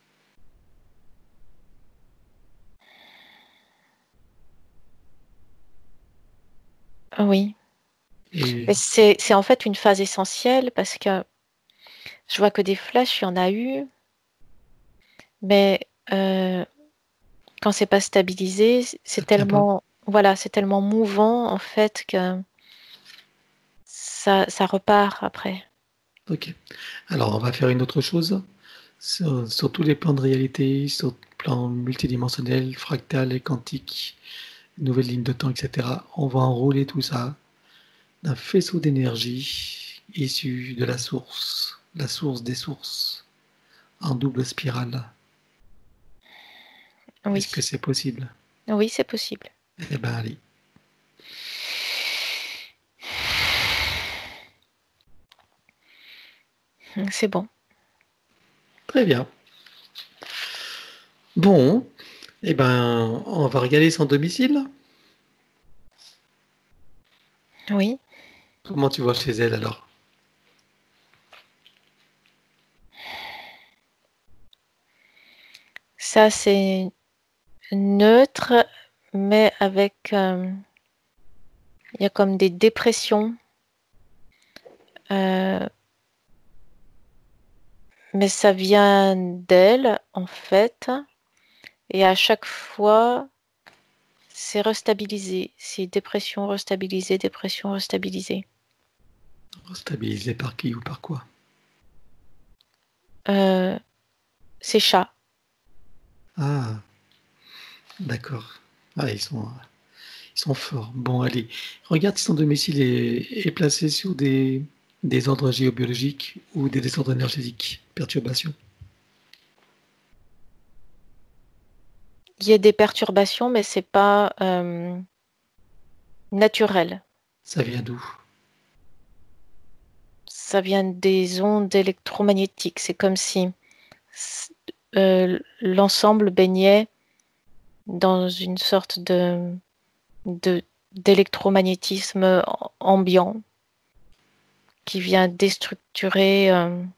Ah oui. Et Mais c'est en fait une phase essentielle parce que je vois que des flashs, il y en a eu, mais quand c'est pas stabilisé, ça c'est tient pas? tellement, voilà, c'est tellement mouvant en fait que ça repart après. Ok. Alors, on va faire une autre chose. Sur tous les plans de réalité, sur le plan multidimensionnel, fractal et quantique, nouvelle ligne de temps, etc. On va enrouler tout ça d'un faisceau d'énergie issu de la source des sources, en double spirale. Oui, Est-ce que c'est possible? oui, c'est possible. Eh ben, allez. C'est bon. Très bien. Bon, eh ben, on va regarder son domicile. Oui. Comment tu vois chez elle alors? Ça, c'est neutre, mais avec, il y a comme des dépressions, mais ça vient d'elle, en fait, et à chaque fois, c'est restabilisé. C'est dépression restabilisée, dépression restabilisée. Stabilisé par qui ou par quoi? C'est chat. Ah, d'accord. Ah, ils sont forts. Bon, allez, regarde si son domicile est placé sur des désordres géobiologiques ou des désordres énergétiques, perturbations. Il y a des perturbations, mais c'est pas naturel. Ça vient d'où? Ça vient des ondes électromagnétiques. C'est comme si l'ensemble baignait dans une sorte d'électromagnétisme ambiant qui vient déstructurer,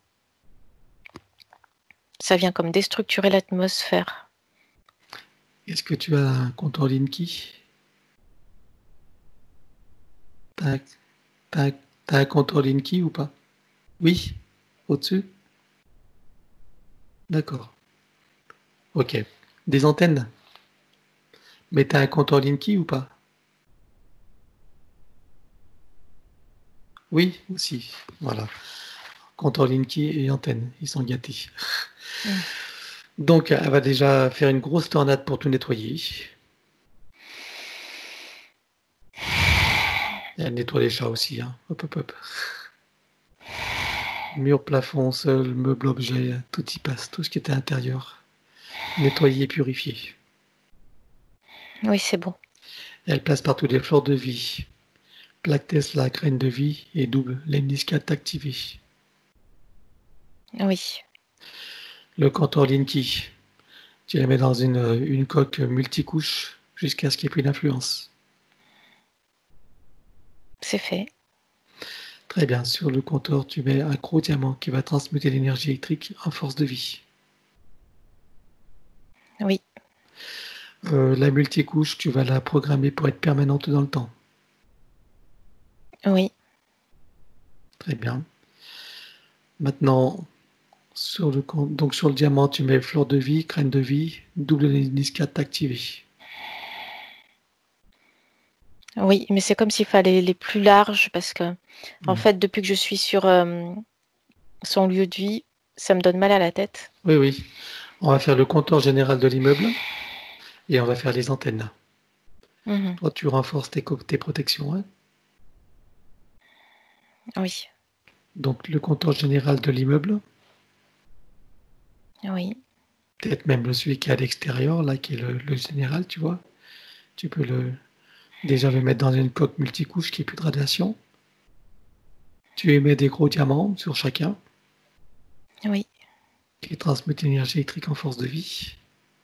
ça vient comme déstructurer l'atmosphère. Est-ce que tu as un compteur Linky? T'as, t'as, t'as un compteur Linky ou pas? Oui? Au-dessus? D'accord. Ok. Des antennes? Mais t'as un compteur Linky ou pas? Oui, aussi. Voilà. Compteur Linky et antenne, ils sont gâtés. Mm. Donc, elle va déjà faire une grosse tornade pour tout nettoyer. Et elle nettoie les chats aussi, hein. Hop, hop, hop. Mur, plafond, sol, meubles, objets, tout y passe, tout ce qui était à l'intérieur. Nettoyé et purifié. Oui, c'est bon. Elle place partout des fleurs de vie. Plaque Tesla, graine de vie et double lemniscate activé. Oui, Le compteur Linky, tu la mets dans une coque multicouche jusqu'à ce qu'il n'y ait plus d'influence. c'est fait. Très bien, sur le compteur, tu mets un gros diamant qui va transmuter l'énergie électrique en force de vie. Oui, La multicouche, tu vas la programmer pour être permanente dans le temps. oui, Très bien. Maintenant, donc sur le diamant, tu mets fleur de vie, graine de vie, double lemniscate activé. oui, mais c'est comme s'il fallait les plus larges parce que, en Hmm. fait, depuis que je suis sur son lieu de vie, ça me donne mal à la tête. Oui, oui. On va faire le compteur général de l'immeuble et on va faire les antennes. Mhm. Toi, tu renforces tes protections, hein. Oui, Donc, le compteur général de l'immeuble, oui, peut-être même celui qui est à l'extérieur, là, qui est le général, tu vois. Tu peux Déjà, je vais mettre dans une coque multicouche qui est plus de radiation. Tu émets des gros diamants sur chacun Oui, qui transmettent une énergie électrique en force de vie.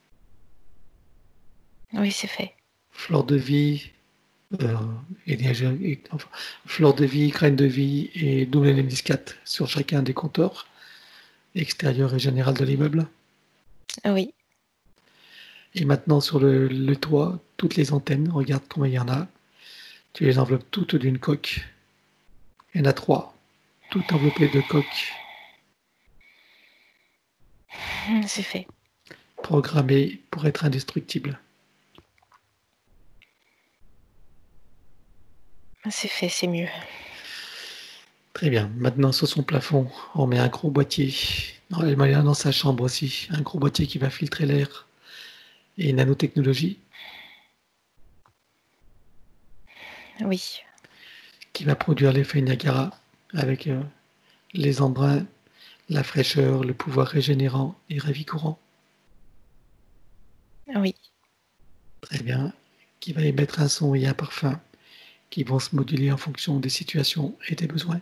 oui, c'est fait. Fleur de vie, euh, enfin, fleur de vie, graine de vie et double hélice 4 sur chacun des compteurs extérieur et général de l'immeuble. Oui, Et maintenant sur le toit, toutes les antennes, regarde combien il y en a. Tu les enveloppes toutes d'une coque. Il y en a 3, toutes enveloppées de coques c'est fait. programmées pour être indestructibles. C'est fait, c'est mieux. Très bien. Maintenant, sur son plafond, on met un gros boîtier. Elle m'a dans sa chambre aussi. Un gros boîtier qui va filtrer l'air et nanotechnologie Oui, qui va produire l'effet Niagara avec les embruns, la fraîcheur, le pouvoir régénérant et ravigourant. oui. Très bien. Qui va émettre un son et un parfum qui vont se moduler en fonction des situations et des besoins.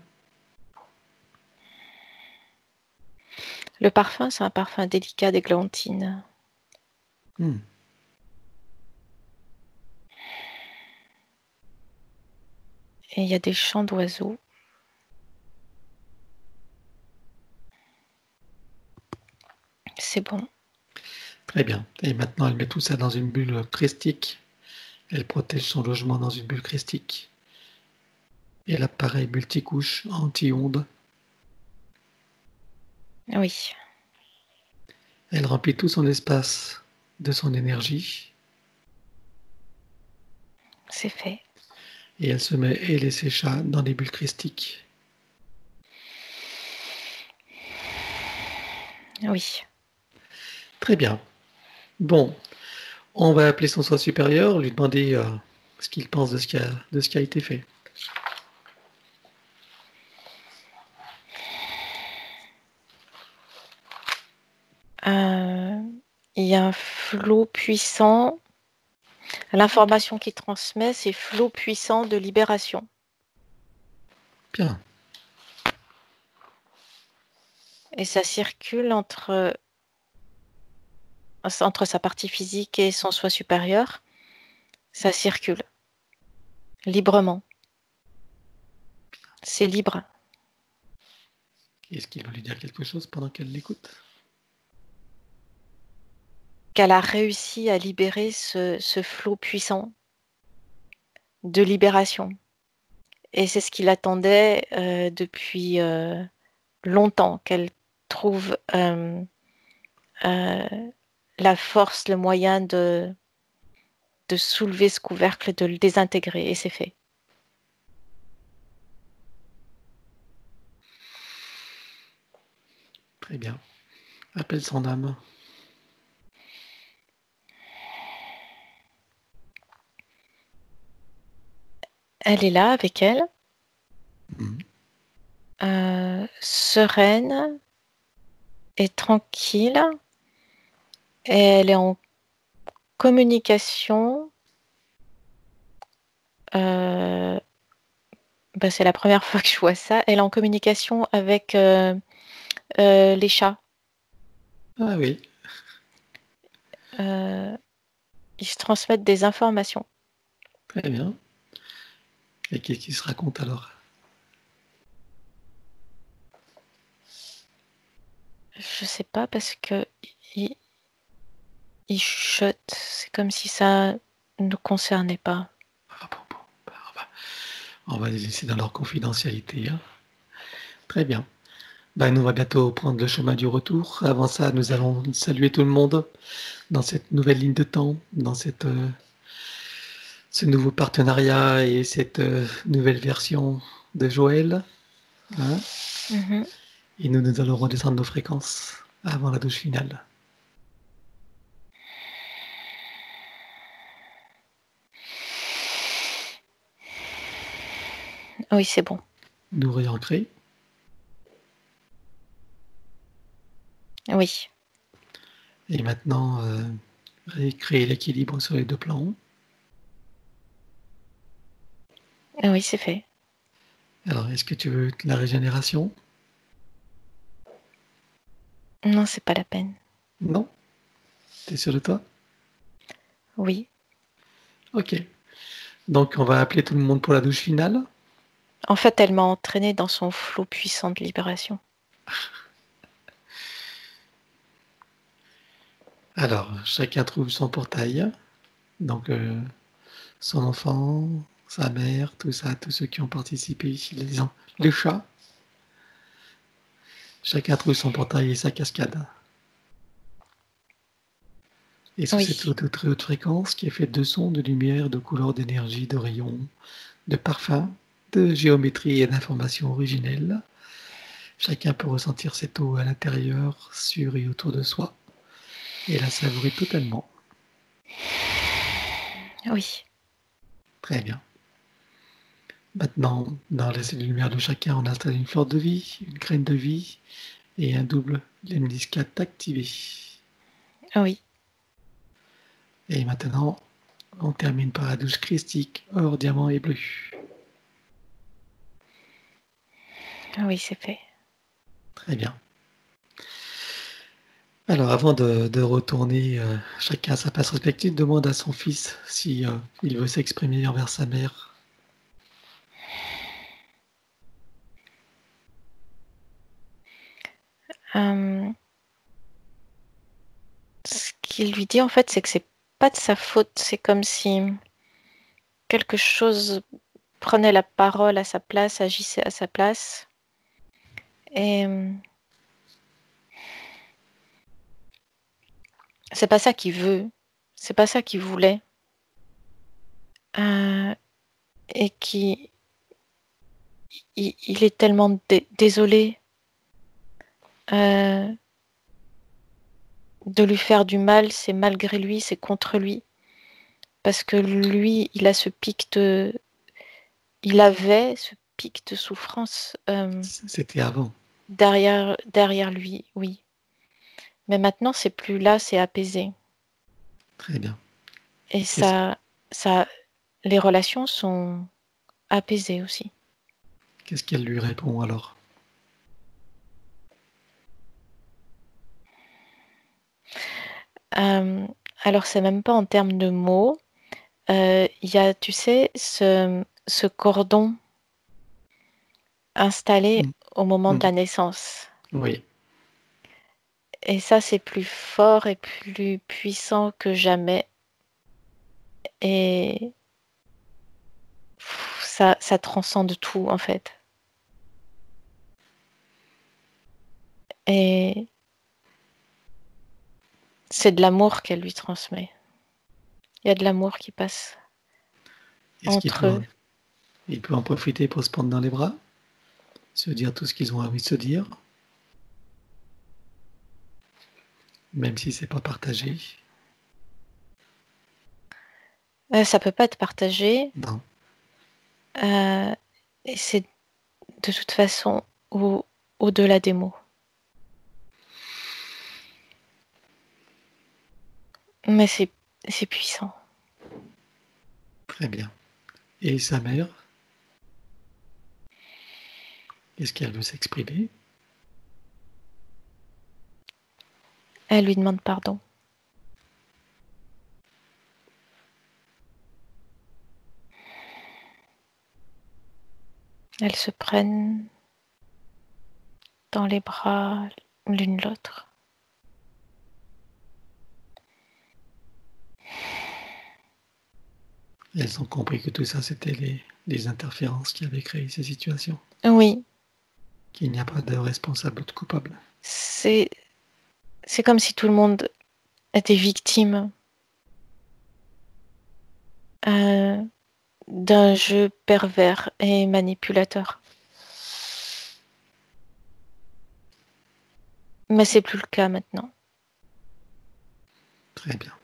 Le parfum, c'est un parfum délicat d'églantine. Hmm. Et il y a des chants d'oiseaux. C'est bon. Très bien. Et maintenant, elle met tout ça dans une bulle christique. Elle protège son logement dans une bulle christique. Et l'appareil multicouche anti-ondes. Oui, Elle remplit tout son espace de son énergie. c'est fait. Et elle se met, elle et ses chats, dans des bulles christiques. Oui. Très bien. Bon, on va appeler son soi supérieur, lui demander ce qu'il pense de ce qui a été fait. Il y a un flot puissant. L'information qu'il transmet, c'est flot puissant de libération. Bien. Et ça circule entre sa partie physique et son soi supérieur. Ça circule librement. C'est libre. Est-ce qu'il va lui dire quelque chose pendant qu'elle l'écoute? Qu'elle a réussi à libérer ce flot puissant de libération. Et c'est ce qu'il attendait depuis longtemps, qu'elle trouve la force, le moyen de soulever ce couvercle, de le désintégrer. Et c'est fait. Très bien. Appelle son âme. Elle est là avec elle, Mhm. sereine et tranquille. Et elle est en communication. C'est la première fois que je vois ça. Elle est en communication avec les chats. Ah oui. Ils se transmettent des informations. Très bien. Et qu'est-ce qui se raconte alors? Je sais pas parce que ils chuchotent. C'est comme si ça ne nous concernait pas. Ah bon, bah, on va les laisser dans leur confidentialité. Hein. Très bien. Ben, nous, on va bientôt prendre le chemin du retour. Avant ça, nous allons saluer tout le monde dans cette nouvelle ligne de temps, dans ce nouveau partenariat et cette nouvelle version de Joël. Hein. Mhm. Et nous allons redescendre nos fréquences avant la douche finale. Oui, c'est bon. Nous réancrer. Oui, Et maintenant, récréer l'équilibre sur les deux plans. Oui, c'est fait. Alors, est-ce que tu veux la régénération? Non, c'est pas la peine. Non? T'es sûr de toi? Oui. Ok. Donc, on va appeler tout le monde pour la douche finale. En fait, elle m'a entraînée dans son flot puissant de libération. Alors, chacun trouve son portail. Donc, son enfant, sa mère, tout ça, tous ceux qui ont participé ici, les chats. Chacun trouve son portail et sa cascade. Et sous cette Oui. très haute fréquence qui est faite de sons, de lumière, de couleurs, d'énergie, de rayons, de parfums, de géométrie et d'informations originelles, chacun peut ressentir cette eau à l'intérieur, sur et autour de soi, et la savourer totalement. Oui. Très bien. Maintenant, dans la cellule lumière de chacun, on installe une fleur de vie, une graine de vie et un double lemniscate activé. Oui. Et maintenant, on termine par la douche christique, or, diamant et bleu. Oui, c'est fait. Très bien. Alors, avant de retourner chacun à sa place respective, demande à son fils si il veut s'exprimer envers sa mère. Ce qu'il lui dit, en fait, c'est que c'est pas de sa faute. C'est comme si quelque chose prenait la parole à sa place, agissait à sa place. Et c'est pas ça qu'il veut. C'est pas ça qu'il voulait. Et qui, il est tellement désolé de lui faire du mal. C'est malgré lui, c'est contre lui. Parce que lui, il a ce pic de. Il avait ce pic de souffrance C'était avant. derrière lui, oui. Mais maintenant, c'est plus là, c'est apaisé. Très bien. Et Qu'est-ce les relations sont apaisées aussi. qu'est-ce qu'elle lui répond alors? Euh, alors, c'est même pas en termes de mots. Il y a, tu sais, ce cordon installé Mm, au moment de mm. la naissance. Oui, Et ça, c'est plus fort et plus puissant que jamais. Et ça transcende tout, en fait. Et c'est de l'amour qu'elle lui transmet. Il y a de l'amour qui passe est-ce qu'il entre peut, eux. il peut en profiter pour se prendre dans les bras, se dire tout ce qu'ils ont envie de se dire, même si c'est pas partagé? Ça peut pas être partagé. Non, Et c'est de toute façon au-delà des mots. Mais c'est puissant. très bien. Et sa mère, est-ce qu'elle veut s'exprimer? Elle lui demande pardon. Elles se prennent dans les bras l'une l'autre. Elles ont compris que tout ça, c'était les interférences qui avaient créé ces situations, Oui, qu'il n'y a pas de responsable ou de coupable. c'est comme si tout le monde était victime euh, d'un jeu pervers et manipulateur. Mais c'est plus le cas maintenant. Très bien.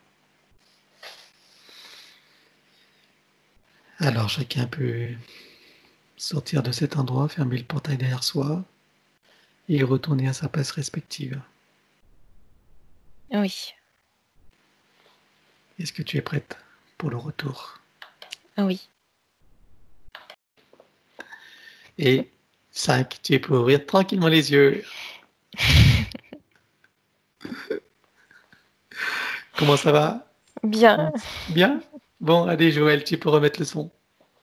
Alors chacun peut sortir de cet endroit, fermer le portail derrière soi et retourner à sa place respective. Oui, Est-ce que tu es prête pour le retour? oui. Et 5, tu peux ouvrir tranquillement les yeux. Comment ça va? Bien. Bien? Bon, allez Joël, tu peux remettre le son.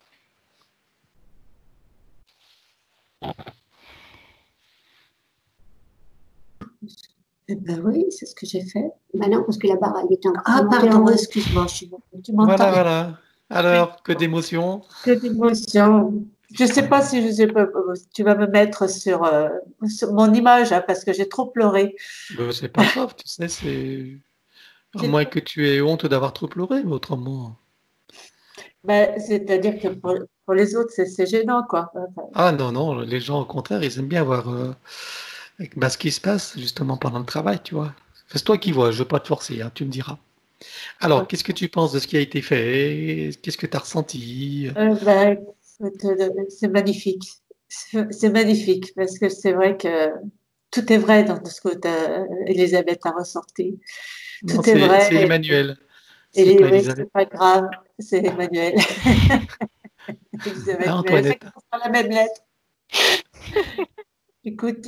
Eh ben oui, c'est ce que j'ai fait. Bah non, parce que la barre, elle était en Ah, montée en pardon, haut. excuse-moi, tu Voilà, m'entends? voilà. Alors, que d'émotion. Que d'émotion. Je sais pas si tu vas me mettre sur mon image, hein, parce que j'ai trop pleuré. Ben, c'est pas grave, tu sais, c'est... À J'ai moins trop- que tu aies honte d'avoir trop pleuré, mais autrement... Ben, c'est-à-dire que pour les autres, c'est gênant, quoi. Enfin, Ah non, non, les gens, au contraire, ils aiment bien voir bah, ce qui se passe, justement, pendant le travail, tu vois. C'est toi qui vois, je veux pas te forcer, hein, tu me diras. Alors, qu'est-ce que tu penses de ce qui a été fait? Qu'est-ce que tu as ressenti? ben, c'est magnifique. C'est magnifique, parce que c'est vrai que tout est vrai dans ce que Elisabeth a ressorti. Non, Tout est c'est vrai. Emmanuel. C'est Et pas oui, Elisabeth. c'est pas grave, c'est Emmanuel. Elisabeth, Hein, mais elle fait Antoinette? la même lettre. Écoute,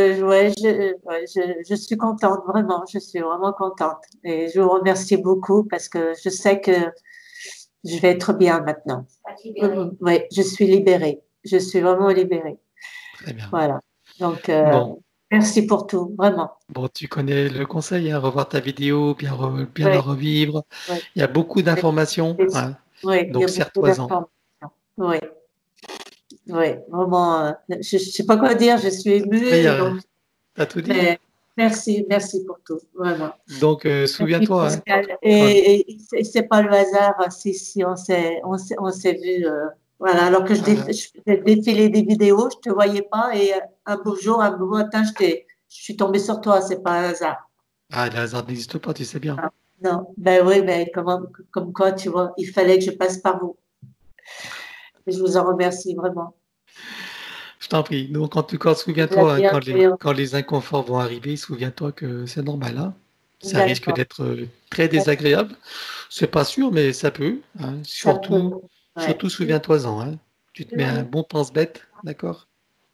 je suis contente, vraiment, je suis vraiment contente. Et je vous remercie beaucoup parce que je sais que je vais être bien maintenant. Oui, je suis libérée. Je suis vraiment libérée. Très bien. Voilà. Donc, Bon, merci pour tout, vraiment. bon, tu connais le conseil, hein, revoir ta vidéo, bien la Oui, revivre. oui. Il y a beaucoup d'informations, hein, Oui, il y donc a beaucoup serre-toi-en. d'informations. Oui, oui, vraiment, je ne sais pas quoi dire, je suis Oui, émue, donc, t'as tout dit. mais merci pour tout, vraiment. Donc, Merci souviens-toi, hein, Pascal. quand- Et c'est pas le hasard si on s'est vu, voilà, alors que ah, je faisais défiler des vidéos, je te voyais pas, et un beau jour, un beau matin, je suis tombée sur toi, c'est pas un hasard. ah, le hasard n'existe pas, tu sais bien. Non, non, ben oui, mais comme quoi, tu vois, il fallait que je passe par vous. Et je vous en remercie vraiment. Je t'en prie. Donc, en tout cas, La souviens-toi, hein, bienveillance. quand les inconforts vont arriver, souviens-toi que c'est normal, hein. Ça risque D'accord. d'être très désagréable. C'est pas sûr, mais ça peut, hein. Ça peut. Ouais. Surtout, souviens-toi-en, hein. Tu te mets un bon pense-bête, d'accord?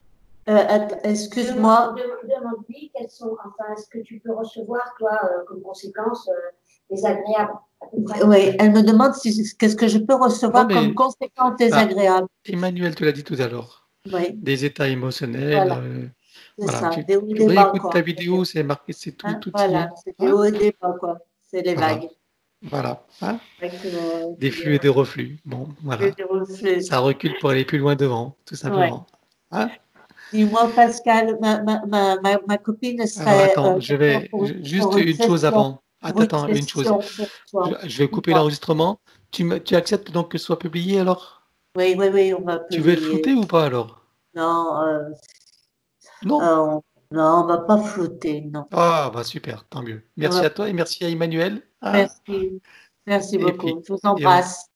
Excuse-moi. Demande-lui quelles sont, enfin, ce que tu peux recevoir, toi, comme conséquence désagréable. Oui, elle me demande qu'est-ce que je peux Non, recevoir comme mais conséquence ah, désagréable. Emmanuel te l'a dit tout à l'heure. Oui, Des états émotionnels, voilà, c'est voilà. ça, des hauts et Tu des bas, réécoutes ta quoi. vidéo, c'est marqué, c'est tout, Hein, tout y voilà, est. c'est des Hein? hauts et des bas, quoi. C'est les Voilà, vagues. voilà. Hein? Avec, Des flux et des reflux. Bon, voilà. des reflets. Ça recule pour aller plus loin devant, tout Ouais. simplement. Hein? Dis-moi, Pascal, ma copine Alors serait attends, d'accord juste pour une une chose session, avant. pour une Attends, une chose. session pour toi. Je vais couper Dis-moi. l'enregistrement. Tu acceptes donc que ce soit publié alors? Oui, oui, oui, on va Tu veux être publier. flouté ou pas alors? Non, Non? non, on va pas flouter, non. Ah bah super, tant mieux. On Merci va à toi et merci à Emmanuel. Hein? Merci, merci Et puis, beaucoup. Je vous et on, embrasse.